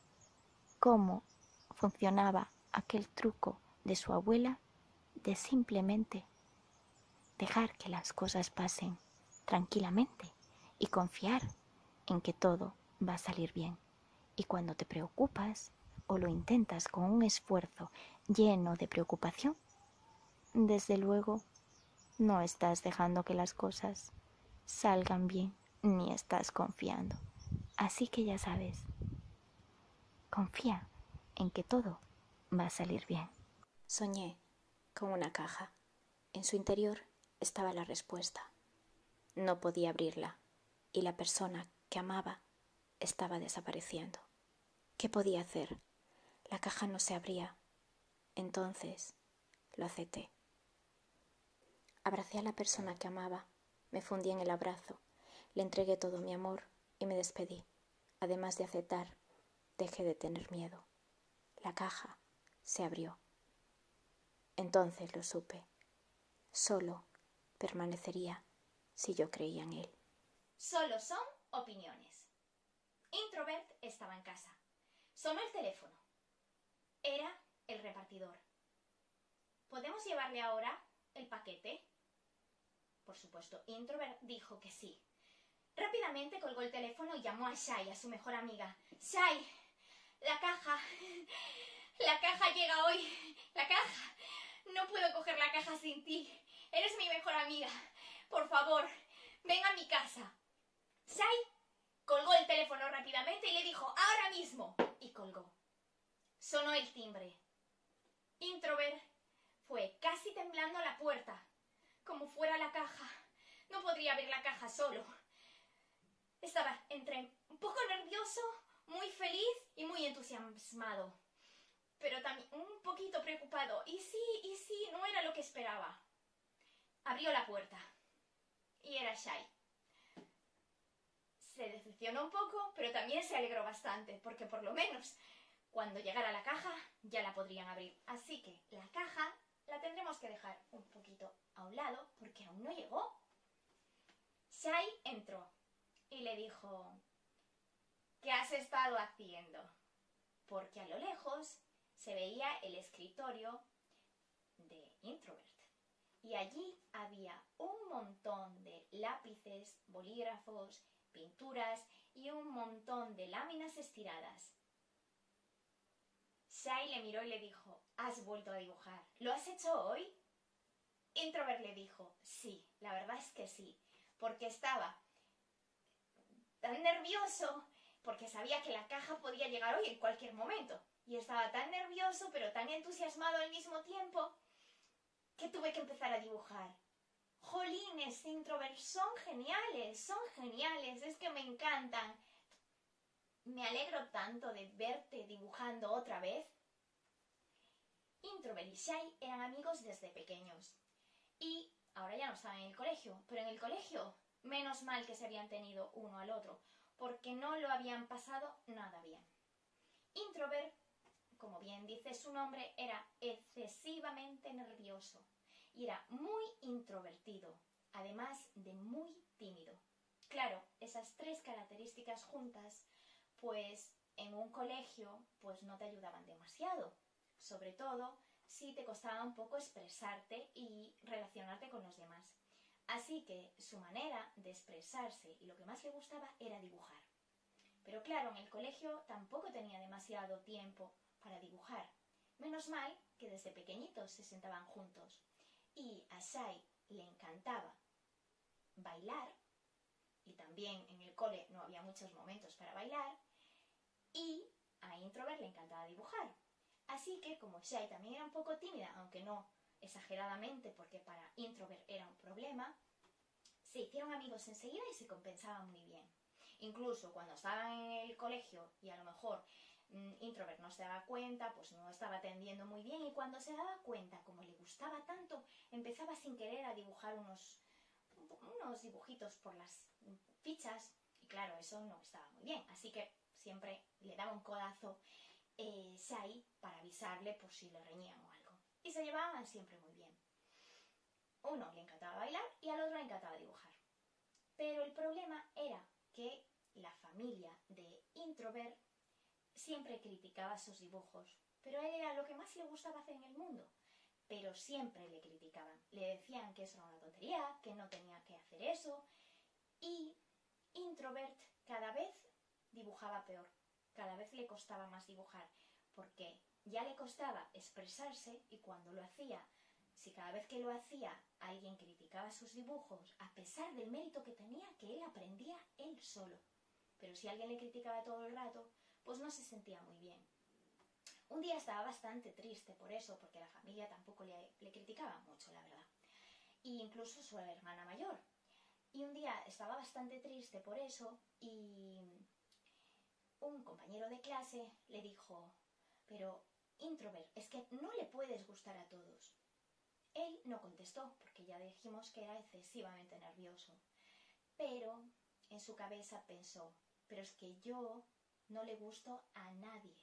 cómo funcionaba aquel truco de su abuela de simplemente dejar que las cosas pasen tranquilamente y confiar en que todo va a salir bien. Y cuando te preocupas o lo intentas con un esfuerzo lleno de preocupación, desde luego no estás dejando que las cosas salgan bien ni estás confiando. Así que ya sabes, confía en que todo va a salir bien. Soñé con una caja. En su interior estaba la respuesta. No podía abrirla y la persona que amaba estaba desapareciendo. ¿Qué podía hacer? La caja no se abría. Entonces lo acepté. Abracé a la persona que amaba, me fundí en el abrazo, le entregué todo mi amor y me despedí. Además de aceptar, dejé de tener miedo. La caja se abrió. Entonces lo supe. Solo permanecería si yo creía en él. Solo son opiniones. Introvert estaba en casa. Sonó el teléfono. Era el repartidor. ¿Podemos llevarle ahora el paquete? Por supuesto, Introvert dijo que sí. Rápidamente colgó el teléfono y llamó a Shai, a su mejor amiga. Shai, la caja. La caja llega hoy. La caja. No puedo coger la caja sin ti. Eres mi mejor amiga. Por favor, ven a mi casa. Shai colgó el teléfono rápidamente y le dijo, ahora mismo. Y colgó. Sonó el timbre. Introvert fue casi temblando a la puerta, como fuera la caja. No podría abrir la caja solo. Estaba entre un poco nervioso, muy feliz y muy entusiasmado. Pero también un poquito preocupado. Y sí, y sí, no era lo que esperaba. Abrió la puerta. Y era Shai. Se decepcionó un poco, pero también se alegró bastante, porque por lo menos cuando llegara la caja ya la podrían abrir. Así que la caja la tendremos que dejar un poquito a un lado, porque aún no llegó. Shai entró y le dijo, ¿qué has estado haciendo? Porque a lo lejos se veía el escritorio de Introvert. Y allí había un montón de lápices, bolígrafos, pinturas y un montón de láminas estiradas. Shai le miró y le dijo, ¿has vuelto a dibujar? ¿Lo has hecho hoy? Introvert le dijo, sí, la verdad es que sí, porque estaba tan nervioso, porque sabía que la caja podía llegar hoy en cualquier momento. Y estaba tan nervioso, pero tan entusiasmado al mismo tiempo, que tuve que empezar a dibujar. Jolines, Introvert, son geniales, son geniales, es que me encantan. Me alegro tanto de verte dibujando otra vez. Introvert y Shai eran amigos desde pequeños. Y ahora ya no están en el colegio, pero en el colegio, menos mal que se habían tenido uno al otro, porque no lo habían pasado nada bien. Introvert, como bien dice su nombre, era excesivamente nervioso y era muy introvertido, además de muy tímido. Claro, esas tres características juntas, pues en un colegio, pues no te ayudaban demasiado, sobre todo si te costaba un poco expresarte y relacionarte con los demás. Así que su manera de expresarse y lo que más le gustaba era dibujar. Pero claro, en el colegio tampoco tenía demasiado tiempo para dibujar. Menos mal que desde pequeñitos se sentaban juntos y a Shai le encantaba bailar, y también en el cole no había muchos momentos para bailar, y a Introvert le encantaba dibujar. Así que como Shai también era un poco tímida, aunque no exageradamente porque para Introvert era un problema, se hicieron amigos enseguida y se compensaban muy bien. Incluso cuando estaban en el colegio y a lo mejor mmm, Introvert no se daba cuenta, pues no estaba atendiendo muy bien, y cuando se daba cuenta, como le gustaba tanto, empezaba sin querer a dibujar unos, unos dibujitos por las fichas, y claro, eso no estaba muy bien, así que siempre le daba un codazo eh, Shai para avisarle por si le reñían o algo. Y se llevaban siempre muy bien. Uno le encantaba bailar y al otro le encantaba dibujar. Pero el problema era que la familia de Introvert siempre criticaba sus dibujos, pero a él era lo que más le gustaba hacer en el mundo. Pero siempre le criticaban, le decían que eso era una tontería, que no tenía que hacer eso, y Introvert cada vez dibujaba peor, cada vez le costaba más dibujar, porque ya le costaba expresarse, y cuando lo hacía, si cada vez que lo hacía alguien criticaba sus dibujos, a pesar del mérito que tenía, que él aprendía él solo. Pero si alguien le criticaba todo el rato, pues no se sentía muy bien. Un día estaba bastante triste por eso, porque la familia tampoco le, le criticaba mucho, la verdad. E incluso su hermana mayor. Y un día estaba bastante triste por eso, y un compañero de clase le dijo: pero Introvert, es que no le puedes gustar a todos. Él no contestó, porque ya dijimos que era excesivamente nervioso. Pero en su cabeza pensó: pero es que yo no le gusto a nadie.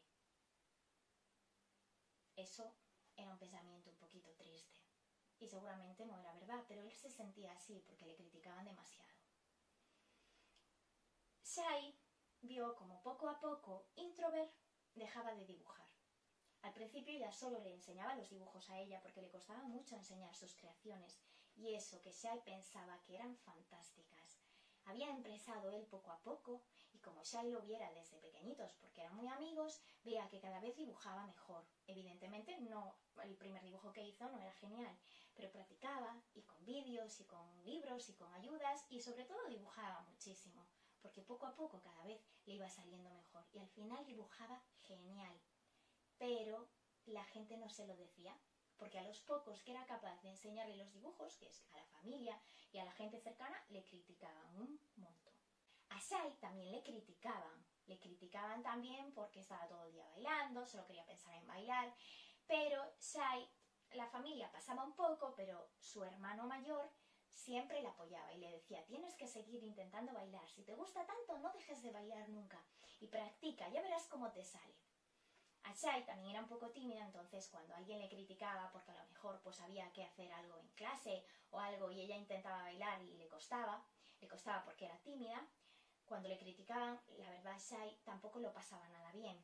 Eso era un pensamiento un poquito triste. Y seguramente no era verdad, pero él se sentía así porque le criticaban demasiado. Shai vio como poco a poco Introvert dejaba de dibujar. Al principio ya solo le enseñaba los dibujos a ella porque le costaba mucho enseñar sus creaciones, y eso que Shai pensaba que eran fantásticas. Había empezado él poco a poco, y como Shai lo viera desde pequeñitos porque eran muy amigos, veía que cada vez dibujaba mejor. Evidentemente no, el primer dibujo que hizo no era genial, pero practicaba, y con vídeos, y con libros, y con ayudas, y sobre todo dibujaba muchísimo, porque poco a poco cada vez le iba saliendo mejor, y al final dibujaba genial. Pero la gente no se lo decía, porque a los pocos que era capaz de enseñarle los dibujos, que es a la familia y a la gente cercana, le criticaban un montón. A Shai también le criticaban, le criticaban también porque estaba todo el día bailando, solo quería pensar en bailar, pero Shai, la familia pasaba un poco, pero su hermano mayor siempre le apoyaba y le decía: tienes que seguir intentando bailar, si te gusta tanto no dejes de bailar nunca, y practica, ya verás cómo te sale. A Shai también era un poco tímida, entonces cuando alguien le criticaba porque a lo mejor pues había que hacer algo en clase o algo y ella intentaba bailar y le costaba, le costaba porque era tímida, cuando le criticaban, la verdad Shai tampoco lo pasaba nada bien.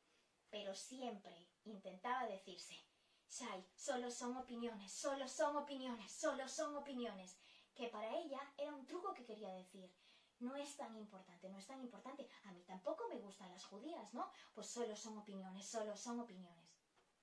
Pero siempre intentaba decirse: Shai, solo son opiniones, solo son opiniones, solo son opiniones, que para ella era un truco que quería decir. No es tan importante, no es tan importante. A mí tampoco me gustan las judías, ¿no? Pues solo son opiniones, solo son opiniones.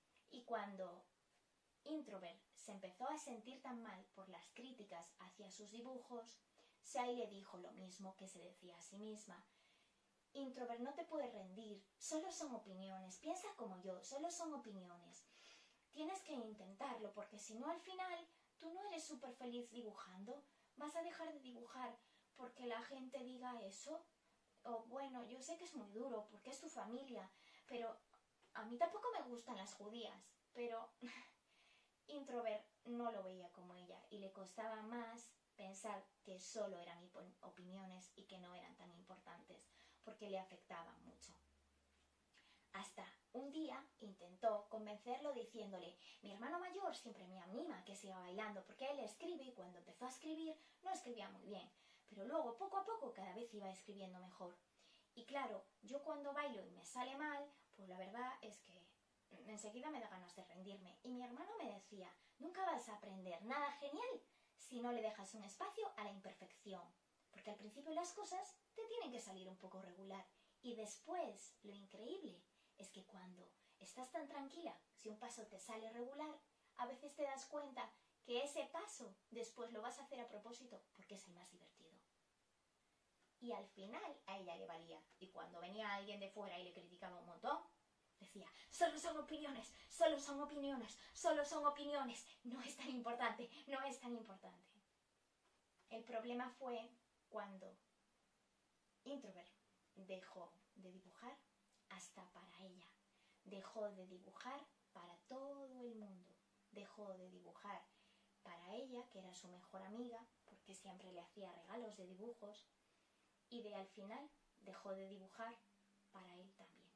Y cuando Introvert se empezó a sentir tan mal por las críticas hacia sus dibujos, Shai le dijo lo mismo que se decía a sí misma: Introvert, no te puedes rendir, solo son opiniones, piensa como yo, solo son opiniones. Tienes que intentarlo, porque si no al final tú no eres súper feliz dibujando, vas a dejar de dibujar porque la gente diga eso. O bueno, yo sé que es muy duro porque es tu familia, pero a mí tampoco me gustan las judías. Pero Introvert no lo veía como ella y le costaba más pensar que solo eran opiniones y que no eran tan importantes porque le afectaban mucho. Hasta un día intentó convencerlo diciéndole: mi hermano mayor siempre me anima a que siga bailando porque él escribe, y cuando empezó a escribir no escribía muy bien, pero luego poco a poco cada vez iba escribiendo mejor. Y claro, yo cuando bailo y me sale mal, pues la verdad es que enseguida me da ganas de rendirme. Y mi hermano me decía: nunca vas a aprender nada genial si no le dejas un espacio a la imperfección, porque al principio las cosas te tienen que salir un poco regular, y después lo increíble es que cuando estás tan tranquila, si un paso te sale regular, a veces te das cuenta que ese paso después lo vas a hacer a propósito porque es el más divertido. Y al final a ella le valía. Y cuando venía alguien de fuera y le criticaba un montón, decía, solo son opiniones, solo son opiniones, solo son opiniones. No es tan importante, no es tan importante. El problema fue cuando Introvert dejó de dibujar hasta para ella. Dejó de dibujar para todo el mundo. Dejó de dibujar para ella, que era su mejor amiga, porque siempre le hacía regalos de dibujos. Y de al final dejó de dibujar para él también.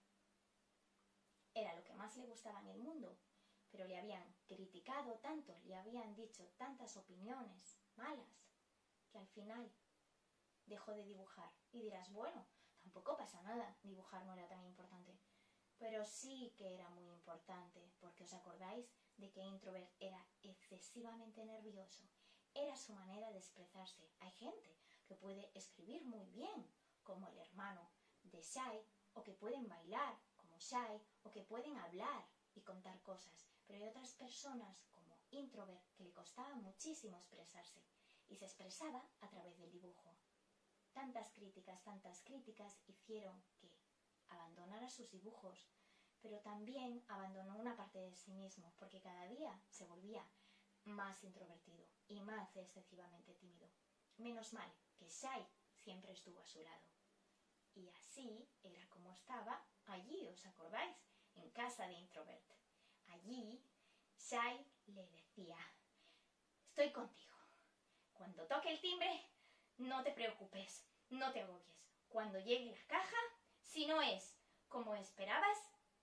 Era lo que más le gustaba en el mundo, pero le habían criticado tanto, le habían dicho tantas opiniones malas, que al final dejó de dibujar. Y dirás, bueno, tampoco pasa nada, dibujar no era tan importante. Pero sí que era muy importante, porque os acordáis de que Introvert era excesivamente nervioso. Era su manera de expresarse. Hay gente que puede escribir muy bien, como el hermano de Shai, o que pueden bailar, como Shai, o que pueden hablar y contar cosas. Pero hay otras personas, como Introvert, que le costaba muchísimo expresarse, y se expresaba a través del dibujo. Tantas críticas, tantas críticas hicieron que abandonara sus dibujos, pero también abandonó una parte de sí mismo, porque cada día se volvía más introvertido y más excesivamente tímido. Menos mal que Shai siempre estuvo a su lado. Y así era como estaba allí, ¿os acordáis? En casa de Introvert. Allí Shai le decía, estoy contigo. Cuando toque el timbre, no te preocupes, no te agobies. Cuando llegue la caja, si no es como esperabas,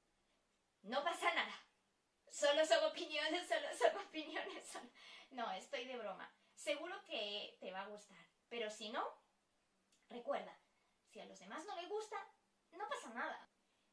no pasa nada. Solo son opiniones, solo son opiniones. Solo... No, estoy de broma. Seguro que te va a gustar. Pero si no, recuerda, si a los demás no les gusta, no pasa nada.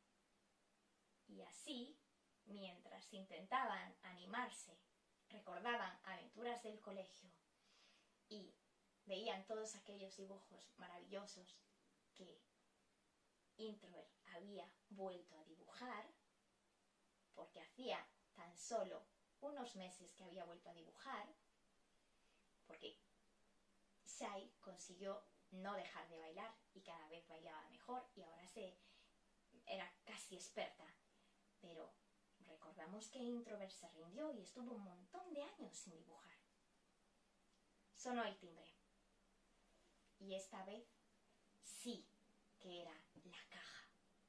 Y así, mientras intentaban animarse, recordaban aventuras del colegio y veían todos aquellos dibujos maravillosos que Introvert había vuelto a dibujar, porque hacía tan solo unos meses que había vuelto a dibujar, porque Shai consiguió no dejar de bailar y cada vez bailaba mejor y ahora se era casi experta. Pero recordamos que Introvert se rindió y estuvo un montón de años sin dibujar. Sonó el timbre. Y esta vez sí que era la caja.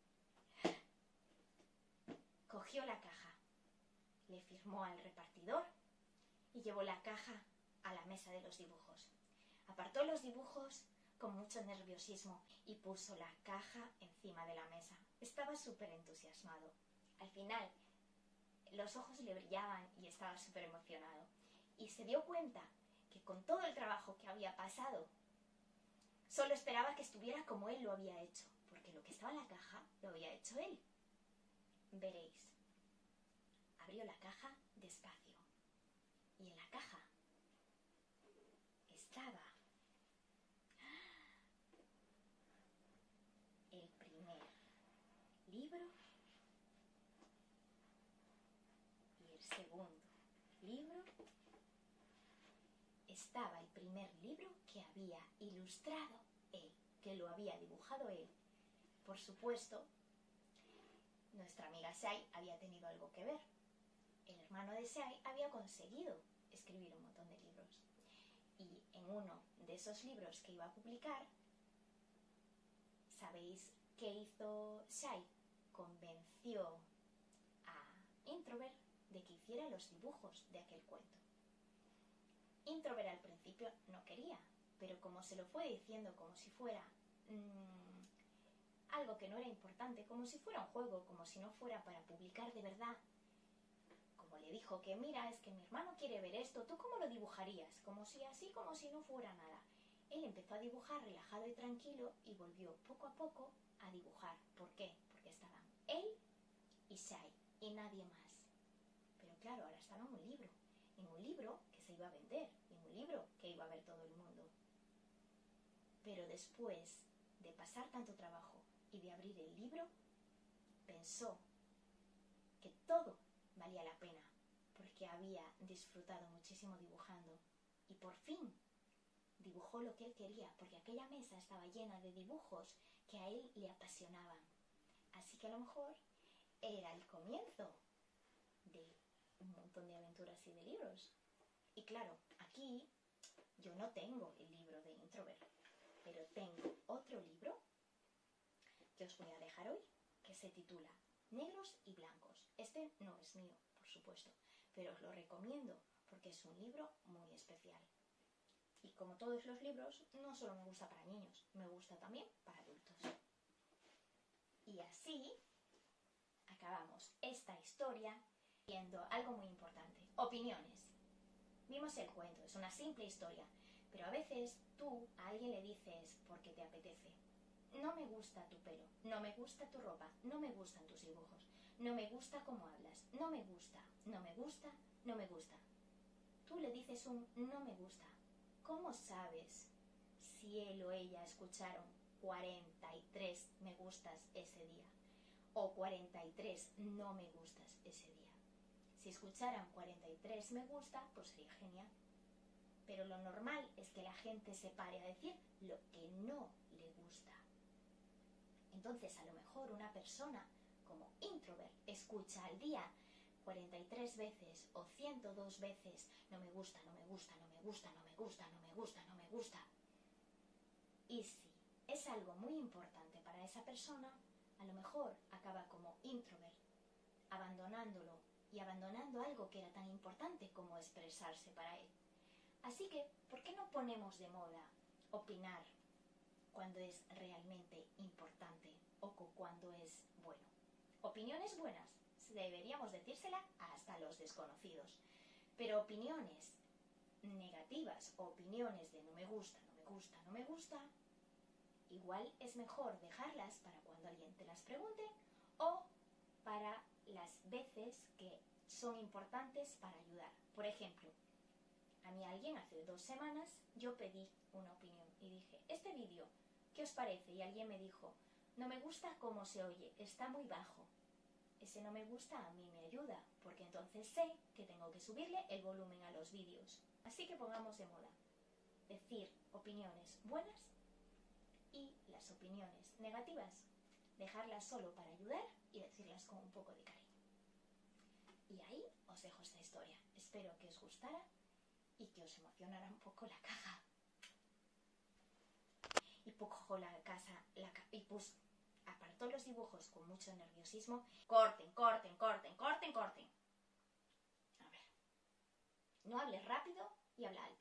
Cogió la caja, le firmó al repartidor y llevó la caja a la mesa de los dibujos. Apartó los dibujos con mucho nerviosismo y puso la caja encima de la mesa. Estaba súper entusiasmado. Al final, los ojos le brillaban y estaba súper emocionado. Y se dio cuenta que con todo el trabajo que había pasado, solo esperaba que estuviera como él lo había hecho, porque lo que estaba en la caja lo había hecho él. Veréis. Abrió la caja despacio. Y en la caja estaba el primer libro y el segundo libro. Estaba el primer libro que había ilustrado él, que lo había dibujado él. Por supuesto, nuestra amiga Shai había tenido algo que ver. El hermano de Shai había conseguido escribir un montón de libros. Y en uno de esos libros que iba a publicar, ¿sabéis qué hizo Shai? Convenció a Introvert de que hiciera los dibujos de aquel cuento. Introvert al principio no quería, pero como se lo fue diciendo como si fuera mmm, algo que no era importante, como si fuera un juego, como si no fuera para publicar de verdad, como le dijo que mira, es que mi hermano quiere ver esto, ¿tú cómo lo dibujarías? Como si así, como si no fuera nada. Él empezó a dibujar relajado y tranquilo y volvió poco a poco a dibujar. ¿Por qué? Porque estaban él y Shai y nadie más. Pero claro, ahora estaba en un libro, en un libro que se iba a vender, en un libro que iba a ver todo el mundo. Pero después de pasar tanto trabajo y de abrir el libro, pensó que todo valía la pena, porque había disfrutado muchísimo dibujando y por fin dibujó lo que él quería, porque aquella mesa estaba llena de dibujos que a él le apasionaban. Así que a lo mejor era el comienzo de un montón de aventuras y de libros. Y claro, aquí yo no tengo el libro de Introvert, pero tengo otro libro que os voy a dejar hoy, que se titula Negros y Blancos. Este no es mío, por supuesto, pero os lo recomiendo porque es un libro muy especial. Y como todos los libros, no solo me gusta para niños, me gusta también para adultos. Y así acabamos esta historia viendo algo muy importante. Opiniones. Vimos el cuento, es una simple historia, pero a veces tú a alguien le dices porque te apetece. No me gusta tu pelo, no me gusta tu ropa, no me gustan tus dibujos, no me gusta cómo hablas, no me gusta, no me gusta, no me gusta. Tú le dices un no me gusta. ¿Cómo sabes si él o ella escucharon cuarenta y tres me gustas ese día o cuarenta y tres no me gustas ese día? Si escucharan cuarenta y tres me gusta, pues sería genial. Pero lo normal es que la gente se pare a decir lo que no le gusta. Entonces, a lo mejor una persona como Introvert escucha al día cuarenta y tres veces o ciento dos veces no me gusta, no me gusta, no me gusta, no me gusta, no me gusta, no me gusta. Y si es algo muy importante para esa persona, a lo mejor acaba como Introvert, abandonándolo y abandonando algo que era tan importante como expresarse para él. Así que, ¿por qué no ponemos de moda opinar cuando es realmente importante o cuando es bueno? Opiniones buenas, deberíamos decírsela hasta los desconocidos. Pero opiniones negativas o opiniones de no me gusta, no me gusta, no me gusta, igual es mejor dejarlas para cuando alguien te las pregunte o para las veces que son importantes para ayudar. Por ejemplo, a mí alguien hace dos semanas yo pedí una opinión y dije, este vídeo, ¿qué os parece? Y alguien me dijo, no me gusta cómo se oye, está muy bajo. Ese no me gusta a mí me ayuda, porque entonces sé que tengo que subirle el volumen a los vídeos. Así que pongamos de moda decir opiniones buenas y las opiniones negativas, dejarlas solo para ayudar y decirlas con un poco de cariño. Y ahí os dejo esta historia. Espero que os gustara y que os emocionara un poco la caja. Y cojo la casa la ca y pues apartó los dibujos con mucho nerviosismo. Corten, corten, corten, corten, corten. A ver. No hables rápido y habla alto.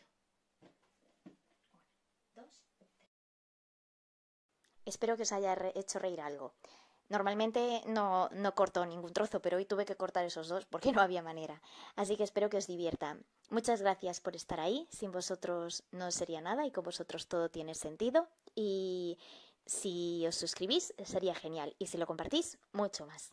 Uno, dos, tres. Espero que os haya re- hecho reír algo. Normalmente no, no corto ningún trozo, pero hoy tuve que cortar esos dos porque no había manera. Así que espero que os divierta. Muchas gracias por estar ahí. Sin vosotros no sería nada y con vosotros todo tiene sentido. Y si os suscribís sería genial. Y si lo compartís, mucho más.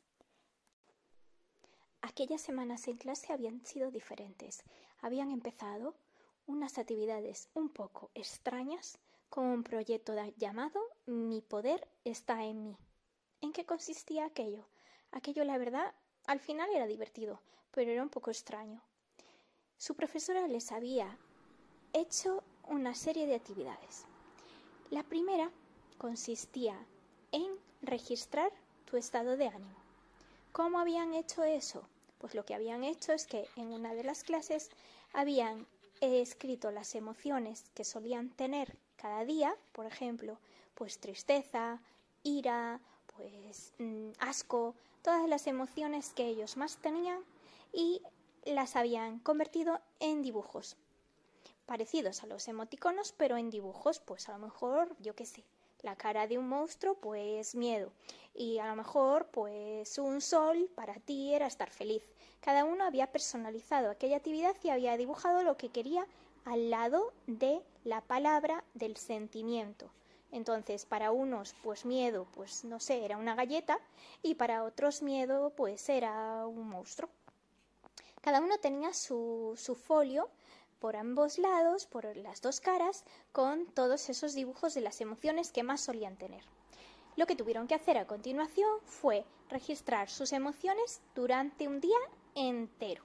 Aquellas semanas en clase habían sido diferentes. Habían empezado unas actividades un poco extrañas con un proyecto llamado Mi poder está en mí. ¿En qué consistía aquello? Aquello, la verdad, al final era divertido, pero era un poco extraño. Su profesora les había hecho una serie de actividades. La primera consistía en registrar tu estado de ánimo. ¿Cómo habían hecho eso? Pues lo que habían hecho es que en una de las clases habían escrito las emociones que solían tener cada día, por ejemplo, pues tristeza, ira, pues mmm, asco, todas las emociones que ellos más tenían y las habían convertido en dibujos parecidos a los emoticonos, pero en dibujos, pues a lo mejor, yo qué sé, la cara de un monstruo, pues miedo, y a lo mejor, pues un sol para ti era estar feliz. Cada uno había personalizado aquella actividad y había dibujado lo que quería al lado de la palabra del sentimiento. Entonces, para unos, pues miedo, pues no sé, era una galleta, y para otros miedo, pues era un monstruo. Cada uno tenía su, su folio por ambos lados, por las dos caras, con todos esos dibujos de las emociones que más solían tener. Lo que tuvieron que hacer a continuación fue registrar sus emociones durante un día entero.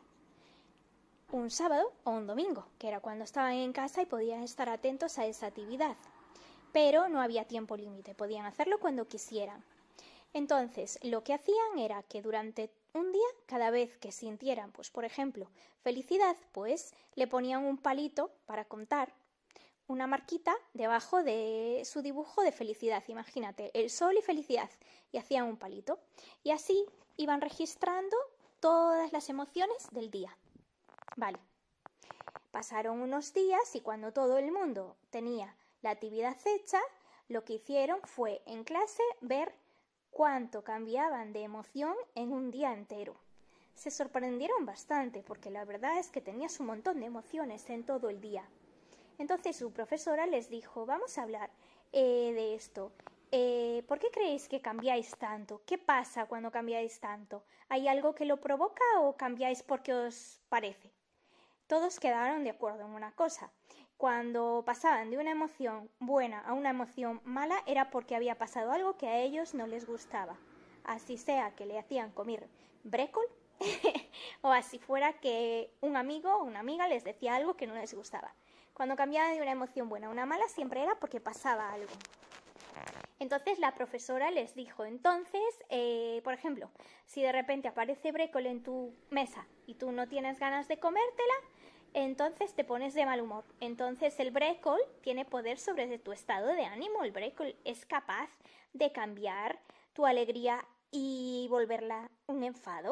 Un sábado o un domingo, que era cuando estaban en casa y podían estar atentos a esa actividad. Pero no había tiempo límite, podían hacerlo cuando quisieran. Entonces, lo que hacían era que durante un día, cada vez que sintieran, pues por ejemplo, felicidad, pues le ponían un palito para contar, una marquita debajo de su dibujo de felicidad. Imagínate, el sol y felicidad, y hacían un palito. Y así iban registrando todas las emociones del día. Vale. Pasaron unos días y cuando todo el mundo tenía la actividad hecha, lo que hicieron fue en clase ver cuánto cambiaban de emoción en un día entero. Se sorprendieron bastante porque la verdad es que tenías un montón de emociones en todo el día. Entonces su profesora les dijo, vamos a hablar eh, de esto. Eh, ¿Por qué creéis que cambiáis tanto? ¿Qué pasa cuando cambiáis tanto? ¿Hay algo que lo provoca o cambiáis porque os parece? Todos quedaron de acuerdo en una cosa. Cuando pasaban de una emoción buena a una emoción mala era porque había pasado algo que a ellos no les gustaba. Así sea que le hacían comer brécol o así fuera que un amigo o una amiga les decía algo que no les gustaba. Cuando cambiaban de una emoción buena a una mala siempre era porque pasaba algo. Entonces la profesora les dijo, entonces, eh, por ejemplo, si de repente aparece brécol en tu mesa y tú no tienes ganas de comértela, entonces te pones de mal humor. Entonces el brécol tiene poder sobre tu estado de ánimo. El brécol es capaz de cambiar tu alegría y volverla un enfado.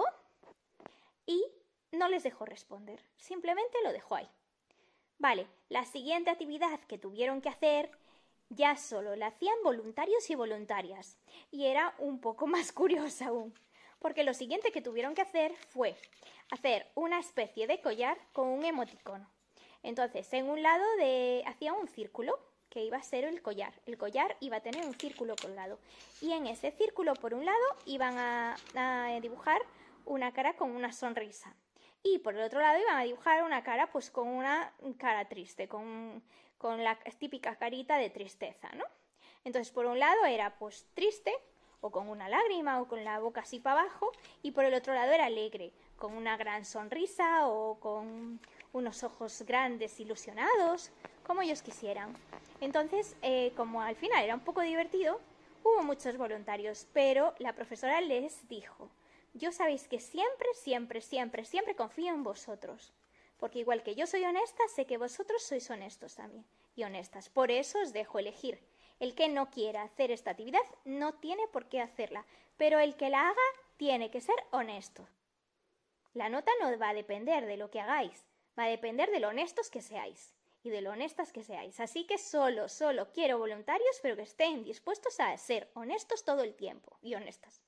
Y no les dejó responder, simplemente lo dejó ahí. Vale, la siguiente actividad que tuvieron que hacer ya solo la hacían voluntarios y voluntarias. Y era un poco más curiosa aún, porque lo siguiente que tuvieron que hacer fue hacer una especie de collar con un emoticono. Entonces, en un lado de, hacían un círculo que iba a ser el collar. El collar iba a tener un círculo colgado. Y en ese círculo, por un lado, iban a, a dibujar una cara con una sonrisa. Y por el otro lado iban a dibujar una cara pues con una cara triste, con, con la típica carita de tristeza, ¿no? Entonces, por un lado era pues triste, o con una lágrima, o con la boca así para abajo, y por el otro lado era alegre, con una gran sonrisa, o con unos ojos grandes, ilusionados, como ellos quisieran. Entonces, eh, como al final era un poco divertido, hubo muchos voluntarios, pero la profesora les dijo, yo sabéis que siempre, siempre, siempre, siempre confío en vosotros, porque igual que yo soy honesta, sé que vosotros sois honestos también, y honestas. Por eso os dejo elegir. El que no quiera hacer esta actividad no tiene por qué hacerla, pero el que la haga tiene que ser honesto. La nota no va a depender de lo que hagáis, va a depender de lo honestos que seáis y de lo honestas que seáis. Así que solo, solo quiero voluntarios, pero que estén dispuestos a ser honestos todo el tiempo y honestas.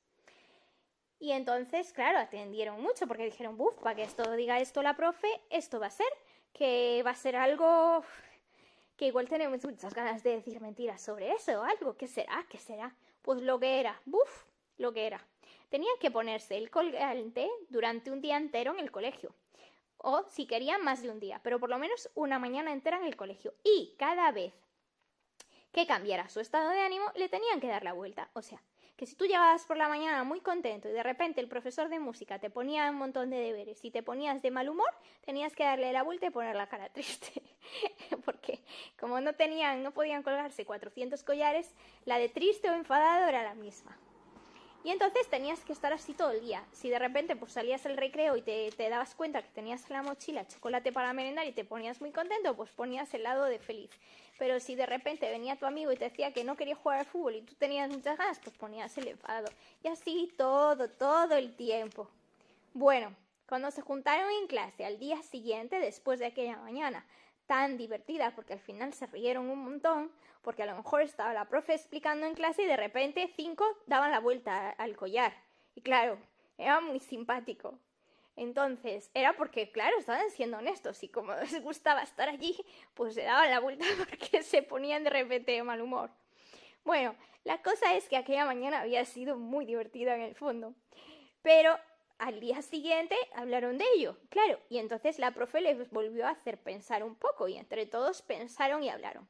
Y entonces, claro, atendieron mucho porque dijeron, buf, para que esto diga esto la profe, esto va a ser, que va a ser algo que igual tenemos muchas ganas de decir mentiras sobre eso o algo. ¿Qué será? ¿Qué será? Pues lo que era, buf, lo que era. Tenían que ponerse el colgante durante un día entero en el colegio. O si querían más de un día, pero por lo menos una mañana entera en el colegio. Y cada vez que cambiara su estado de ánimo, le tenían que dar la vuelta. O sea, que si tú llegabas por la mañana muy contento y de repente el profesor de música te ponía un montón de deberes y te ponías de mal humor, tenías que darle la vuelta y poner la cara triste. Porque como no tenían, no podían colgarse cuatrocientos collares, la de triste o enfadado era la misma. Y entonces tenías que estar así todo el día. Si de repente pues salías al recreo y te, te dabas cuenta que tenías en la mochila chocolate para merendar y te ponías muy contento, pues ponías el lado de feliz. Pero si de repente venía tu amigo y te decía que no quería jugar al fútbol y tú tenías muchas ganas, pues ponías el enfado. Y así todo, todo el tiempo. Bueno, cuando se juntaron en clase al día siguiente, después de aquella mañana tan divertida, porque al final se rieron un montón, porque a lo mejor estaba la profe explicando en clase y de repente cinco daban la vuelta al collar. Y claro, era muy simpático. Entonces, era porque, claro, estaban siendo honestos y como les gustaba estar allí, pues se daban la vuelta porque se ponían de repente de mal humor. Bueno, la cosa es que aquella mañana había sido muy divertida en el fondo, pero al día siguiente hablaron de ello, claro, y entonces la profe les volvió a hacer pensar un poco y entre todos pensaron y hablaron.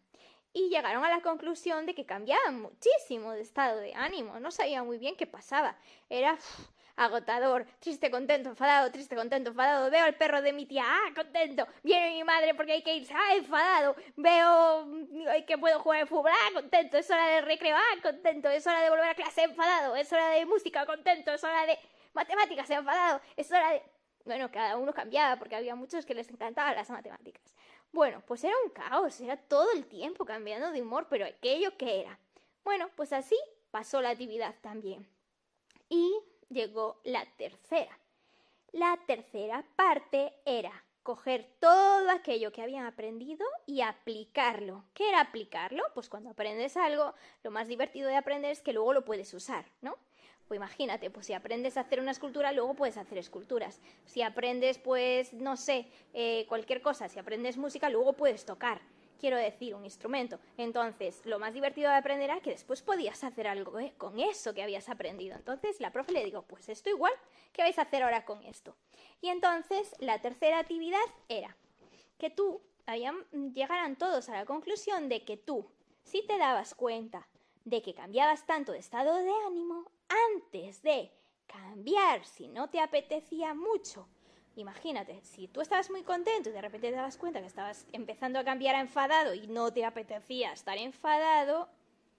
y llegaron a la conclusión de que cambiaban muchísimo de estado de ánimo, no sabían muy bien qué pasaba, era uff, agotador, triste, contento, enfadado, triste, contento, enfadado, veo al perro de mi tía, ah, contento, viene mi madre porque hay que irse, ah, enfadado, veo que puedo jugar al fútbol, ah, contento, es hora de recreo, ah, contento, es hora de volver a clase, enfadado, es hora de música, contento, es hora de matemáticas, enfadado, es hora de... Bueno, cada uno cambiaba porque había muchos que les encantaban las matemáticas. Bueno, pues era un caos, era todo el tiempo cambiando de humor, pero aquello que era. Bueno, pues así pasó la actividad también. Y llegó la tercera. La tercera parte era coger todo aquello que habían aprendido y aplicarlo. ¿Qué era aplicarlo? Pues cuando aprendes algo, lo más divertido de aprender es que luego lo puedes usar, ¿no? Pues imagínate, pues si aprendes a hacer una escultura, luego puedes hacer esculturas. Si aprendes, pues, no sé, eh, cualquier cosa, si aprendes música, luego puedes tocar. Quiero decir, un instrumento. Entonces, lo más divertido de aprender era que después podías hacer algo ¿eh? con eso que habías aprendido. Entonces, la profe le digo, pues esto igual, ¿qué vais a hacer ahora con esto? Y entonces, la tercera actividad era que tú, habían, llegaran todos a la conclusión de que tú, si te dabas cuenta de que cambiabas tanto de estado de ánimo, antes de cambiar, si no te apetecía mucho, imagínate, si tú estabas muy contento y de repente te dabas cuenta que estabas empezando a cambiar a enfadado y no te apetecía estar enfadado,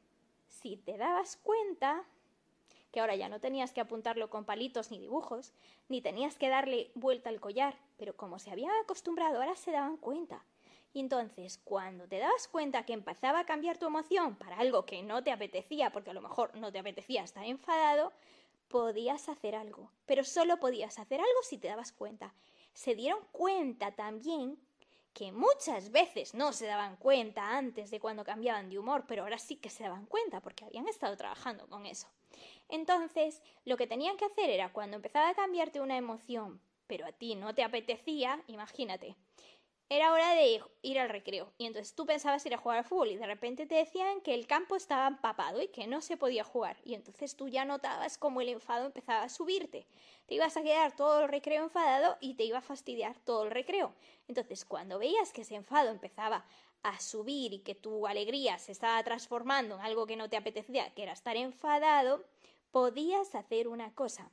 si te dabas cuenta que ahora ya no tenías que apuntarlo con palitos ni dibujos, ni tenías que darle vuelta al collar, pero como se habían acostumbrado, ahora se daban cuenta. Y entonces, cuando te dabas cuenta que empezaba a cambiar tu emoción para algo que no te apetecía, porque a lo mejor no te apetecía estar enfadado, podías hacer algo. Pero solo podías hacer algo si te dabas cuenta. Se dieron cuenta también que muchas veces no se daban cuenta antes de cuando cambiaban de humor, pero ahora sí que se daban cuenta porque habían estado trabajando con eso. Entonces, lo que tenían que hacer era cuando empezaba a cambiarte una emoción, pero a ti no te apetecía, imagínate, era hora de ir al recreo y entonces tú pensabas ir a jugar al fútbol y de repente te decían que el campo estaba empapado y que no se podía jugar y entonces tú ya notabas cómo el enfado empezaba a subirte. Te ibas a quedar todo el recreo enfadado y te iba a fastidiar todo el recreo. Entonces cuando veías que ese enfado empezaba a subir y que tu alegría se estaba transformando en algo que no te apetecía, que era estar enfadado, podías hacer una cosa.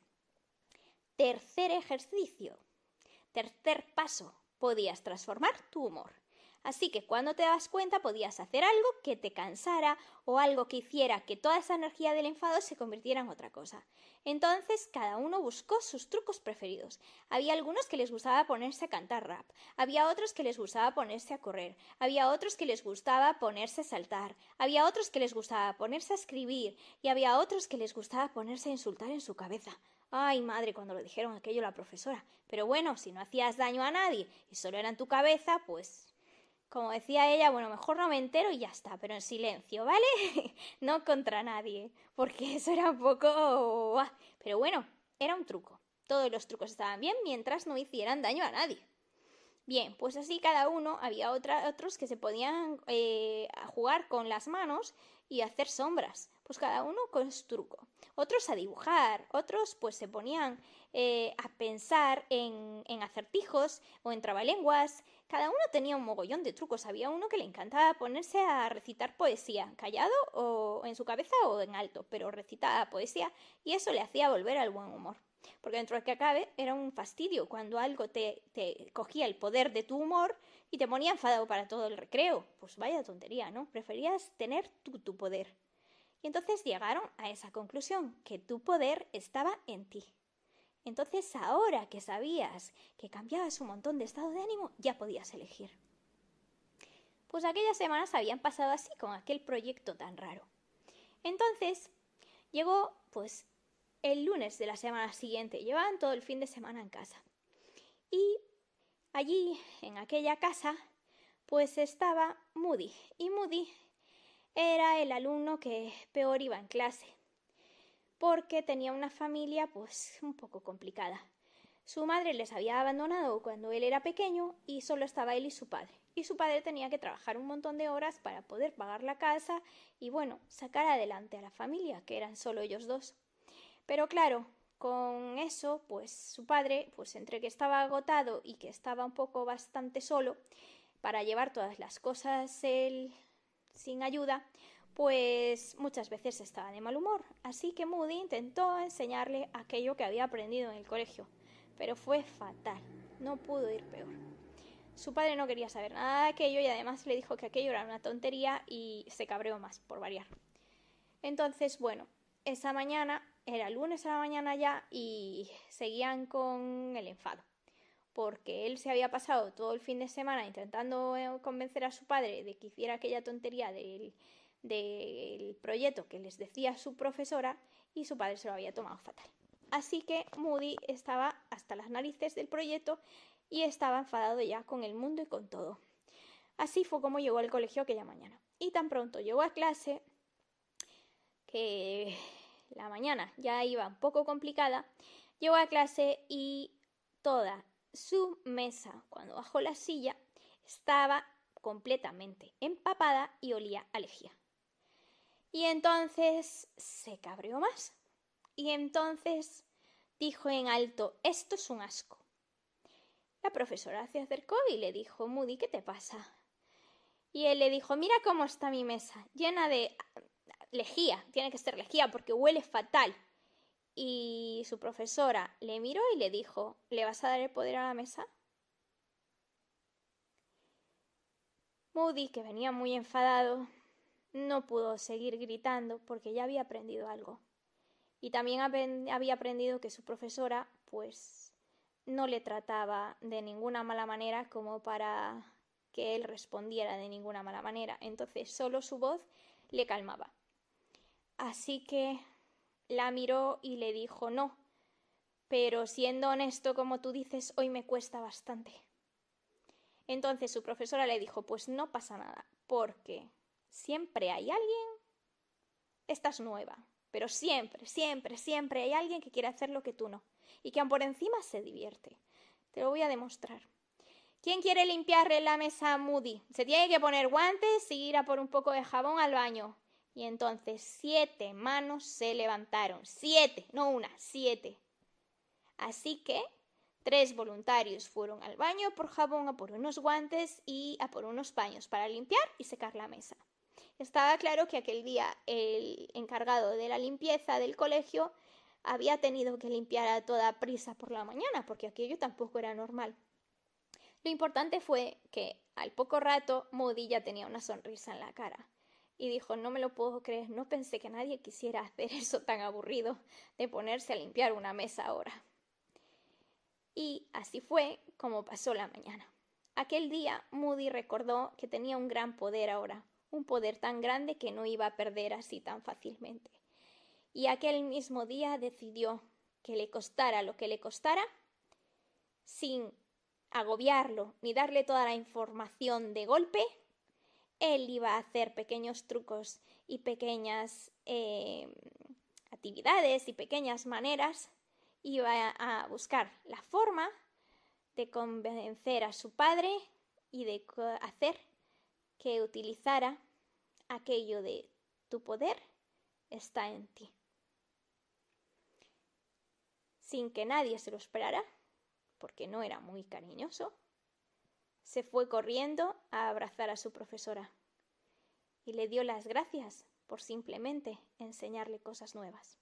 Tercer ejercicio, tercer paso. Podías transformar tu humor. Así que cuando te das cuenta podías hacer algo que te cansara o algo que hiciera que toda esa energía del enfado se convirtiera en otra cosa. Entonces cada uno buscó sus trucos preferidos. Había algunos que les gustaba ponerse a cantar rap, había otros que les gustaba ponerse a correr, había otros que les gustaba ponerse a saltar, había otros que les gustaba ponerse a escribir y había otros que les gustaba ponerse a insultar en su cabeza. Ay, madre, cuando lo dijeron aquello la profesora. Pero bueno, si no hacías daño a nadie y solo era en tu cabeza, pues, como decía ella, bueno, mejor no me entero y ya está, pero en silencio, ¿vale? No contra nadie, porque eso era un poco... Pero bueno, era un truco. Todos los trucos estaban bien mientras no hicieran daño a nadie. Bien, pues así cada uno, había otra, otros que se podían eh, jugar con las manos y hacer sombras, pues cada uno con su truco. Otros a dibujar, otros pues se ponían eh, a pensar en, en acertijos o en trabalenguas. Cada uno tenía un mogollón de trucos. Había uno que le encantaba ponerse a recitar poesía, callado o en su cabeza o en alto, pero recitaba poesía y eso le hacía volver al buen humor. Porque dentro de que acabe era un fastidio cuando algo te, te cogía el poder de tu humor y te ponía enfadado para todo el recreo. Pues vaya tontería, ¿no? Preferías tener tú tu poder. Y entonces llegaron a esa conclusión, que tu poder estaba en ti. Entonces ahora que sabías que cambiabas un montón de estado de ánimo, ya podías elegir. Pues aquellas semanas habían pasado así con aquel proyecto tan raro. Entonces llegó pues el lunes de la semana siguiente, llevaban todo el fin de semana en casa. Y allí, en aquella casa, pues estaba Moody. Y Moody era el alumno que peor iba en clase, porque tenía una familia pues un poco complicada. Su madre les había abandonado cuando él era pequeño y solo estaba él y su padre. Y su padre tenía que trabajar un montón de horas para poder pagar la casa y, bueno, sacar adelante a la familia, que eran solo ellos dos. Pero claro, con eso, pues su padre, pues entre que estaba agotado y que estaba un poco bastante solo, para llevar todas las cosas él sin ayuda, pues muchas veces estaba de mal humor. Así que Moody intentó enseñarle aquello que había aprendido en el colegio, pero fue fatal, no pudo ir peor. Su padre no quería saber nada de aquello y además le dijo que aquello era una tontería y se cabreó más, por variar. Entonces, bueno, esa mañana, era lunes a la mañana ya y seguían con el enfado, porque él se había pasado todo el fin de semana intentando convencer a su padre de que hiciera aquella tontería del, del proyecto que les decía su profesora y su padre se lo había tomado fatal. Así que Moody estaba hasta las narices del proyecto y estaba enfadado ya con el mundo y con todo. Así fue como llegó al colegio aquella mañana. Y tan pronto llegó a clase, que la mañana ya iba un poco complicada, llegó a clase y toda su mesa, cuando bajó la silla, estaba completamente empapada y olía a lejía. Y entonces se cabreó más. Y entonces dijo en alto: esto es un asco. La profesora se acercó y le dijo: Moody, ¿qué te pasa? Y él le dijo: mira cómo está mi mesa, llena de lejía, tiene que ser lejía porque huele fatal. Y su profesora le miró y le dijo: ¿le vas a dar el poder a la mesa? Moody, que venía muy enfadado, no pudo seguir gritando porque ya había aprendido algo. Y también había aprendido que su profesora, pues, no le trataba de ninguna mala manera como para que él respondiera de ninguna mala manera. Entonces solo su voz le calmaba. Así que la miró y le dijo: no, pero siendo honesto, como tú dices, hoy me cuesta bastante. Entonces su profesora le dijo: pues no pasa nada, porque siempre hay alguien, estás nueva, pero siempre, siempre, siempre hay alguien que quiere hacer lo que tú no, y que aun por encima se divierte. Te lo voy a demostrar. ¿Quién quiere limpiarle la mesa a Moody? Se tiene que poner guantes y ir a por un poco de jabón al baño. Y entonces siete manos se levantaron. Siete, no una, siete. Así que tres voluntarios fueron al baño por jabón, a por unos guantes y a por unos paños para limpiar y secar la mesa. Estaba claro que aquel día el encargado de la limpieza del colegio había tenido que limpiar a toda prisa por la mañana, porque aquello tampoco era normal. Lo importante fue que al poco rato Moody ya tenía una sonrisa en la cara y dijo: no me lo puedo creer, no pensé que nadie quisiera hacer eso tan aburrido de ponerse a limpiar una mesa ahora. Y así fue como pasó la mañana. Aquel día Moody recordó que tenía un gran poder ahora, un poder tan grande que no iba a perder así tan fácilmente. Y aquel mismo día decidió que le costara lo que le costara, sin agobiarlo ni darle toda la información de golpe, él iba a hacer pequeños trucos y pequeñas eh, actividades y pequeñas maneras, iba a buscar la forma de convencer a su padre y de hacer que utilizara aquello de tu poder está en ti. Sin que nadie se lo esperara, porque no era muy cariñoso, se fue corriendo a abrazar a su profesora y le dio las gracias por simplemente enseñarle cosas nuevas.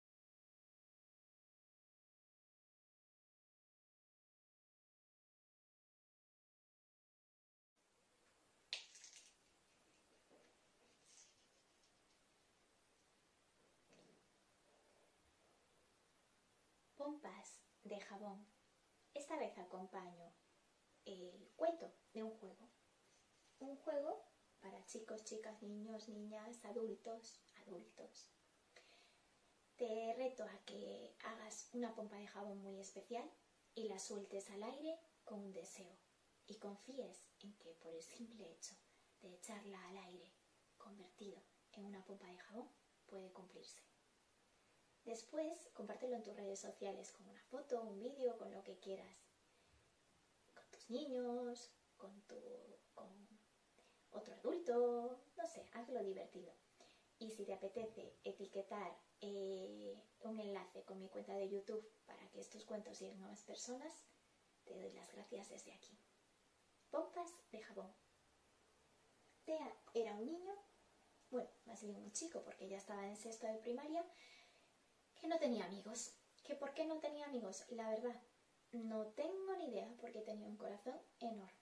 Pompas de jabón. Esta vez acompaño el cuento de un juego. Un juego para chicos, chicas, niños, niñas, adultos, adultos. Te reto a que hagas una pompa de jabón muy especial y la sueltes al aire con un deseo. Y confíes en que por el simple hecho de echarla al aire convertido en una pompa de jabón puede cumplirse. Después, compártelo en tus redes sociales con una foto, un vídeo, con lo que quieras. Con tus niños, con, tu, con otro adulto, no sé, hazlo divertido. Y si te apetece etiquetar eh, un enlace con mi cuenta de YouTube para que estos cuentos lleguen a más personas, te doy las gracias desde aquí. Pompas de jabón. Tea era un niño, bueno, más bien un chico porque ya estaba en sexto de primaria, que no tenía amigos. ¿Que por qué no tenía amigos? La verdad, no tengo ni idea porque tenía un corazón enorme.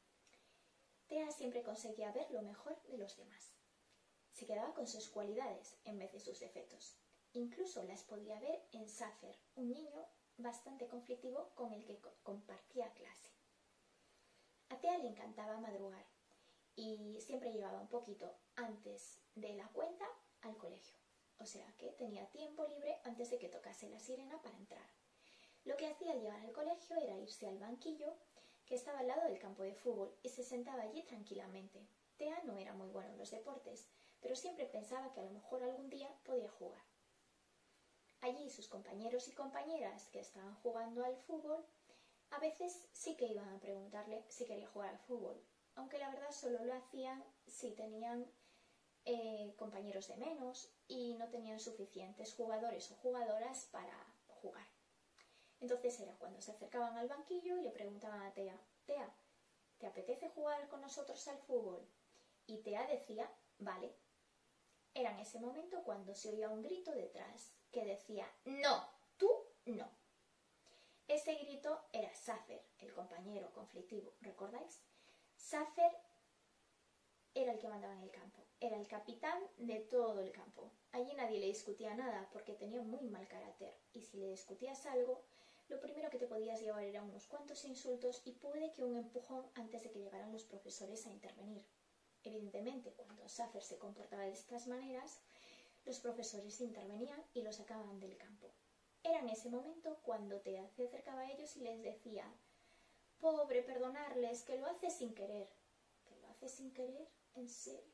Tea siempre conseguía ver lo mejor de los demás. Se quedaba con sus cualidades en vez de sus defectos. Incluso las podía ver en Safer, un niño bastante conflictivo con el que compartía clase. A Tea le encantaba madrugar y siempre llegaba un poquito antes de la cuenta al colegio. O sea que tenía tiempo libre antes de que tocase la sirena para entrar. Lo que hacía al llegar al colegio era irse al banquillo que estaba al lado del campo de fútbol y se sentaba allí tranquilamente. Tea no era muy bueno en los deportes, pero siempre pensaba que a lo mejor algún día podía jugar. Allí sus compañeros y compañeras que estaban jugando al fútbol a veces sí que iban a preguntarle si quería jugar al fútbol, aunque la verdad solo lo hacían si tenían eh, compañeros de menos y no tenían suficientes jugadores o jugadoras para jugar. Entonces era cuando se acercaban al banquillo y le preguntaban a Tea, Tea, ¿te apetece jugar con nosotros al fútbol? Y Tea decía, vale. Era en ese momento cuando se oía un grito detrás que decía, no, tú no. Ese grito era Safer, el compañero conflictivo, ¿recordáis? Safer era el que mandaba en el campo, era el capitán de todo el campo. Allí nadie le discutía nada porque tenía muy mal carácter y si le discutías algo, lo primero que te podías llevar era unos cuantos insultos y puede que un empujón antes de que llegaran los profesores a intervenir. Evidentemente, cuando Safer se comportaba de estas maneras, los profesores intervenían y lo sacaban del campo. Era en ese momento cuando Tea se acercaba a ellos y les decía, pobre, perdonarles, que lo hace sin querer. ¿Que lo hace sin querer? ¿En serio?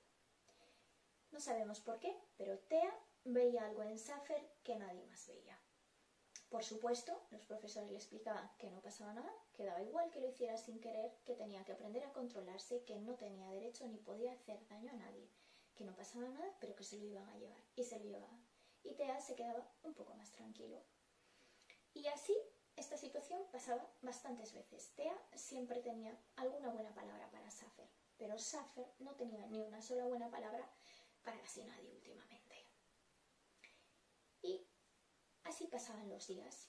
No sabemos por qué, pero Tea veía algo en Safer que nadie más veía. Por supuesto, los profesores le explicaban que no pasaba nada, que daba igual que lo hiciera sin querer, que tenía que aprender a controlarse, que no tenía derecho ni podía hacer daño a nadie, que no pasaba nada, pero que se lo iban a llevar, y se lo llevaban. Y Tea se quedaba un poco más tranquilo. Y así, esta situación pasaba bastantes veces. Tea siempre tenía alguna buena palabra para Safer, pero Safer no tenía ni una sola buena palabra para casi nadie últimamente. Y así pasaban los días.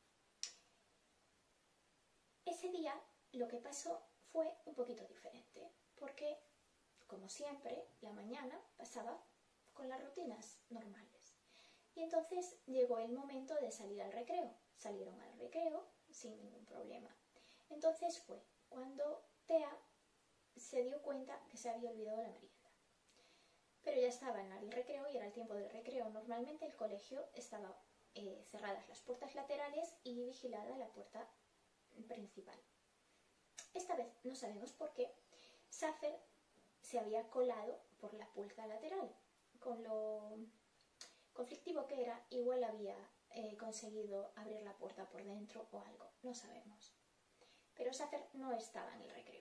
Ese día lo que pasó fue un poquito diferente, porque, como siempre, la mañana pasaba con las rutinas normales. Y entonces llegó el momento de salir al recreo. Salieron al recreo sin ningún problema. Entonces fue cuando Tea se dio cuenta que se había olvidado la merienda. Pero ya estaba en el recreo y era el tiempo del recreo. Normalmente el colegio estaba eh, cerradas las puertas laterales y vigilada la puerta principal. Esta vez no sabemos por qué Safer se había colado por la puerta lateral. Con lo conflictivo que era, igual había eh, conseguido abrir la puerta por dentro o algo, no sabemos. Pero Safer no estaba en el recreo.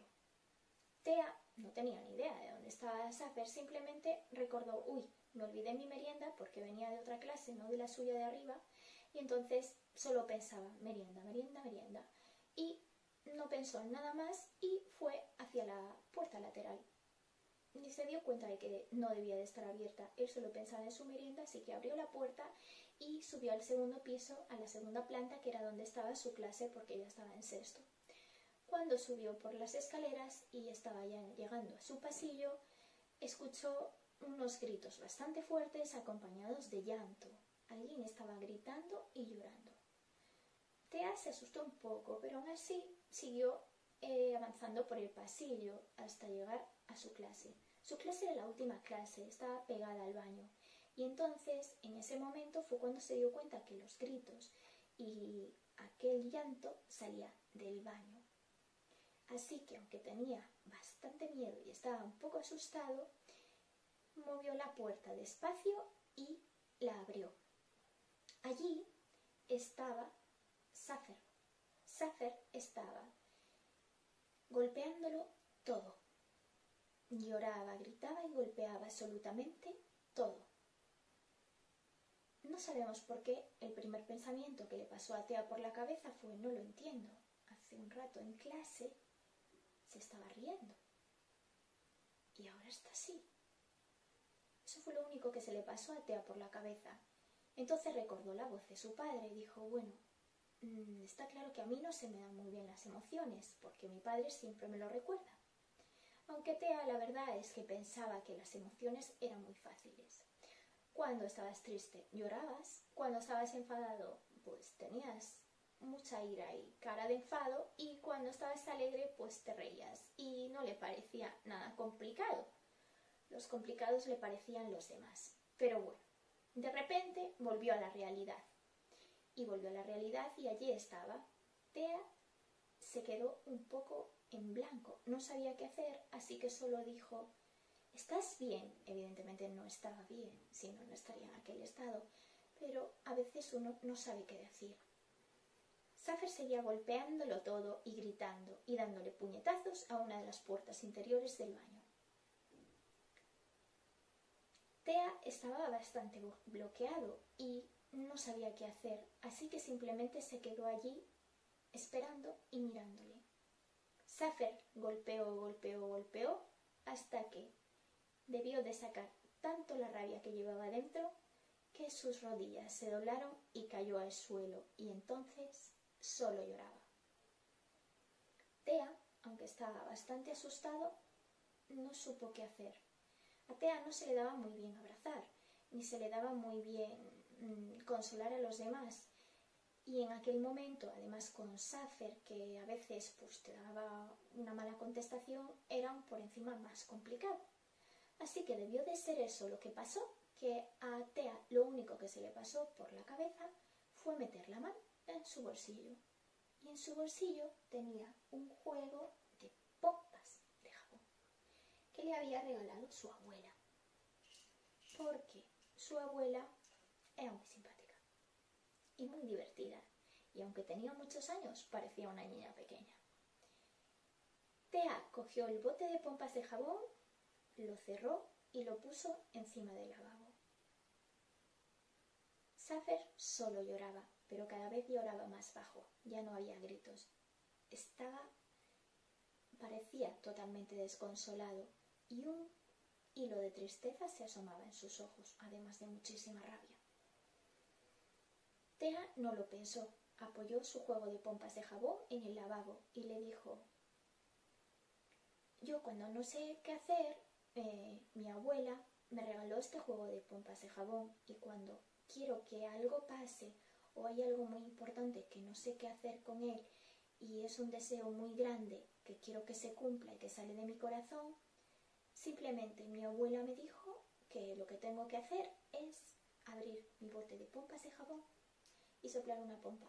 Tea no tenía ni idea de dónde estaba Safer, simplemente recordó, uy, me olvidé mi merienda porque venía de otra clase, no de la suya de arriba, y entonces solo pensaba, merienda, merienda, merienda, y no pensó en nada más y fue hacia la puerta lateral. Y se dio cuenta de que no debía de estar abierta, él solo pensaba en su merienda, así que abrió la puerta y subió al segundo piso, a la segunda planta, que era donde estaba su clase porque ella estaba en sexto. Cuando subió por las escaleras y estaba ya llegando a su pasillo, escuchó unos gritos bastante fuertes acompañados de llanto. Alguien estaba gritando y llorando. Tea se asustó un poco, pero aún así siguió eh, avanzando por el pasillo hasta llegar a su clase. Su clase era la última clase, estaba pegada al baño. Y entonces, en ese momento, fue cuando se dio cuenta que los gritos y aquel llanto salía del baño. Así que, aunque tenía bastante miedo y estaba un poco asustado, movió la puerta despacio y la abrió. Allí estaba Safer. Safer estaba golpeándolo todo. Lloraba, gritaba y golpeaba absolutamente todo. No sabemos por qué el primer pensamiento que le pasó a Tea por la cabeza fue, no lo entiendo. Hace un rato en clase se estaba riendo. y ahora está así. Eso fue lo único que se le pasó a Tea por la cabeza. Entonces recordó la voz de su padre y dijo, bueno, mmm, está claro que a mí no se me dan muy bien las emociones, porque mi padre siempre me lo recuerda. Aunque Tea la verdad es que pensaba que las emociones eran muy fáciles. Cuando estabas triste, llorabas. Cuando estabas enfadado, pues tenías mucha ira y cara de enfado. Y cuando estabas alegre, pues te reías. Y no le parecía nada complicado. Los complicados le parecían los demás. Pero bueno, de repente volvió a la realidad. Y volvió a la realidad y allí estaba. Tea se quedó un poco en blanco. No sabía qué hacer, así que solo dijo, ¿estás bien? Evidentemente no estaba bien, si no, no estaría en aquel estado. Pero a veces uno no sabe qué decir. Saffer seguía golpeándolo todo y gritando y dándole puñetazos a una de las puertas interiores del baño. Tea estaba bastante bloqueado y no sabía qué hacer, así que simplemente se quedó allí esperando y mirándole. Saffer golpeó, golpeó, golpeó, hasta que debió de sacar tanto la rabia que llevaba dentro que sus rodillas se doblaron y cayó al suelo, y entonces solo lloraba. Tea, aunque estaba bastante asustado, no supo qué hacer. A Tea no se le daba muy bien abrazar, ni se le daba muy bien mmm, consolar a los demás. Y en aquel momento, además con Saffer, que a veces pues, te daba una mala contestación, era un por encima más complicado. Así que debió de ser eso lo que pasó, que a Tea lo único que se le pasó por la cabeza fue meter la mano en su bolsillo. Y en su bolsillo tenía un juego de pompas de jabón que le había regalado su abuela. Porque su abuela era muy simpática y muy divertida, y aunque tenía muchos años, parecía una niña pequeña. Tea cogió el bote de pompas de jabón, lo cerró y lo puso encima del lavabo. Saffer solo lloraba, pero cada vez lloraba más bajo, ya no había gritos. Estaba, parecía totalmente desconsolado, y un hilo de tristeza se asomaba en sus ojos, además de muchísima rabia. Tea no lo pensó, apoyó su juego de pompas de jabón en el lavabo y le dijo, yo cuando no sé qué hacer, eh, mi abuela me regaló este juego de pompas de jabón, y cuando quiero que algo pase o hay algo muy importante que no sé qué hacer con él y es un deseo muy grande que quiero que se cumpla y que sale de mi corazón, simplemente mi abuela me dijo que lo que tengo que hacer es abrir mi bote de pompas de jabón y soplar una pompa.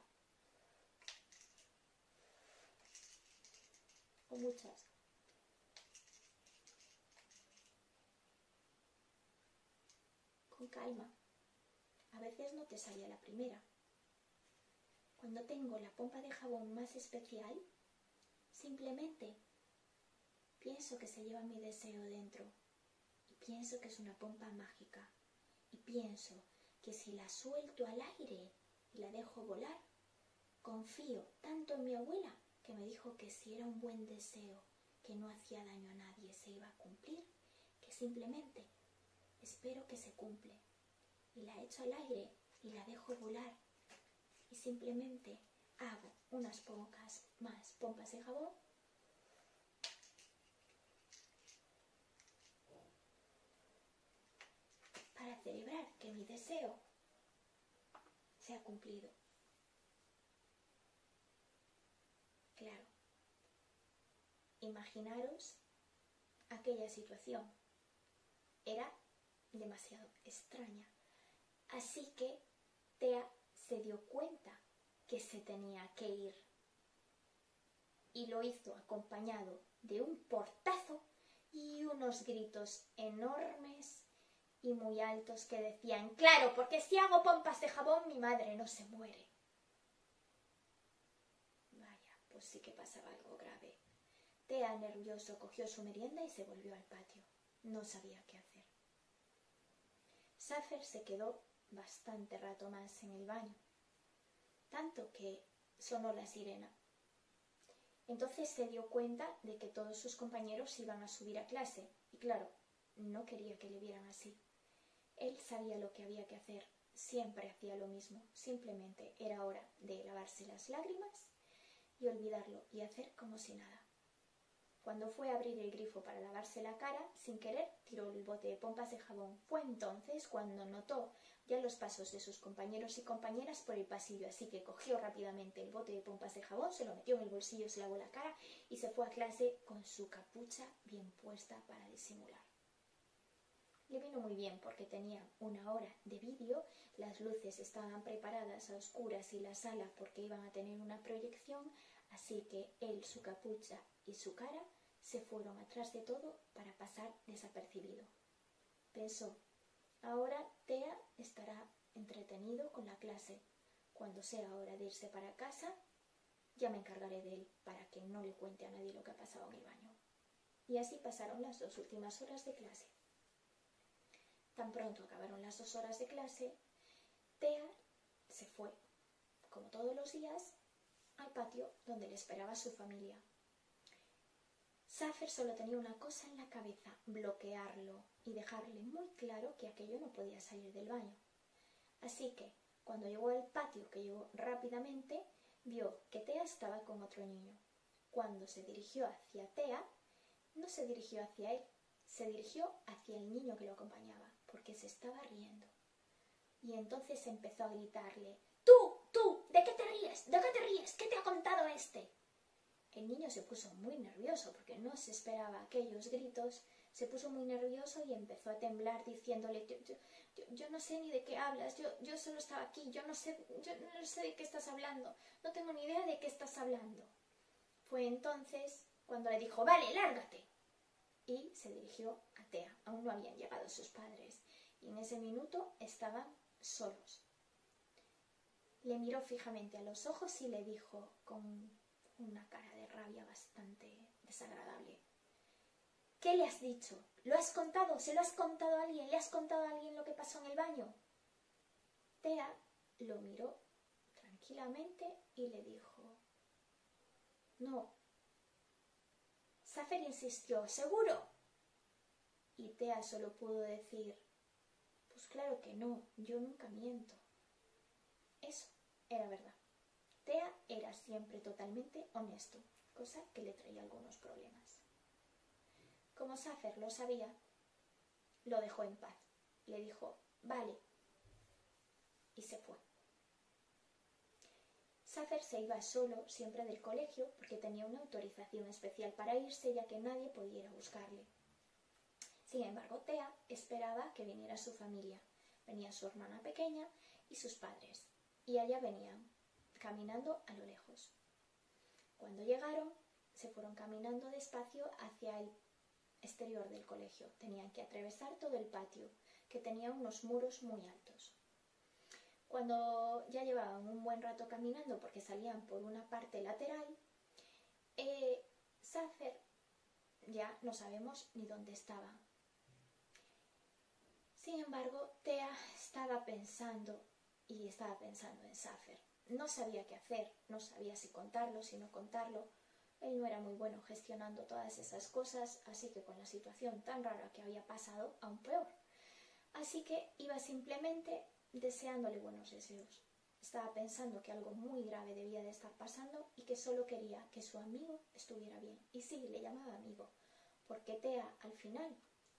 O muchas. Con calma. A veces no te sale a la primera. Cuando tengo la pompa de jabón más especial, simplemente pienso que se lleva mi deseo dentro. Y pienso que es una pompa mágica. Y pienso que si la suelto al aire y la dejo volar, confío tanto en mi abuela que me dijo que si era un buen deseo que no hacía daño a nadie se iba a cumplir, que simplemente espero que se cumple. Y la echo al aire y la dejo volar y simplemente hago unas pocas más pompas de jabón para celebrar que mi deseo se ha cumplido. Claro, imaginaros aquella situación. Era demasiado extraña. Así que Tea se dio cuenta que se tenía que ir. Y lo hizo acompañado de un portazo y unos gritos enormes y muy altos que decían, claro, porque si hago pompas de jabón mi madre no se muere. Vaya, pues sí que pasaba algo grave. Tea, nervioso, cogió su merienda y se volvió al patio. No sabía qué hacer. Saffer se quedó bastante rato más en el baño, tanto que sonó la sirena. Entonces se dio cuenta de que todos sus compañeros iban a subir a clase y claro, no quería que le vieran así. Él sabía lo que había que hacer, siempre hacía lo mismo, simplemente era hora de lavarse las lágrimas y olvidarlo y hacer como si nada. Cuando fue a abrir el grifo para lavarse la cara, sin querer tiró el bote de pompas de jabón. Fue entonces cuando notó ya los pasos de sus compañeros y compañeras por el pasillo, así que cogió rápidamente el bote de pompas de jabón, se lo metió en el bolsillo, se lavó la cara y se fue a clase con su capucha bien puesta para disimular. Le vino muy bien porque tenía una hora de vídeo, las luces estaban preparadas a oscuras y la sala porque iban a tener una proyección, así que él, su capucha y su cara se fueron atrás de todo para pasar desapercibido. Pensó, ahora Thea estará entretenido con la clase. Cuando sea hora de irse para casa, ya me encargaré de él para que no le cuente a nadie lo que ha pasado en el baño. Y así pasaron las dos últimas horas de clase. Tan pronto acabaron las dos horas de clase, Thea se fue, como todos los días, al patio donde le esperaba su familia. Saffer solo tenía una cosa en la cabeza, bloquearlo y dejarle muy claro que aquello no podía salir del baño. Así que, cuando llegó al patio, que llegó rápidamente, vio que Thea estaba con otro niño. Cuando se dirigió hacia Thea, no se dirigió hacia él, se dirigió hacia el niño que lo acompañaba, porque se estaba riendo. Y entonces empezó a gritarle, ¡Tú, tú! ¿De qué te ríes? ¿De qué te ríes? ¿Qué te ha contado este? El niño se puso muy nervioso porque no se esperaba aquellos gritos, se puso muy nervioso y empezó a temblar diciéndole, yo, yo, yo, yo no sé ni de qué hablas, yo, yo solo estaba aquí, yo no sé, yo no sé de qué estás hablando, no tengo ni idea de qué estás hablando. Fue entonces cuando le dijo, vale, lárgate. Y se dirigió a Thea, aún no habían llegado sus padres, y en ese minuto estaban solos. Le miró fijamente a los ojos y le dijo con una cara de rabia bastante desagradable, ¿qué le has dicho? ¿Lo has contado? ¿Se lo has contado a alguien? ¿Le has contado a alguien lo que pasó en el baño? Thea lo miró tranquilamente y le dijo, no. Saffer insistió, ¿seguro? Y Thea solo pudo decir, pues claro que no, yo nunca miento. Eso era verdad. Thea era siempre totalmente honesto, cosa que le traía algunos problemas. Como Saffer lo sabía, lo dejó en paz. Le dijo, vale, y se fue. Saffer se iba solo siempre del colegio porque tenía una autorización especial para irse ya que nadie podía ir a buscarle. Sin embargo, Thea esperaba que viniera su familia. Venía su hermana pequeña y sus padres, y allá venían, caminando a lo lejos. Cuando llegaron, se fueron caminando despacio hacia el exterior del colegio. Tenían que atravesar todo el patio, que tenía unos muros muy altos. Cuando ya llevaban un buen rato caminando, porque salían por una parte lateral, eh, Saffer ya no sabemos ni dónde estaba. Sin embargo, Thea estaba pensando, y estaba pensando en Saffer. No sabía qué hacer, no sabía si contarlo, si no contarlo. Él no era muy bueno gestionando todas esas cosas, así que con la situación tan rara que había pasado, aún peor. Así que iba simplemente deseándole buenos deseos. Estaba pensando que algo muy grave debía de estar pasando y que solo quería que su amigo estuviera bien. Y sí, le llamaba amigo, porque Thea al final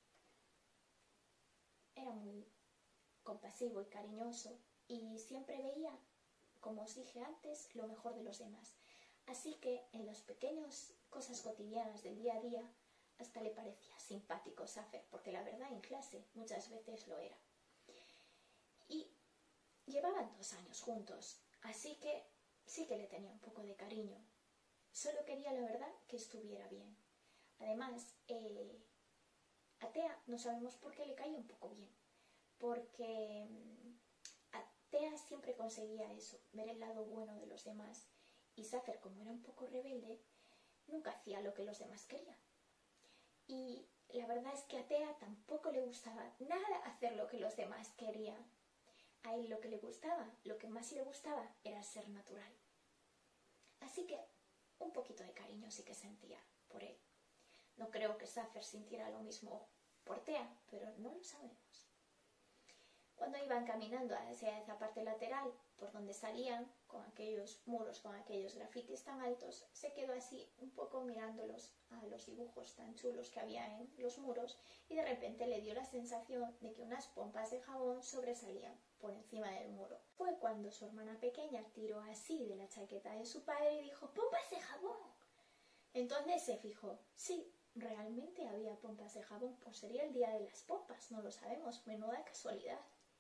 era muy compasivo y cariñoso y siempre veía, como os dije antes, lo mejor de los demás. Así que en las pequeñas cosas cotidianas del día a día hasta le parecía simpático Saffer, porque la verdad en clase muchas veces lo era. Y llevaban dos años juntos, así que sí que le tenía un poco de cariño. Solo quería, la verdad, que estuviera bien. Además, eh, a Thea no sabemos por qué le caía un poco bien, porque a Thea siempre conseguía eso, ver el lado bueno de los demás, y Saffer, como era un poco rebelde, nunca hacía lo que los demás querían. Y la verdad es que a Thea tampoco le gustaba nada hacer lo que los demás querían. A él lo que le gustaba, lo que más le gustaba, era ser natural. Así que un poquito de cariño cariño sí que sentía por él. No creo que Safer sintiera lo mismo por Thea, pero no lo sabemos. Cuando iban caminando hacia esa parte lateral, por donde salían, con aquellos muros, con aquellos grafitis tan altos, se quedó así un poco mirándolos a los dibujos tan chulos que había en los muros y de repente le dio la sensación de que unas pompas de jabón sobresalían por encima del muro. Fue cuando su hermana pequeña tiró así de la chaqueta de su padre y dijo «¡Pompas de jabón!». Entonces se fijó, sí, realmente había pompas de jabón, pues sería el día de las pompas, no lo sabemos, menuda casualidad.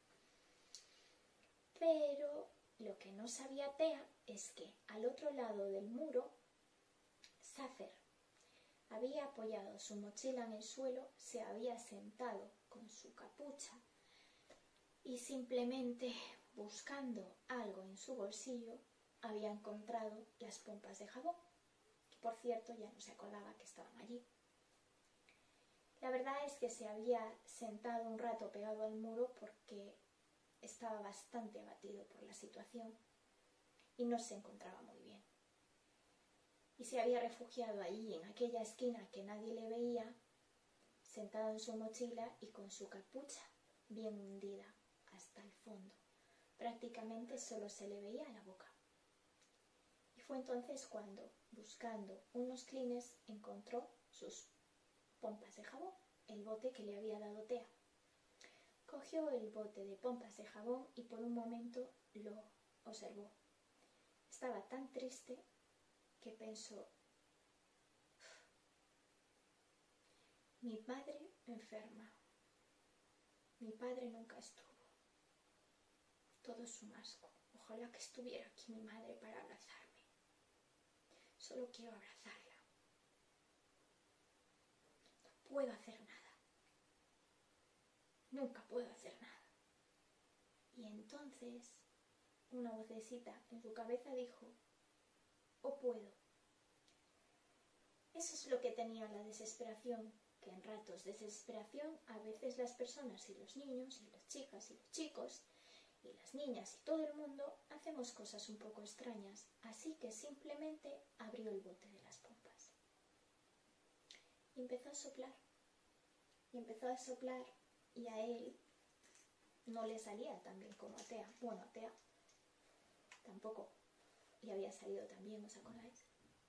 Pero lo que no sabía Thea es que al otro lado del muro, Safer había apoyado su mochila en el suelo, se había sentado con su capucha y simplemente buscando algo en su bolsillo había encontrado las pompas de jabón, que por cierto ya no se acordaba que estaban allí. La verdad es que se había sentado un rato pegado al muro porque estaba bastante abatido por la situación y no se encontraba muy bien. Y se había refugiado allí, en aquella esquina que nadie le veía, sentado en su mochila y con su capucha bien hundida hasta el fondo. Prácticamente solo se le veía la boca. Y fue entonces cuando, buscando unos clines, encontró sus pompas de jabón, el bote que le había dado Thea. Cogió el bote de pompas de jabón y por un momento lo observó. Estaba tan triste que pensó, mi madre enferma, mi padre nunca estuvo, todo es un asco, ojalá que estuviera aquí mi madre para abrazarme, solo quiero abrazarla, no puedo hacer nada. Nunca puedo hacer nada. Y entonces una vocecita en su cabeza dijo, «O puedo». Eso es lo que tenía la desesperación, que en ratos de desesperación a veces las personas y los niños y las chicas y los chicos y las niñas y todo el mundo hacemos cosas un poco extrañas, así que simplemente abrió el bote de las pompas. Y empezó a soplar. Y empezó a soplar. Y a él no le salía tan bien como a Thea. Bueno, a Thea tampoco le había salido tan bien, ¿os acordáis?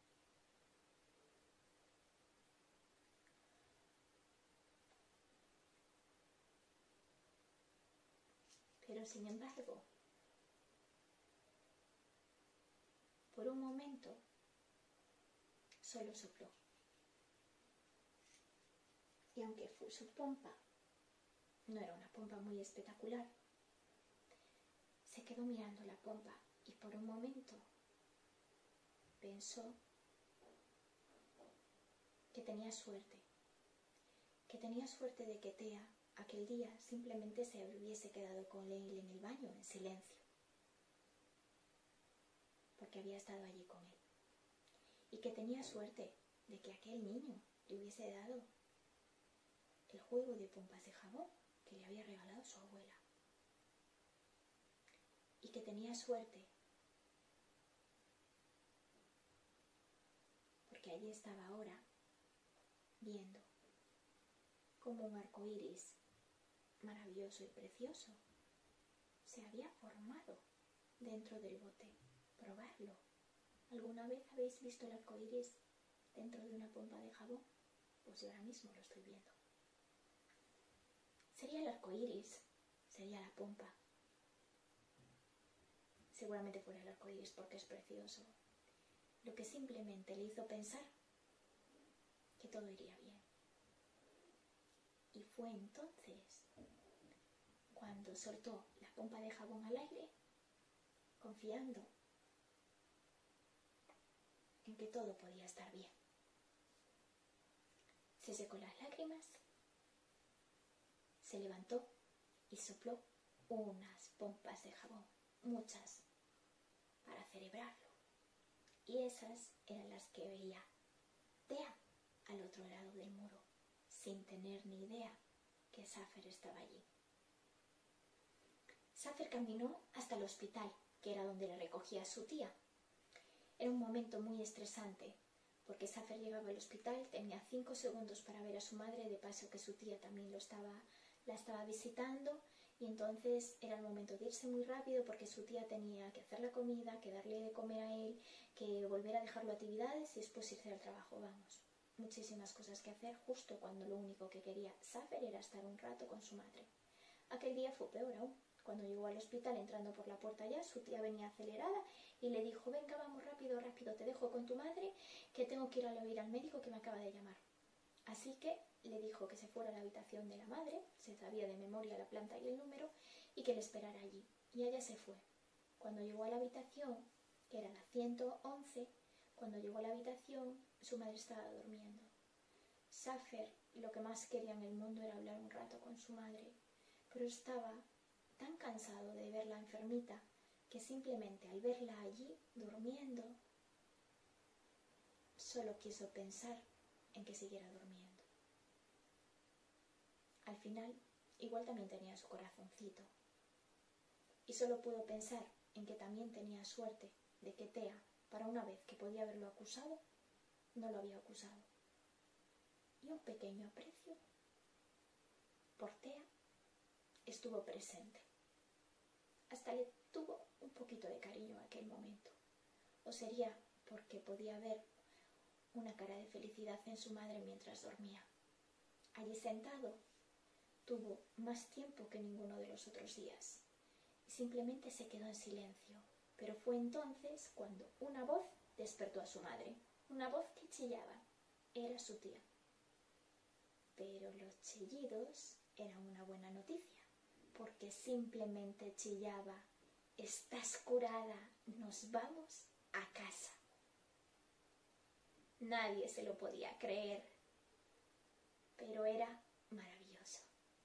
Pero sin embargo, por un momento, solo sopló. Y aunque fue su pompa, no era una pompa muy espectacular. Se quedó mirando la pompa y por un momento pensó que tenía suerte, que tenía suerte de que Thea aquel día simplemente se hubiese quedado con él en el baño en silencio, porque había estado allí con él, y que tenía suerte de que aquel niño le hubiese dado el juego de pompas de jabón que le había regalado su abuela. Y que tenía suerte porque allí estaba ahora viendo como un arco iris maravilloso y precioso se había formado dentro del bote. Probarlo. ¿Alguna vez habéis visto el arco iris dentro de una pompa de jabón? Pues yo ahora mismo lo estoy viendo. Sería el arco iris, sería la pompa. Seguramente fuera el arco iris porque es precioso. Lo que simplemente le hizo pensar que todo iría bien. Y fue entonces cuando soltó la pompa de jabón al aire, confiando en que todo podía estar bien. Se secó las lágrimas, se levantó y sopló unas pompas de jabón, muchas, para celebrarlo. Y esas eran las que veía Thea al otro lado del muro, sin tener ni idea que Safer estaba allí. Safer caminó hasta el hospital, que era donde le recogía a su tía. Era un momento muy estresante, porque Safer llegaba al hospital, tenía cinco segundos para ver a su madre, de paso que su tía también lo estaba, la estaba visitando, y entonces era el momento de irse muy rápido porque su tía tenía que hacer la comida, que darle de comer a él, que volver a dejarlo a actividades y después irse al trabajo, vamos. Muchísimas cosas que hacer justo cuando lo único que quería Safer era estar un rato con su madre. Aquel día fue peor aún. Cuando llegó al hospital, entrando por la puerta ya, su tía venía acelerada y le dijo: venga, vamos rápido, rápido, te dejo con tu madre, que tengo que ir a oír al médico que me acaba de llamar. Así que le dijo que se fuera a la habitación de la madre, se sabía de memoria la planta y el número, y que le esperara allí. Y ella se fue. Cuando llegó a la habitación, que era la ciento once, cuando llegó a la habitación, su madre estaba durmiendo. Safer lo que más quería en el mundo era hablar un rato con su madre, pero estaba tan cansado de verla enfermita que simplemente al verla allí durmiendo solo quiso pensar en que siguiera durmiendo. Al final, igual también tenía su corazoncito y solo pudo pensar en que también tenía suerte de que Tea, para una vez que podía haberlo acusado, no lo había acusado. Y un pequeño aprecio por Tea estuvo presente. Hasta le tuvo un poquito de cariño en aquel momento. O sería porque podía ver una cara de felicidad en su madre mientras dormía. Allí sentado, tuvo más tiempo que ninguno de los otros días. Y simplemente se quedó en silencio. Pero fue entonces cuando una voz despertó a su madre. Una voz que chillaba. Era su tía. Pero los chillidos eran una buena noticia, porque simplemente chillaba: estás curada, nos vamos a casa. Nadie se lo podía creer, pero era maravilloso.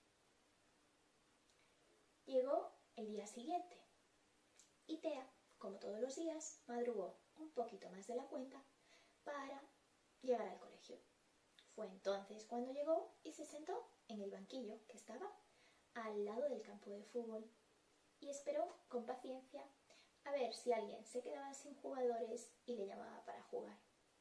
Llegó el día siguiente y Tea, como todos los días, madrugó un poquito más de la cuenta para llegar al colegio. Fue entonces cuando llegó y se sentó en el banquillo que estaba al lado del campo de fútbol y esperó con paciencia a ver si alguien se quedaba sin jugadores y le llamaba para jugar.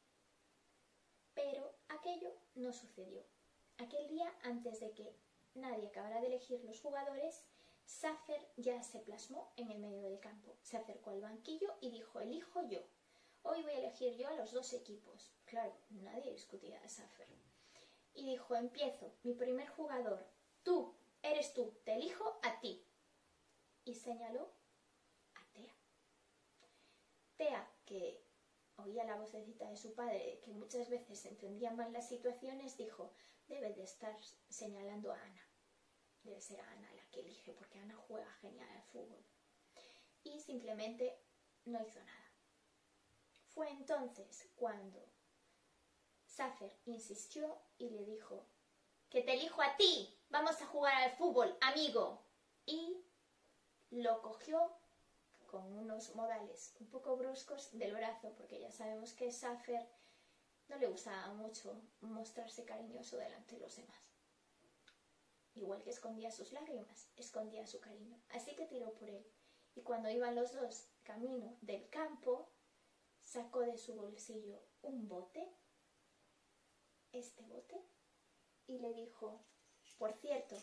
Pero aquello no sucedió. Aquel día, antes de que nadie acabara de elegir los jugadores, Safer ya se plasmó en el medio del campo. Se acercó al banquillo y dijo: elijo yo. Hoy voy a elegir yo a los dos equipos. Claro, nadie discutía a Safer. Y dijo: empiezo, mi primer jugador, tú, eres tú, te elijo a ti. Y señaló a Tea. Tea, que oía la vocecita de su padre, que muchas veces entendía mal las situaciones, dijo: debe de estar señalando a Ana. Debe ser a Ana la que elige, porque Ana juega genial al fútbol. Y simplemente no hizo nada. Fue entonces cuando Safer insistió y le dijo: que te elijo a ti, vamos a jugar al fútbol, amigo. Y lo cogió con unos modales un poco bruscos del brazo, porque ya sabemos que Safer no le gustaba mucho mostrarse cariñoso delante de los demás. Igual que escondía sus lágrimas, escondía su cariño. Así que tiró por él. Y cuando iban los dos camino del campo, sacó de su bolsillo un bote, este bote, y le dijo: por cierto,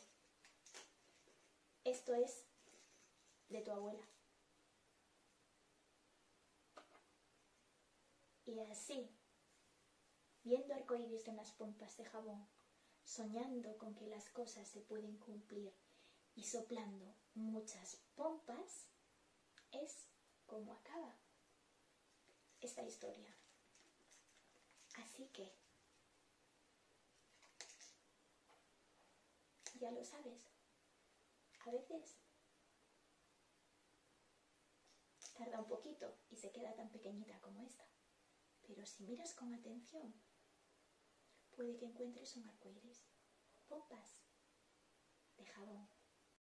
esto es de tu abuela. Y así, viendo arcoíris en las pompas de jabón, soñando con que las cosas se pueden cumplir y soplando muchas pompas, es como acaba esta historia. Así que, ya lo sabes, a veces tarda un poquito y se queda tan pequeñita como esta, pero si miras con atención, puede que encuentres un arcoíris, pompas de jabón.